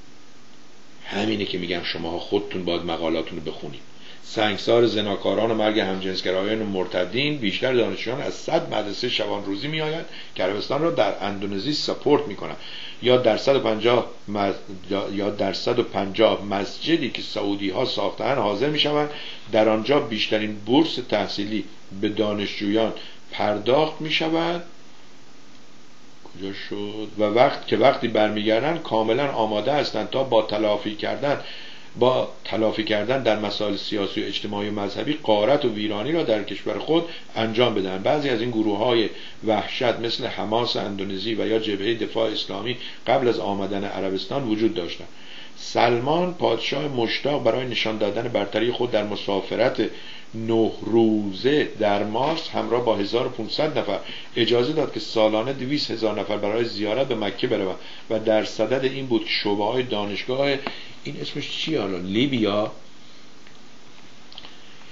همینه که میگم شما خودتون باید مقالاتون رو بخونید. سنگسار، زناکاران و مرگ همجنسگرایان و مرتدین. بیشتر دانشجویان از صد مدرسه شبان روزی میآیند که عربستان را در اندونزی ساپورت میکنند. یا در صد و پنجاه مز... یا در صد و پنجاه مسجدی که سعودی ها ساختند حاضر میشوند. در آنجا بیشترین بورس تحصیلی به دانشجویان پرداخت میشود. کجا شد؟ و وقت که وقتی برمیگردن کاملا آماده هستند تا با تلافی کردن با تلافی کردن در مسائل سیاسی و اجتماعی و مذهبی غارت و ویرانی را در کشور خود انجام بدهند. بعضی از این گروه‌های وحشت مثل حماس اندونزی و یا جبهه دفاع اسلامی قبل از آمدن عربستان وجود داشتند. سلمان پادشاه مشتاق برای نشان دادن برتری خود در مسافرت نه روزه در مارس همراه با هزار و پانصد نفر اجازه داد که سالانه دویست هزار نفر برای زیارت به مکه بروند و در صدد این بود که شعبه‌های دانشگاه این اسمش چیه حالا لیبیا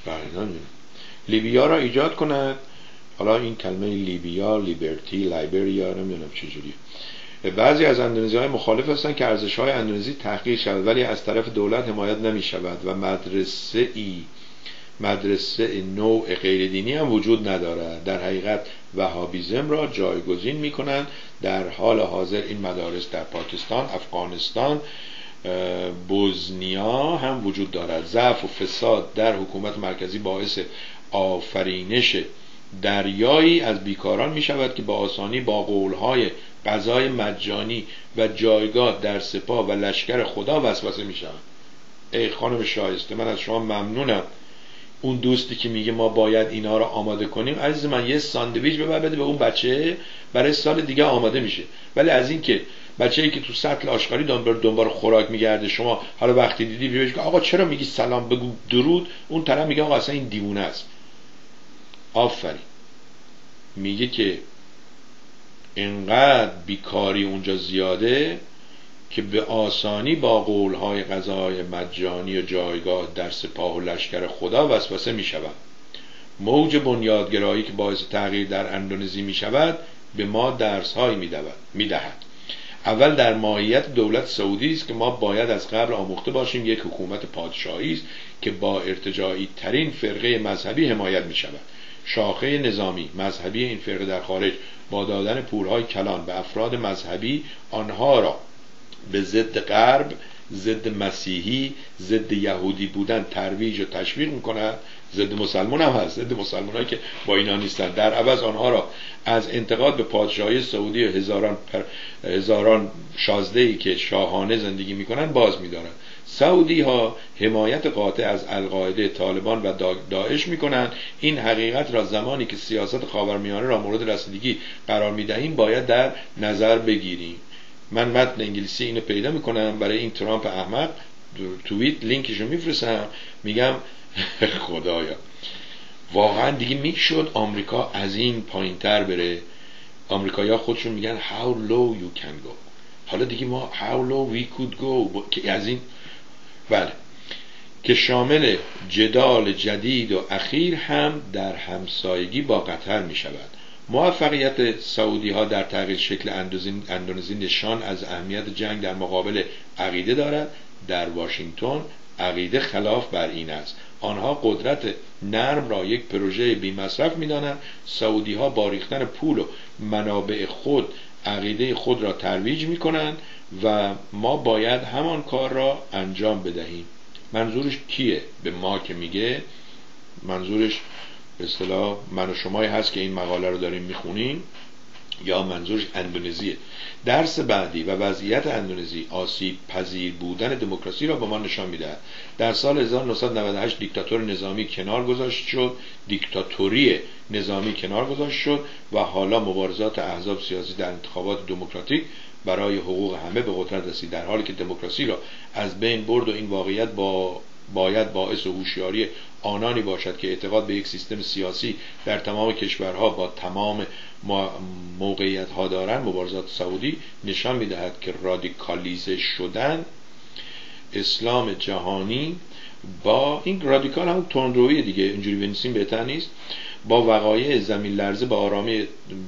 بله نمیدونم. لیبیا را ایجاد کند. حالا این کلمه لیبیا، لیبرتی، لایبریا نمیدونم چجوریه. بعضی از اندونزی‌های مخالف هستند که ارزش‌های اندونزی تحقیر شود ولی از طرف دولت حمایت نمی‌شود و مدرسه ای مدرسه نوع غیر دینی هم وجود ندارد. در حقیقت وهابیزم را جایگزین می‌کنند. در حال حاضر این مدارس در پاکستان، افغانستان، بوزنیا هم وجود دارد. ضعف و فساد در حکومت مرکزی باعث آفرینش دریایی از بیکاران می شود که با آسانی با قولهای غذای مجانی و جایگاه در سپاه و لشکر خدا وسوسه می شود. ای خانم شایسته، من از شما ممنونم. اون دوستی که میگه ما باید اینا رو آماده کنیم، عزیز من یه ساندویچ ببر بده به اون بچه، برای سال دیگه آماده میشه. ولی از این که بچه‌ای که تو سطل آشغالی دنبال دنبال خوراک میگرده، شما حالا وقتی دیدی بهش که آقا چرا میگی سلام بگو درود، اون طرف میگه آقا اصلا این دیوونه است. آفرین. میگه که اینقدر بیکاری اونجا زیاده که به آسانی با قولهای غذای مجانی و جایگاه در سپاه و لشکر خدا وسوسه می شود. موج بنیادگرایی که باعث تغییر در اندونزی می شود به ما درس های می دهد. اول در ماهیت دولت سعودی است که ما باید از قبل آموخته باشیم یک حکومت پادشاهی است که با ارتجاعی ترین فرقه مذهبی حمایت می شود. شاخه نظامی مذهبی این فرقه در خارج با دادن پولهای کلان به افراد مذهبی آنها را به ضد غرب، ضد مسیحی، ضد یهودی بودن ترویج و تشویق میکند. ضد مسلمان هم هست، ضد مسلمانایی که با اینا نیستن. در عوض آنها را از انتقاد به پادشاهی سعودی و هزاران پر هزاران شازده‌ای که شاهانه زندگی میکنن باز میدارند. سعودی ها حمایت قاطع از القاعده، طالبان و داعش میکنند. این حقیقت را زمانی که سیاست خاورمیانه را مورد رسیدگی قرار میدهیم باید در نظر بگیریم. من متن انگلیسی اینو پیدا میکنم برای این ترامپ احمق، توییت لینکشو میفرستم، میگم خدایا واقعا دیگه میشد آمریکا از این پایینتر بره. آمریکایی‌ها خودشون میگن how low you can go. حالا دیگه ما how low we could go که از این بله که شامل جدال جدید و اخیر هم در همسایگی با قطر می شود. موفقیت سعودی ها در تغییر شکل اندونزی نشان از اهمیت جنگ در مقابل عقیده دارد. در واشنگتن عقیده خلاف بر این است. آنها قدرت نرم را یک پروژه بی مصرف می دانند. سعودی ها با ریختن پول و منابع خود عقیده خود را ترویج می کنند و ما باید همان کار را انجام بدهیم. منظورش کیه؟ به ما که میگه منظورش به اصطلاح من و شمایی هست که این مقاله رو داریم میخونیم، یا منظورش اندونزیه؟ درس بعدی و وضعیت اندونزی آسیب پذیر بودن دموکراسی را به ما نشان میدهد. در سال هزار و نهصد و نود و هشت دیکتاتور نظامی کنار گذاشت شد، دیکتاتوری نظامی کنار گذاشت شد و حالا مبارزات احزاب سیاسی در انتخابات دموکراتیک برای حقوق همه به قدرت رسید. در حالی که دموکراسی را از بین برد و این واقعیت با باید باعث هوشیاری آنانی باشد که اعتقاد به یک سیستم سیاسی در تمام کشورها با تمام موقعیت ها دارند. مبارزات سعودی نشان میدهد که رادیکالیزه شدن اسلام جهانی با این رادیکال هم تندرویی دیگه، اینجوری بنویسیم بهتر نیست، با وقایع زمین لرزه به آرامی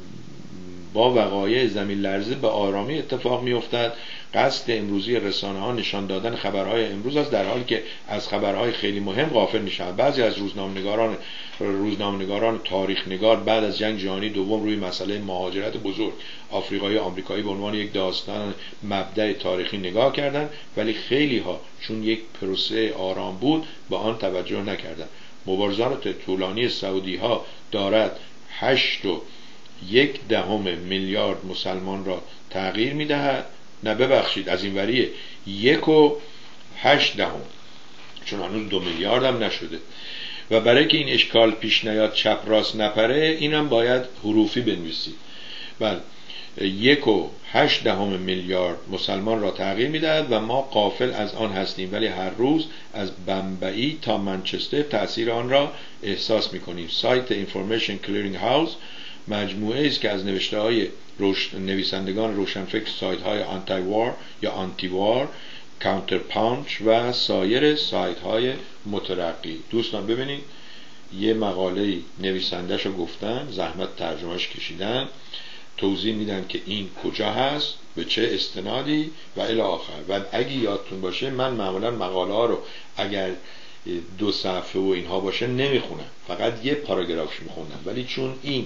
با وقایع زمین لرزه به آرامی اتفاق میافتد. قصد امروزی رسانه ها نشان دادن خبرهای امروز است، در حالی که از خبرهای خیلی مهم غافل میشن. بعضی از روزنامه‌نگاران روزنامه‌نگاران تاریخ نگار بعد از جنگ جهانی دوم روی مسئله مهاجرت بزرگ آفریقایی آمریکایی به عنوان یک داستان مبدأ تاریخی نگاه کردند، ولی خیلی ها چون یک پروسه آرام بود به آن توجه نکردند. مبارزات طولانی سعودی ها دارد هشت و یک دهم میلیارد مسلمان را تغییر میدهد. نه ببخشید از این وریه یک و هشت دهم، چون هنوز دو میلیارد هم نشده. و برای که این اشکال پیش نیاد چپ راست نپره اینم باید حروفی بنویسید. بله، یک و هشت دهم میلیارد مسلمان را تغییر میدهد و ما غافل از آن هستیم، ولی هر روز از بمبئی تا منچستر تأثیر آن را احساس میکنیم. سایت اینفورمیشن کلیرینگ هاوس مجموعه است که از نوشته های روش... نویسندگان روشنفکر سایت های آنتی وار یا آنتی وار کانتر پانچ و سایر سایت های مترقی. دوستان ببینید یه مقاله نویسندش رو گفتن، زحمت ترجمهش کشیدن، توضیح میدن که این کجا هست، به چه استنادی و الی آخر. و اگه یادتون باشه من معمولا مقاله ها رو اگر دو صفحه و اینها باشه نمیخونم، فقط یه پاراگرافش میخونم، ولی چون این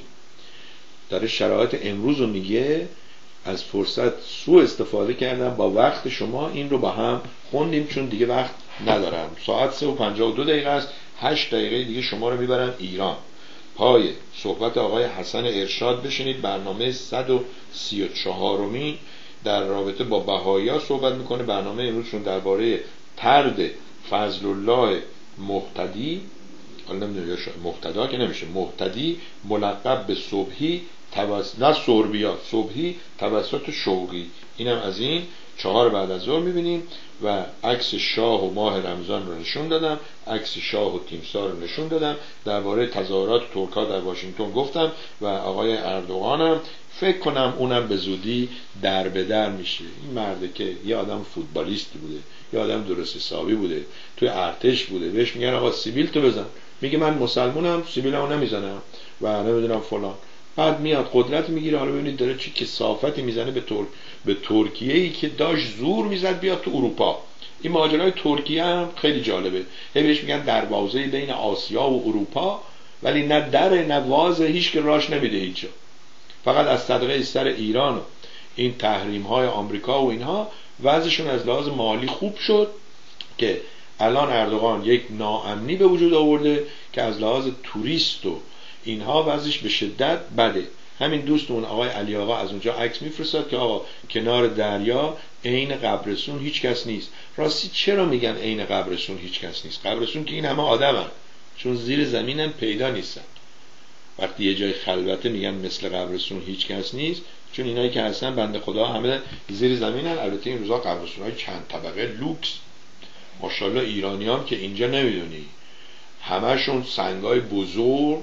داره شرایط امروز رو میگه از فرصت سوء استفاده کردم، با وقت شما این رو با هم خوندیم چون دیگه وقت ندارم. ساعت سه و پنجاه و دو دقیقه است، هشت دقیقه دیگه شما رو میبرم ایران. پای صحبت آقای حسن ارشاد بشینید. برنامه صد و سی و چهارمین در رابطه با بهائی‌ها صحبت میکنه. برنامه امروزشون درباره طرد فضل الله مهتدی، حالا نمیدونم مهتدا که نمیشه، مهتدی ملقب به صبحی توسط نه سوربیا صبحی توسط شوقی. اینم از این چهار بعد از ظهر میبینیم. و عکس شاه و ماه رمضان رو نشون دادم، عکس شاه و تیمسار رو نشون دادم، درباره تظاهرات ترک‌ها در واشنگتن گفتم و آقای اردوغانم فکر کنم اونم به زودی در به در میشه. این مرده که یه آدم فوتبالیستی بوده، یه آدم درست حسابی بوده، توی ارتش بوده، بهش میگن آقا سیبیل تو بزن، میگه من مسلمونم سیبیلمو نمیزنم و نمیدونم فلان. بعد میاد قدرت میگیره. حالا ببینید داره چه کثافتی میزنه به ترک به ترکیه ای که داشت زور میزد بیاد تو اروپا. این ماجرای ترکیه هم خیلی جالبه. هی بهش میگن دروازه بین آسیا و اروپا، ولی نه در نه واز، هیچ که راش نمیده هیچ. فقط از صدقه سر ایران و این تحریم های آمریکا و اینها وضعشون از لحاظ مالی خوب شد که الان اردوغان یک ناامنی به وجود آورده که از لحاظ توریست و اینها وضعش به شدت بده. همین دوستمون آقای علی آقا از اونجا عکس میفرستاد که آقا کنار دریا عین قبرستون هیچ کس نیست. راستی چرا میگن عین قبرستون هیچ کس نیست؟ قبرستون که این همه آدمن، چون زیر زمینن پیدا نیستن. وقتی یه جای خلوته میگن مثل قبرستون هیچ کس نیست، چون اینایی که هستن بنده خدا همه زیر زمینن. البته این روزا قبرستونای چند طبقه لوکس ماشاءالله ایرانیام که اینجا نمیدونی همشون سنگای بزرگ.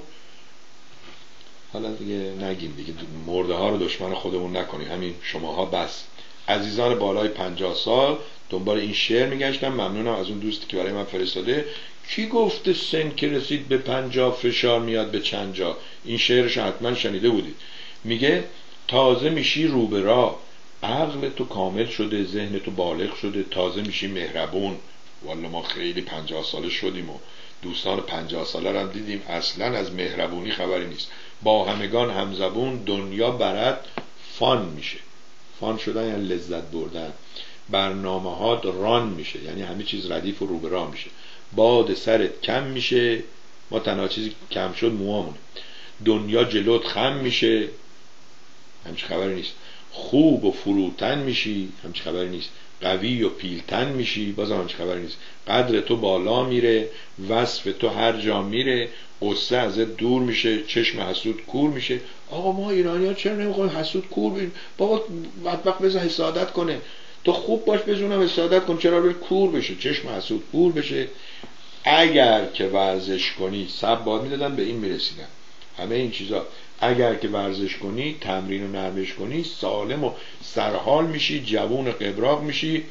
حالا دیگه نگیم دیگه، مرده ها رو دشمن خودمون نکنیم، همین شماها بس. عزیزان بالای پنجاه سال دنبال این شعر میگشتم. ممنونم از اون دوستی که برای من فرستاده. کی گفته سن که رسید به پنجاه فشار میاد به چند جا؟ این شعرش حتما شنیده بودید. میگه تازه میشی رو به راه، عقل تو کامل شده، ذهن تو بالغ شده، تازه میشی مهربون. والا ما خیلی پنجاه ساله شدیم و دوستان پنجاه ساله رو هم دیدیم اصلا از مهربونی خبری نیست. با همگان همزبون دنیا برات فان میشه. فان شدن یعنی لذت بردن. برنامه ها ران میشه، یعنی همه چیز ردیف و رو به راه میشه. باد سرت کم میشه، ما تنها چیزی کم شد موامونه. دنیا جلوت خم میشه، همچه خبری نیست. خوب و فروتن میشی، همچه خبری نیست. قوی و پیلتن میشی، بازم همچه خبری نیست. قدر تو بالا میره، وصف تو هر جا میره، قصه ازت دور میشه، چشم حسود کور میشه. آقا ما ایرانی ها چرا نمیخوایم حسود کور بشیم؟ بابا بدبخت بذار حسادت کنه، تو خوب باش بزونم حسادت کن، چرا بر کور بشه، چشم حسود کور بشه. اگر که ورزش کنی، سب باد میدادم به این میرسیدم همه این چیزا. اگر که ورزش کنی، تمرین و نرمش کنی، سالم و سرحال میشی، جوون و قبراق میشی،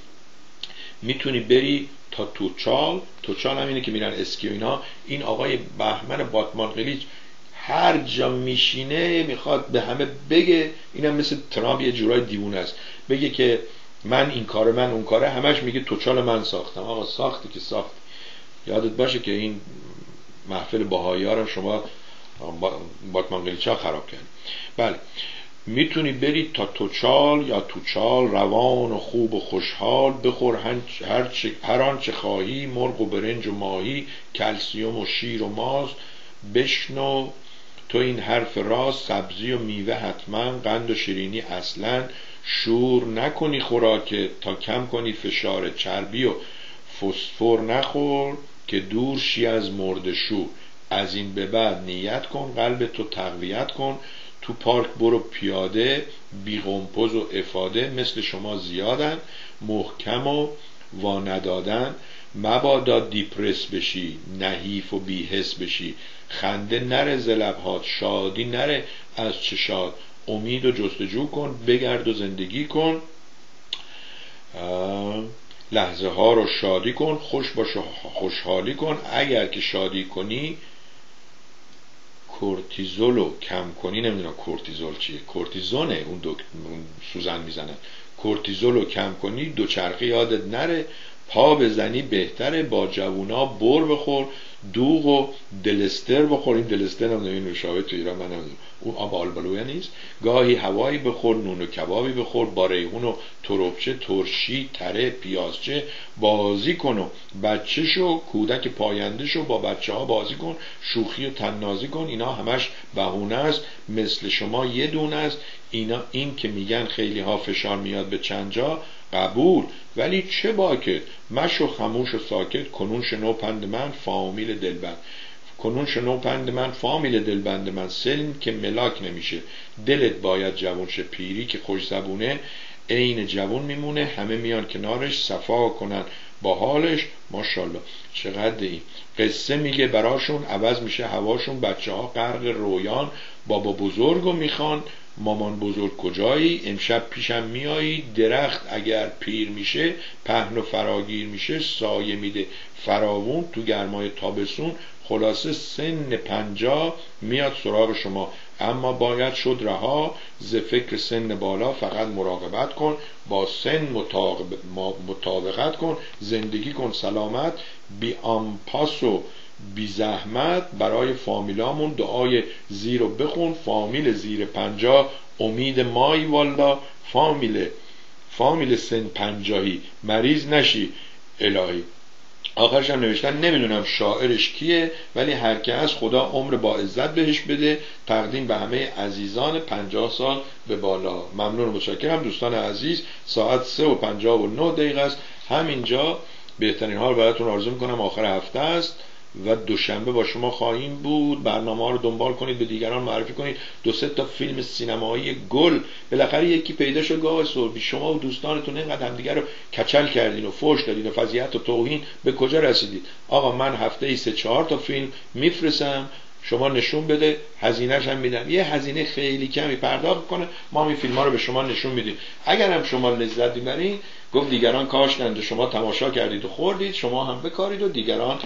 میتونی بری تا توچال. توچال همینه که میرن اسکی و اینا. این آقای بهمن باتمان قلیچ هر جا میشینه میخواد به همه بگه، اینم مثل ترامپ یه جورای دیوونه است، بگه که من این کاره من اون کاره، همش میگه توچال من ساختم. آقا ساختی که ساختی. یادت باشه که این محفل بهایی ها رو شما باتمان قلیچ ها خراب کردی. بله، میتونی بری تا توچال یا توچال، روان و خوب و خوشحال، بخور هر, هر آنچه خواهی، مرغ و برنج و ماهی، کلسیوم و شیر و ماست. بشنو تو این حرف راست، سبزی و میوه حتما، قند و شیرینی اصلا. شور نکنی خوراک تا کم کنی فشار، چربی و فسفر نخور که دور شی از مرد شور. از این به بعد نیت کن، قلب تو تقویت کن. تو پارک برو پیاده، بی غمپز و افاده مثل شما زیادن، محکم و واندادن. مبادا دیپرس بشی، نحیف و بی‌حس بشی. خنده نره ز لب‌هات، شادی نره از چشات. امید و جستجو کن، بگرد و زندگی کن. لحظه ها رو شادی کن، خوش باش و خوشحالی کن. اگر که شادی کنی کورتیزول رو کم کنی، نمیدونم کورتیزول چیه، کورتیزونه اون, دو... اون سوزن میزنن، کورتیزول رو کم کنی دوچرخه یادت نره، پا بزنی بهتره. با جوونا بر بخور، دوغ و دلستر بخور. این دلستر نمیدونم این نوشابه تو ایران من نمیدونم، اون آب آلبالویه نیست. گاهی هوایی بخور، نون و کبابی بخور، با ریحون و تربچه، ترشی، تره، پیازچه بازی کن و بچه شو، کودک پاینده شو، با بچه ها بازی کن، شوخی و تنازی کن. اینا همش بهونه است، مثل شما یه دونه است. اینا این که میگن خیلی ها فشار میاد به چند جا، قبول، ولی چه باکت، مشو خموش و ساکت. کنون شنو پند من فامیل دلبند، کنون شنو پند من فامیل دلبند من. سلم که ملاک نمیشه، دلت باید جوون شه. پیری که خوش زبونه عین جوون میمونه، همه میان کنارش صفا کنن با حالش. ماشاءالله چقدر این قصه میگه براشون، عوض میشه هواشون. بچه ها غرق رویان، بابا بزرگو میخوان، مامان بزرگ کجایی، امشب پیشم میایی. درخت اگر پیر میشه پهن و فراگیر میشه، سایه میده فراوون تو گرمای تابستون. خلاصه سن پنجاه میاد سراغ شما، اما باید شد رها ز فکر سن بالا. فقط مراقبت کن، با سن مطابقت کن، زندگی کن سلامت، بی آمپاس و بی زحمت. برای فامیلامون دعای زیر رو بخون، فامیل زیر پنجاه امید مایی والا. فامیل فامیل سن پنجاهی مریض نشی الهی. آخرش هم نوشتن نمیدونم شاعرش کیه، ولی هر که از خدا عمر با عزت بهش بده. تقدیم به همه عزیزان پنجاه سال به بالا. ممنون و متشکرم دوستان عزیز. ساعت سه و پنجاه و نه دقیقه است. همینجا بهترین حال براتون آرزو میکنم. آخر هفته است و دوشنبه با شما خواهیم بود. برنامه ها رو دنبال کنید، به دیگران معرفی کنید. دو سه تا فیلم سینمایی گل بالاخره یکی پیدا شد. گاه سربی شما و دوستانتون اینقدر همدیگه رو کچل کردین و فحش دادین و فضیحت و توهین، به کجا رسیدید؟ آقا من هفته ای سه چهار تا فیلم میفرستم، شما نشون بده، هزینه‌ش هم میدم. یه هزینه خیلی کمی پرداخت کنه، ما این فیلم‌ها رو به شما نشون میدیم. اگر هم شما لذت میبرید، گفت دیگران کاشتند، شما تماشا کردید و خوردید، شما هم بکارید و دیگران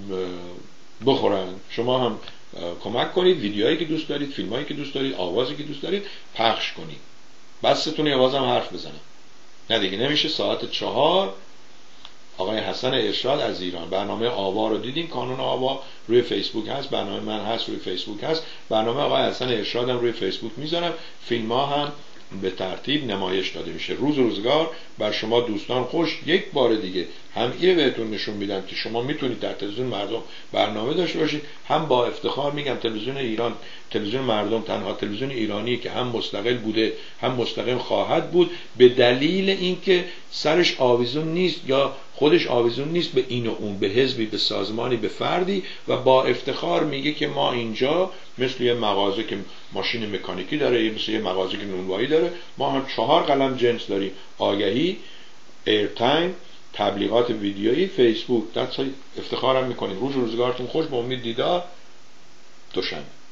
بخورن. شما هم کمک کنید، ویدیوهایی که دوست دارید، فیلمایی که دوست دارید، آوازی که دوست دارید پخش کنید. بستون یه آوازم حرف بزنم. نه دیگه نمیشه. ساعت چهار آقای حسن ارشاد از ایران. برنامه آوا رو دیدیم، کانون آوا روی فیسبوک هست، برنامه من هست روی فیسبوک هست، برنامه آقای حسن ارشاد هم روی فیسبوک میذارم. فیلم ها هم به ترتیب نمایش داده میشه. روز روزگار بر شما دوستان خوش. یک بار دیگه هم اینو بهتون نشون میدم که شما میتونید در تلویزیون مردم برنامه داشته باشید. هم با افتخار میگم تلویزیون ایران، تلویزیون مردم تنها تلویزیون ایرانی که هم مستقل بوده هم مستقل خواهد بود، به دلیل اینکه سرش آویزون نیست یا خودش آویزون نیست به این و اون، به حزبی، به سازمانی، به فردی، و با افتخار میگه که ما اینجا مثل یه مغازه که ماشین مکانیکی داره، مثل یه مغازه که نونوایی داره، ما هم چهار قلم جنس داریم: آگهی، ایرتایم، تبلیغات ویدیویی، فیسبوک. دست افتخارم میکنیم. روز روزگارتون خوش. با امید دیدار دوشنبه.